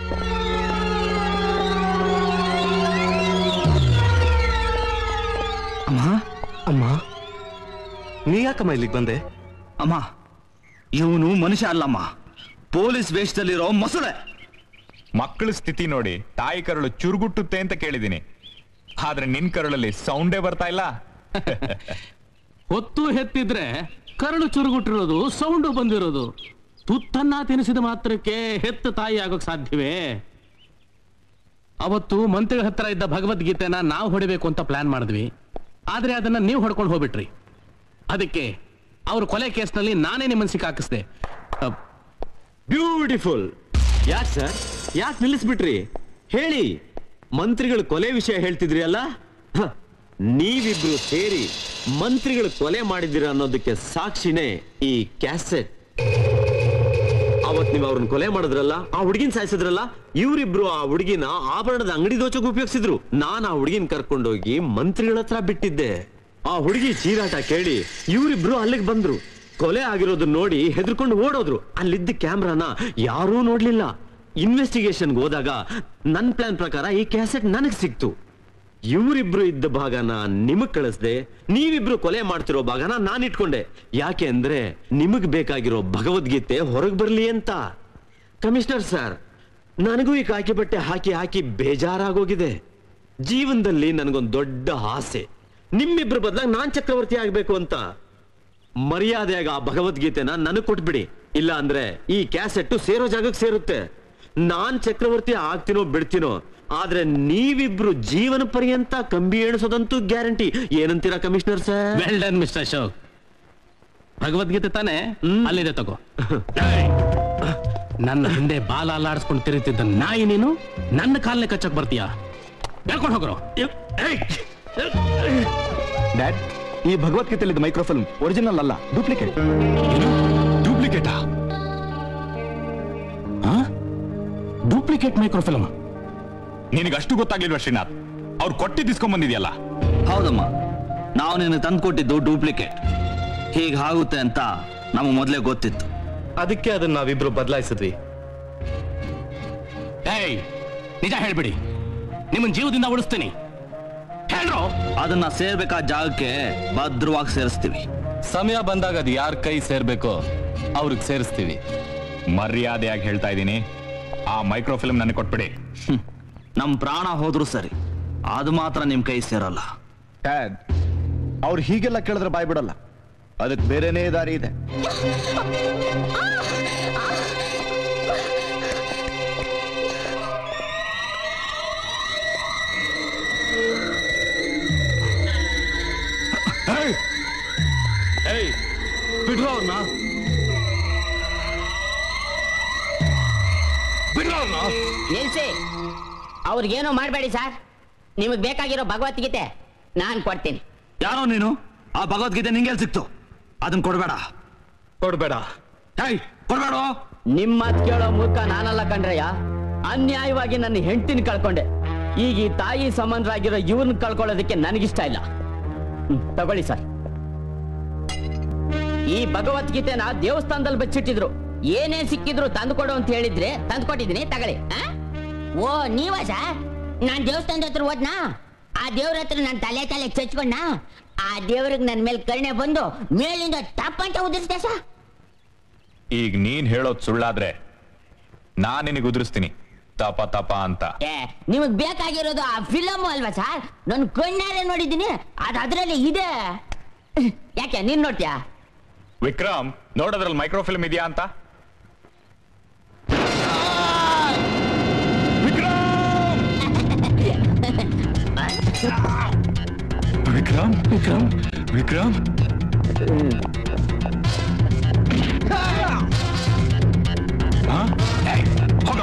ಅಮ್ಮ ಅಮ್ಮ, ನೀ ಯಾಕಮ್ಮ ಇಲ್ಲಿಗೆ ಬಂದೆ? ಅಮ್ಮ, ಇವನು ಮನುಷ್ಯ ಅಲ್ಲಮ್ಮ, ಪೊಲೀಸ್ ವೇಷದಲ್ಲಿರೋ ಮೊಸಳೆ. ಮಕ್ಕಳ ಸ್ಥಿತಿ ನೋಡಿ ತಾಯಿ ಕರಳು ಚುರುಗುಟ್ಟುತ್ತೆ ಅಂತ ಕೇಳಿದೀನಿ, ಆದ್ರೆ ನಿನ್ ಕರಳಲ್ಲಿ ಸೌಂಡೇ ಬರ್ತಾ ಇಲ್ಲ. ಹೊತ್ತು ಹೆತ್ತಿದ್ರೆ ಕರಳು ಚುರುಗುಟ್ಟಿರೋದು, ಸೌಂಡು ಬಂದಿರೋದು. ತುತ್ತನ್ನ ತಿನ್ನಿಸಿದ ಮಾತ್ರಕ್ಕೆ ಹೆತ್ತ ತಾಯಿ ಆಗೋಕ್ ಸಾಧ್ಯವೇ? ಅವತ್ತು ಮಂತ್ರಿಗಳ ಹತ್ರ ಇದ್ದ ಭಗವದ್ಗೀತೆನ ನಾವು ಹೊಡಿಬೇಕು ಅಂತ ಪ್ಲಾನ್ ಮಾಡಿದ್ವಿ, ಆದ್ರೆ ಅದನ್ನ ನೀವು ಹೊಡ್ಕೊಂಡು ಹೋಗ್ಬಿಟ್ರಿ. ಅದಕ್ಕೆ ಅವ್ರ ಕೊಲೆ ಕೇಸ್ನಲ್ಲಿ ನಾನೇ ನಿಮ್ಮನ್ನ ಸಿಕ್ಕಾಕಿಸ್ದೆ. ಬ್ಯೂಟಿಫುಲ್. ಯಾಕೆ ಸರ್, ಯಾಕೆ ನಿಲ್ಲಿಸ್ಬಿಟ್ರಿ? ಹೇಳಿ. ಮಂತ್ರಿಗಳು ಕೊಲೆ ವಿಷಯ ಹೇಳ್ತಿದ್ರಿ ಅಲ್ಲ, ನೀವಿಬ್ರು ಸೇರಿ ಮಂತ್ರಿಗಳು ಕೊಲೆ ಮಾಡಿದಿರ ಅನ್ನೋದಕ್ಕೆ ಸಾಕ್ಷಿನೇ ಈ ಕ್ಯಾಸೆಟ್. ಅವತ್ ನೀವು ಅವ್ರನ್ನ ಕೊಲೆ ಮಾಡಿದ್ರಲ್ಲ, ಆ ಹುಡುಗಿನ ಸಾಯಿಸಿದ್ರಲ್ಲ, ಇವರಿಬ್ರು ಆ ಹುಡುಗಿನ ಆಭರಣದ ಅಂಗಡಿ ದೋಚಕ್ ಉಪಯೋಗಿಸಿದ್ರು. ನಾನ್ ಆ ಹುಡುಗಿನ ಕರ್ಕೊಂಡೋಗಿ ಮಂತ್ರಿಗಳ ಹತ್ರ ಬಿಟ್ಟಿದ್ದೆ. ಆ ಹುಡುಗಿ ಚೀರಾಟ ಕೇಳಿ ಇವರಿಬ್ರು ಅಲ್ಲಿಗೆ ಬಂದ್ರು. ಕೊಲೆ ಆಗಿರೋದನ್ನ ನೋಡಿ ಹೆದರ್ಕೊಂಡು ಓಡೋದ್ರು. ಅಲ್ಲಿದ್ದ ಕ್ಯಾಮ್ರಾನ ಯಾರೂ ನೋಡ್ಲಿಲ್ಲ. ಇನ್ವೆಸ್ಟಿಗೇಷನ್ಗೆ ಹೋದಾಗ ನನ್ನ ಪ್ಲಾನ್ ಪ್ರಕಾರ ಈ ಕ್ಯಾಸೆಟ್ ನನಗ್ ಸಿಕ್ತು. ಇವರಿಬ್ರು ಇದ್ದ ಭಾಗನ ನಿಮಗ್ ಕಳಿಸ್ದೆ, ನೀವಿಬ್ರು ಕೊಲೆ ಮಾಡ್ತಿರೋ ಭಾಗನ ನಾನು ಇಟ್ಕೊಂಡೆ. ಯಾಕೆ ಅಂದ್ರೆ ನಿಮಗ್ ಬೇಕಾಗಿರೋ ಭಗವದ್ಗೀತೆ ಹೊರಗೆ ಬರ್ಲಿ ಅಂತ. ಕಮಿಷನರ್ ಸರ್, ನನಗೂ ಈ ಕಾಕಿ ಬಟ್ಟೆ ಹಾಕಿ ಹಾಕಿ ಬೇಜಾರಾಗೋಗಿದೆ. ಜೀವನದಲ್ಲಿ ನನಗೊಂದು ದೊಡ್ಡ ಆಸೆ, ನಿಮ್ಮಿಬ್ರು ಬದಲಾಗಿ ನಾನ್ ಚಕ್ರವರ್ತಿ ಆಗ್ಬೇಕು ಅಂತ. ಮರ್ಯಾದೆಯಾಗ ಆ ಭಗವದ್ಗೀತೆನ ನನಗ್ ಕೊಟ್ಬಿಡಿ, ಇಲ್ಲ ಅಂದ್ರೆ ಈ ಕ್ಯಾಸೆಟ್ ಸೇರೋ ಜಾಗಕ್ಕೆ ಸೇರುತ್ತೆ. ನಾನ್ ಚಕ್ರವರ್ತಿ ಆಗ್ತೀನೋ ಬಿಡ್ತೀನೋ, ಆದ್ರೆ ನೀವಿಬ್ರು ಜೀವನ ಪರ್ಯಂತ ಕಂಬಿ ಎಣಿಸೋದಂತೂ ಗ್ಯಾರಂಟಿ. ಏನಂತೀರಾ commissioner sir? Well done mister Ashok. ಭಗವದ್ಗೀತೆ ತಾನೆ, ಅಲ್ಲಿದೆ ತಗೋ. ನನ್ನ ಹಿಂದೆ ಬಾಲ ಅಲ್ಲಾಡಿಸ್ಕೊಂಡು ತಿರುತ್ತಿದ್ದ ನಾಯಿ ನೀನು ನನ್ನ ಕಾಲನೆ ಕಚ್ಚಕ್ ಬರ್ತೀಯಾ? ಹೇಳ್ಕೊಂಡು ಹೋಗ್ರು. ಡ್ಯಾಡ್, ಈ ಭಗವದ್ಗೀತೆಯಲ್ಲಿದ್ದ ಮೈಕ್ರೋಫಿಲ್ಮ್ ಒರಿಜಿನಲ್ ಅಲ್ಲ, ಡೂಪ್ಲಿಕೇಟ್. ಡೂಪ್ಲಿಕೇಟಾ? Duplicate microfilm? ನಿನಗಷ್ಟು ಗೊತ್ತಾಗ್ಲಿಲ್ವಾ ಶ್ರೀನಾಥ್? ಅವ್ರು ಕೊಟ್ಟಿದ್ದು ಇಸ್ಕೊಂಡ್ ಬಂದಿದ್ಯಲ್ಲ. ಹೌದಮ್ಮ, ನಾವು ನಿನಗೆ ತಂದು ಕೊಟ್ಟಿದ್ದು ಡೂಪ್ಲಿಕೇಟ್. ಹೀಗಾಗುತ್ತೆ ಅಂತ ನಮಗೆ ಮೊದಲೇ ಗೊತ್ತಿತ್ತು. ಅದಕ್ಕೆ ಅದನ್ನ ನಾವಿಬ್ರು ಬದಲಾಯಿಸಿದ್ವಿ. ಏಯ್, ನಿಜ ಹೇಳ್ಬಿಡಿ, ನಿಮ್ಮನ್ ಜೀವದಿಂದ ಉಳಿಸ್ತೀನಿ. ಹೇಳ್ರೋ. ಅದನ್ನ ಸೇರ್ಬೇಕಾದ ಜಾಗಕ್ಕೆ ಭದ್ರವಾಗಿ ಸೇರಿಸ್ತೀವಿ. ಸಮಯ ಬಂದಾಗ ಅದು ಯಾರ ಕೈ ಸೇರ್ಬೇಕೋ ಅವ್ರಿಗೆ ಸೇರಿಸ್ತೀವಿ. ಮರ್ಯಾದೆಯಾಗಿ ಹೇಳ್ತಾ ಇದ್ದೀನಿ, ಆ ಮೈಕ್ರೋಫಿಲ್ಮ್ ನನಗೆ ಕೊಟ್ಬಿಡಿ. ನಮ್ ಪ್ರಾಣ ಹೋದ್ರು ಸರಿ, ಅದು ಮಾತ್ರ ನಿಮ್ ಕೈ ಸೇರಲ್ಲ. ಡ್ಯಾಡ್, ಅವ್ರು ಹೀಗೆಲ್ಲ ಕೇಳಿದ್ರೆ ಬಾಯ್ ಬಿಡಲ್ಲ, ಅದಕ್ಕೆ ಬೇರೆನೇ ದಾರಿ ಇದೆ. ಅವ್ರನ್ನ ಬಿಡ್ರೋ ಅವ್ರನ್ನ ನಿಲ್ಸಿ. ಅವ್ರಿಗೇನು ಮಾಡಬೇಡಿ ಸರ್. ನಿಮಗೆ ಬೇಕಾಗಿರೋ ಭಗವದ್ಗೀತೆ ನಾನು ಕೊಡ್ತೀನಿ. ಯಾರೋ ನೀನು? ಆ ಭಗವದ್ಗೀತೆ ನಿಂಗೆ ಸಿಕ್ತು? ಅದನ್ನ ಕೊಡ್ಬೇಡ. ಕೊಡ್ಬೇಡ. ಏಯ್ ಕೊಡ್ಬೇಡ. ನಿಮ್ಮ ಮಾತು ಕೇಳೋ ಮೂರ್ಖ ನಾನಲ್ಲ ಕಣ್ರಯ್ಯ. ಅನ್ಯಾಯವಾಗಿ ನನ್ನ ಹೆಂಡತಿನ ಕಳ್ಕೊಂಡೆ. ಈಗ ಈ ತಾಯಿ ಸಂಬಂಧರಾಗಿರೋ ಇವ್ರನ್ನ ಕಳ್ಕೊಳ್ಳೋದಕ್ಕೆ ನನಗಿಷ್ಟ ಇಲ್ಲ. ಹ್ಮ್, ತಗೊಳ್ಳಿ ಸರ್. ಈ ಭಗವದ್ಗೀತೆನ ದೇವಸ್ಥಾನದಲ್ಲಿ ಬಚ್ಚಿಟ್ಟಿದ್ರು. ಏನೇ ಸಿಕ್ಕಿದ್ರು ತಂದುಕೊಡು ಅಂತ ಹೇಳಿದ್ರೆ ತಂದ್ಕೊಟ್ಟಿದ್ದೀನಿ, ತಗೊಳ್ಳಿ. ಓ ನೀವ ಸರ್? ನಾನ್ ದೇವಸ್ಥಾನದ ಹತ್ರ ಹೋದ್ನಾ? ಆ ದೇವ್ರ ಹತ್ರ ನಾನು ತಲೆ ತಲೆ ಚಚ್ಕೊಂಡ. ಆ ದೇವ್ರಿಗೆ ನನ್ನ ಮೇಲೆ ಕರುಣೆ ಬಂದು ಮೇಲಿಂದ ಟಪ್ ಅಂತ ಉದುರಿಸ್ದೆ ಸರ್. ಈಗ ನೀನ್ ಹೇಳೋದ್ ಸುಳ್ಳಾದ್ರೆ ನಾನ್ ನಿನಗೆ ಉದುರಿಸ್ತೀನಿ ತಪ ತಪ ಅಂತ. ಏ ನಿಮಗ್ ಬೇಕಾಗಿರೋದು ಆ ಫಿಲಮ್ ಅಲ್ವಾ ಸರ್? ನನ್ ಕಣ್ಣಾರೆ ನೋಡಿದ್ದೀನಿ. ಅದ್ ಅದ್ರಲ್ಲಿ ಇದೆ. ಯಾಕೆ ನೀನ್ ನೋಡ್ತೀಯಾ? ವಿಕ್ರಮ್, ನೋಡೋದ್ರಲ್ಲಿ ಮೈಕ್ರೋ ಫಿಲ್ಮ್ ಇದೆಯಾ ಅಂತ? ವಿಕ್ರಮ್ ವಿಕ್ರಮ್ ವಿಕ್ರಮ್ ಹೋಗೋ.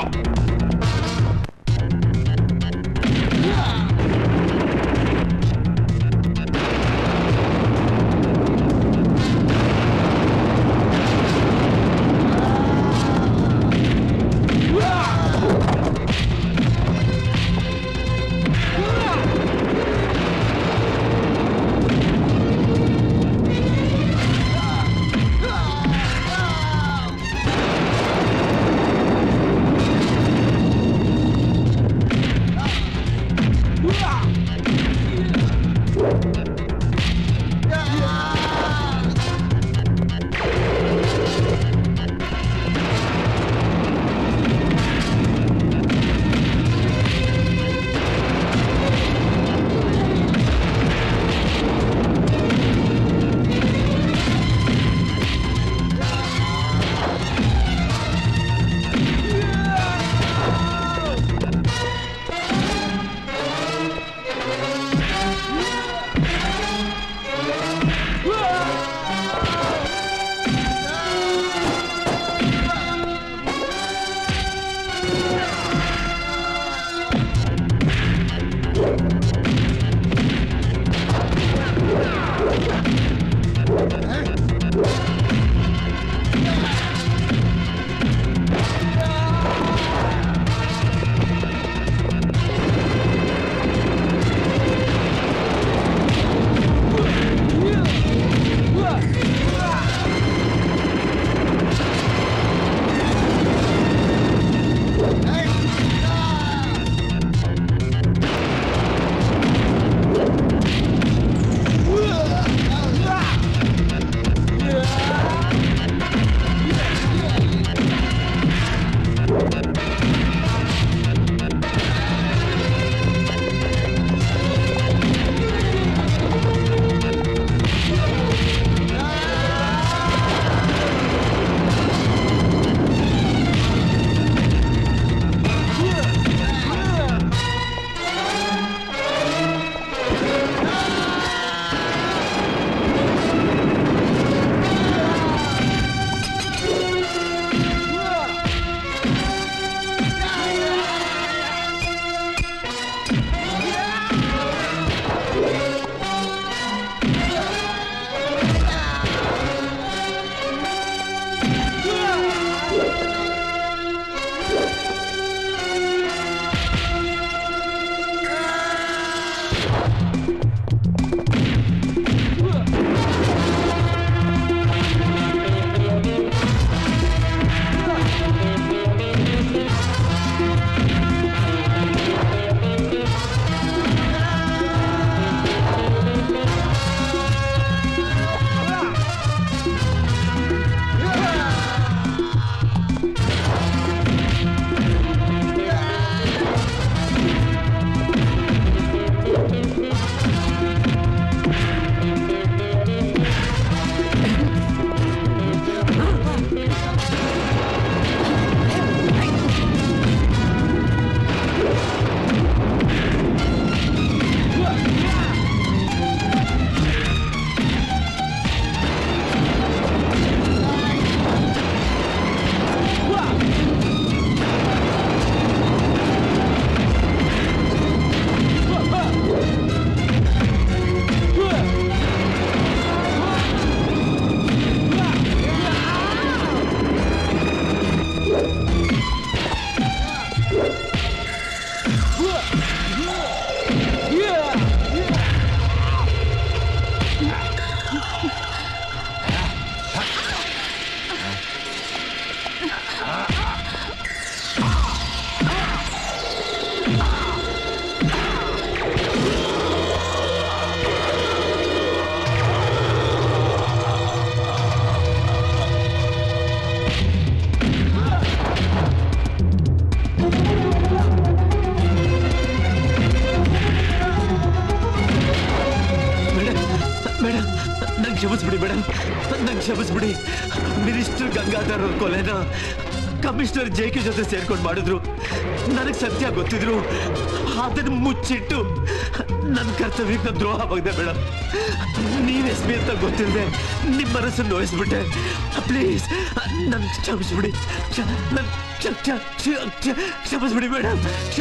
ಕ್ಷಮಿಸ್ಬಿಡಿ. ಮಿನಿಸ್ಟರ್ ಗಂಗಾಧರ್ ಅವ್ರ ಕೊಲೆನ ಕಮಿಷನರ್ ಜೆ ಕೆ ಜೊತೆ ಸೇರ್ಕೊಂಡು ಮಾಡಿದ್ರು. ನನಗೆ ಸತ್ಯ ಗೊತ್ತಿದ್ರು ಅದನ್ನ ಮುಚ್ಚಿಟ್ಟು ನನ್ನ ಕರ್ತವ್ಯಕ್ಕೆ ನಾನು ದ್ರೋಹ ಬಗ್ದೆ ಮೇಡಮ್. ನೀವ್ ಎಸ್ ಪಿ ಅಂತ ಗೊತ್ತಿಲ್ಲದೆ ನಿಮ್ಮ ಮನಸ್ಸನ್ನು ನೋಯಿಸ್ಬಿಟ್ಟೆ. ಪ್ಲೀಸ್ ನನ್ ಕ್ಷಮಿಸ್ಬಿಡಿ. ನನ್ ಕ್ಷಮಿಸ್ಬಿಡಿ ಮೇಡಮ್.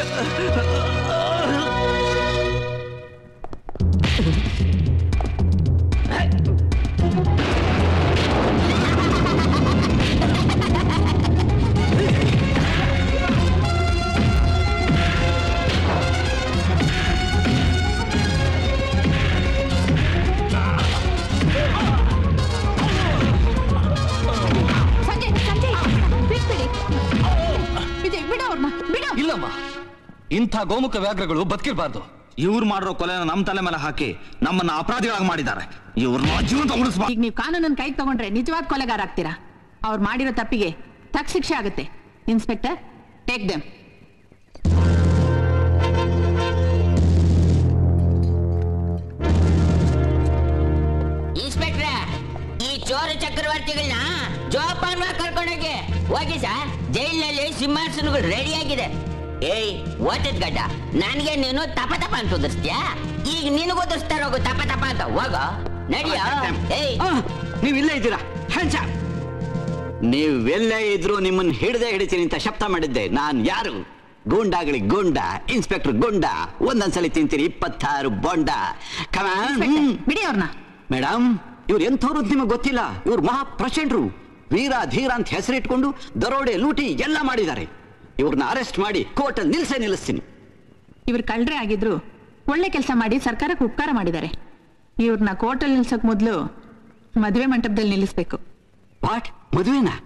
ಇಲ್ಲಮ್ಮ, ಇಂಥ ಗೋಮುಖ ವ್ಯಾಘ್ರಗಳು ಬದುಕಿರಬಾರ್ದು. ಇವ್ರು ಮಾಡಿರೋ ಕೊಲೆನ ನಮ್ಮ ತಲೆ ಮೇಲೆ ಹಾಕಿ ನಮ್ಮನ್ನ ಅಪರಾಧಿಗಳಾಗಿ ಮಾಡಿದ್ದಾರೆ. ಇವ್ರನ್ನ ಜೀವಂತ ಉಳಿಸ್ಬಾರ್ದು. ಈಗ ನೀವು ಕಾನೂನನ್ನ ಕೈ ತಗೊಂಡ್ರೆ ನಿಜವಾದ ಕೊಲೆಗಾರ ಆಗ್ತೀರಾ. ಅವ್ರು ಮಾಡಿರೋ ತಪ್ಪಿಗೆ ತಕ್ಕ ಶಿಕ್ಷೆ ಆಗುತ್ತೆ. Inspector, take them. ಇನ್ಸ್ಪೆಕ್ಟ್ರ, ಈ ಚೋರ ಚಕ್ರವರ್ತಿಗಳನ್ನ ಜೋಪಾನವಾಗಿ ಕರ್ಕೊಂಡೋಗಿ ಹೋಗಿ ಸರ್. ಜೈಲಿನಲ್ಲಿ ಸಿಂಹಾಸನಗಳು ರೆಡಿ ಆಗಿದೆ. ಏಯ್ ಓಟದ್ ಗಡ್ಡ, ನನಗೆ ನೀನು ತಪ ತಪ ಅಂತ ಉದರ್ಸ್ತೀಯಾ? ಈಗ ನಿನಗೂ ಉದರ್ಸ್ತಾರ ಹೋಗು ತಪ ತಪ ಅಂತ. ಹೋಗೋ ನಡಿಯ. ಏಯ್ ನೀವ್ ಇಲ್ಲೇ ಇದ್ದೀರಾ? Hands up. ನೀವೆಲ್ಲೇ ಇದ್ರು ನಿಮ್ಮನ್ನ ಹಿಡ್ದೆ ಹಿಡಿತೀನಿ ಅಂತ ಶಬ್ದ ಮಾಡಿದ್ದೆ. ನಾನ್ ಯಾರು? ಗೂಂಡಾಗಳಿಗೆ ಗೂಂಡ, ಇನ್ಸ್ಪೆಕ್ಟರ್ ಗುಂಡ. ಒಂದೊಂದ್ಸಲಿ ತಿಂತೀರಿ ಇಪ್ಪತ್ತಾರು ಬೊಂಡ. ಬಿಡಿ ಅವ್ರನ್ನ. ಮೇಡಮ್, ಇವ್ರು ಎಂಥವ್ರು ಅಂತ ನಿಮಗೆ ಗೊತ್ತಿಲ್ಲ. ಇವ್ರು ಮಹಾಪ್ರಚಂಡ್ರು, ವೀರ ಧೀರ ಅಂತ ಹೆಸರಿಟ್ಕೊಂಡು ದರೋಡೆ ಲೂಟಿ ಎಲ್ಲ ಮಾಡಿದ್ದಾರೆ. ಇವ್ರನ್ನ ಅರೆಸ್ಟ್ ಮಾಡಿ ಕೋರ್ಟಲ್ಲಿ ನಿಲ್ಸೇ ನಿಲ್ಲಿಸ್ತೀನಿ. ಇವ್ರು ಕಳ್ರೆ ಆಗಿದ್ರು ಒಳ್ಳೆ ಕೆಲಸ ಮಾಡಿ ಸರ್ಕಾರಕ್ಕೆ ಉಪಕಾರ ಮಾಡಿದ್ದಾರೆ. ಇವ್ರನ್ನ ಕೋರ್ಟಲ್ಲಿ ನಿಲ್ಸಕ್ ಮೊದಲು ಮದುವೆ ಮಂಟಪದಲ್ಲಿ ನಿಲ್ಲಿಸ್ಬೇಕು. ವಾಟ್? ಮದುವೆನಾ?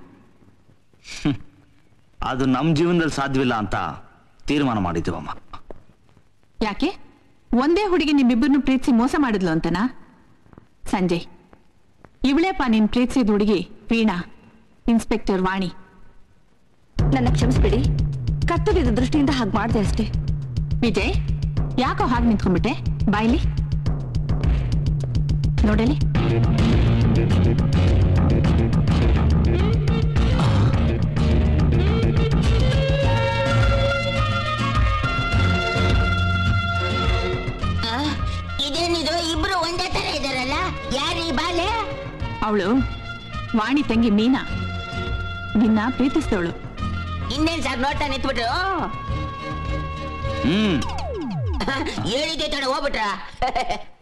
ಅದು ನಮ್ಮ ಜೀವನದಲ್ಲಿ ಸಾಧ್ಯವಿಲ್ಲ ಅಂತ ತೀರ್ಮಾನ ಮಾಡಿದ್ದೀವಮ್ಮ. ಯಾಕೆ? ಒಂದೇ ಹುಡುಗಿ ನಿಮ್ಮಿಬ್ಬರನ್ನು ಪ್ರೀತಿಸಿ ಮೋಸ ಮಾಡಿದ್ಲು ಅಂತನಾ? ಸಂಜಯ್, ಇವಳೇಪ್ಪ ನೀನ್ ಪ್ರೀತಿಸಿದ ಹುಡುಗಿ ವೀಣಾ, ಇನ್ಸ್ಪೆಕ್ಟರ್ ವಾಣಿ. ನನ್ನ ಕ್ಷಮಿಸ್ಬಿಡಿ, ಕರ್ತವ್ಯದ ದೃಷ್ಟಿಯಿಂದ ಹಾಗೆ ಮಾಡಿದೆ ಅಷ್ಟೇ. ವಿಜಯ್, ಯಾಕೋ ಹಾಗೆ ನಿಂತ್ಕೊಂಡ್ಬಿಟ್ಟೆ? ಬಾಯ್ಲಿ ನೋಡಲಿ. ಇದೇನಿದು, ಇಬ್ರು ಒಂದೇ ತರ ಇದಾರಲ್ಲ? ಯಾರೀ ಬಾಲೆ? ಅವಳು ವಾಣಿ ತಂಗಿ ಮೀನಾ, ನಿನ್ನ ಪ್ರೀತಿಸಿದವಳು. ಇನ್ನೇನ್ ಸರ್ ನೋಡ್ತಾ ನಿಂತ್ಬಿಟ್ರು? ಹ್ಮ್ ಹೇಳಿದ್ದೆ ತಡ ಹೋಗ್ಬಿಟ್ರ.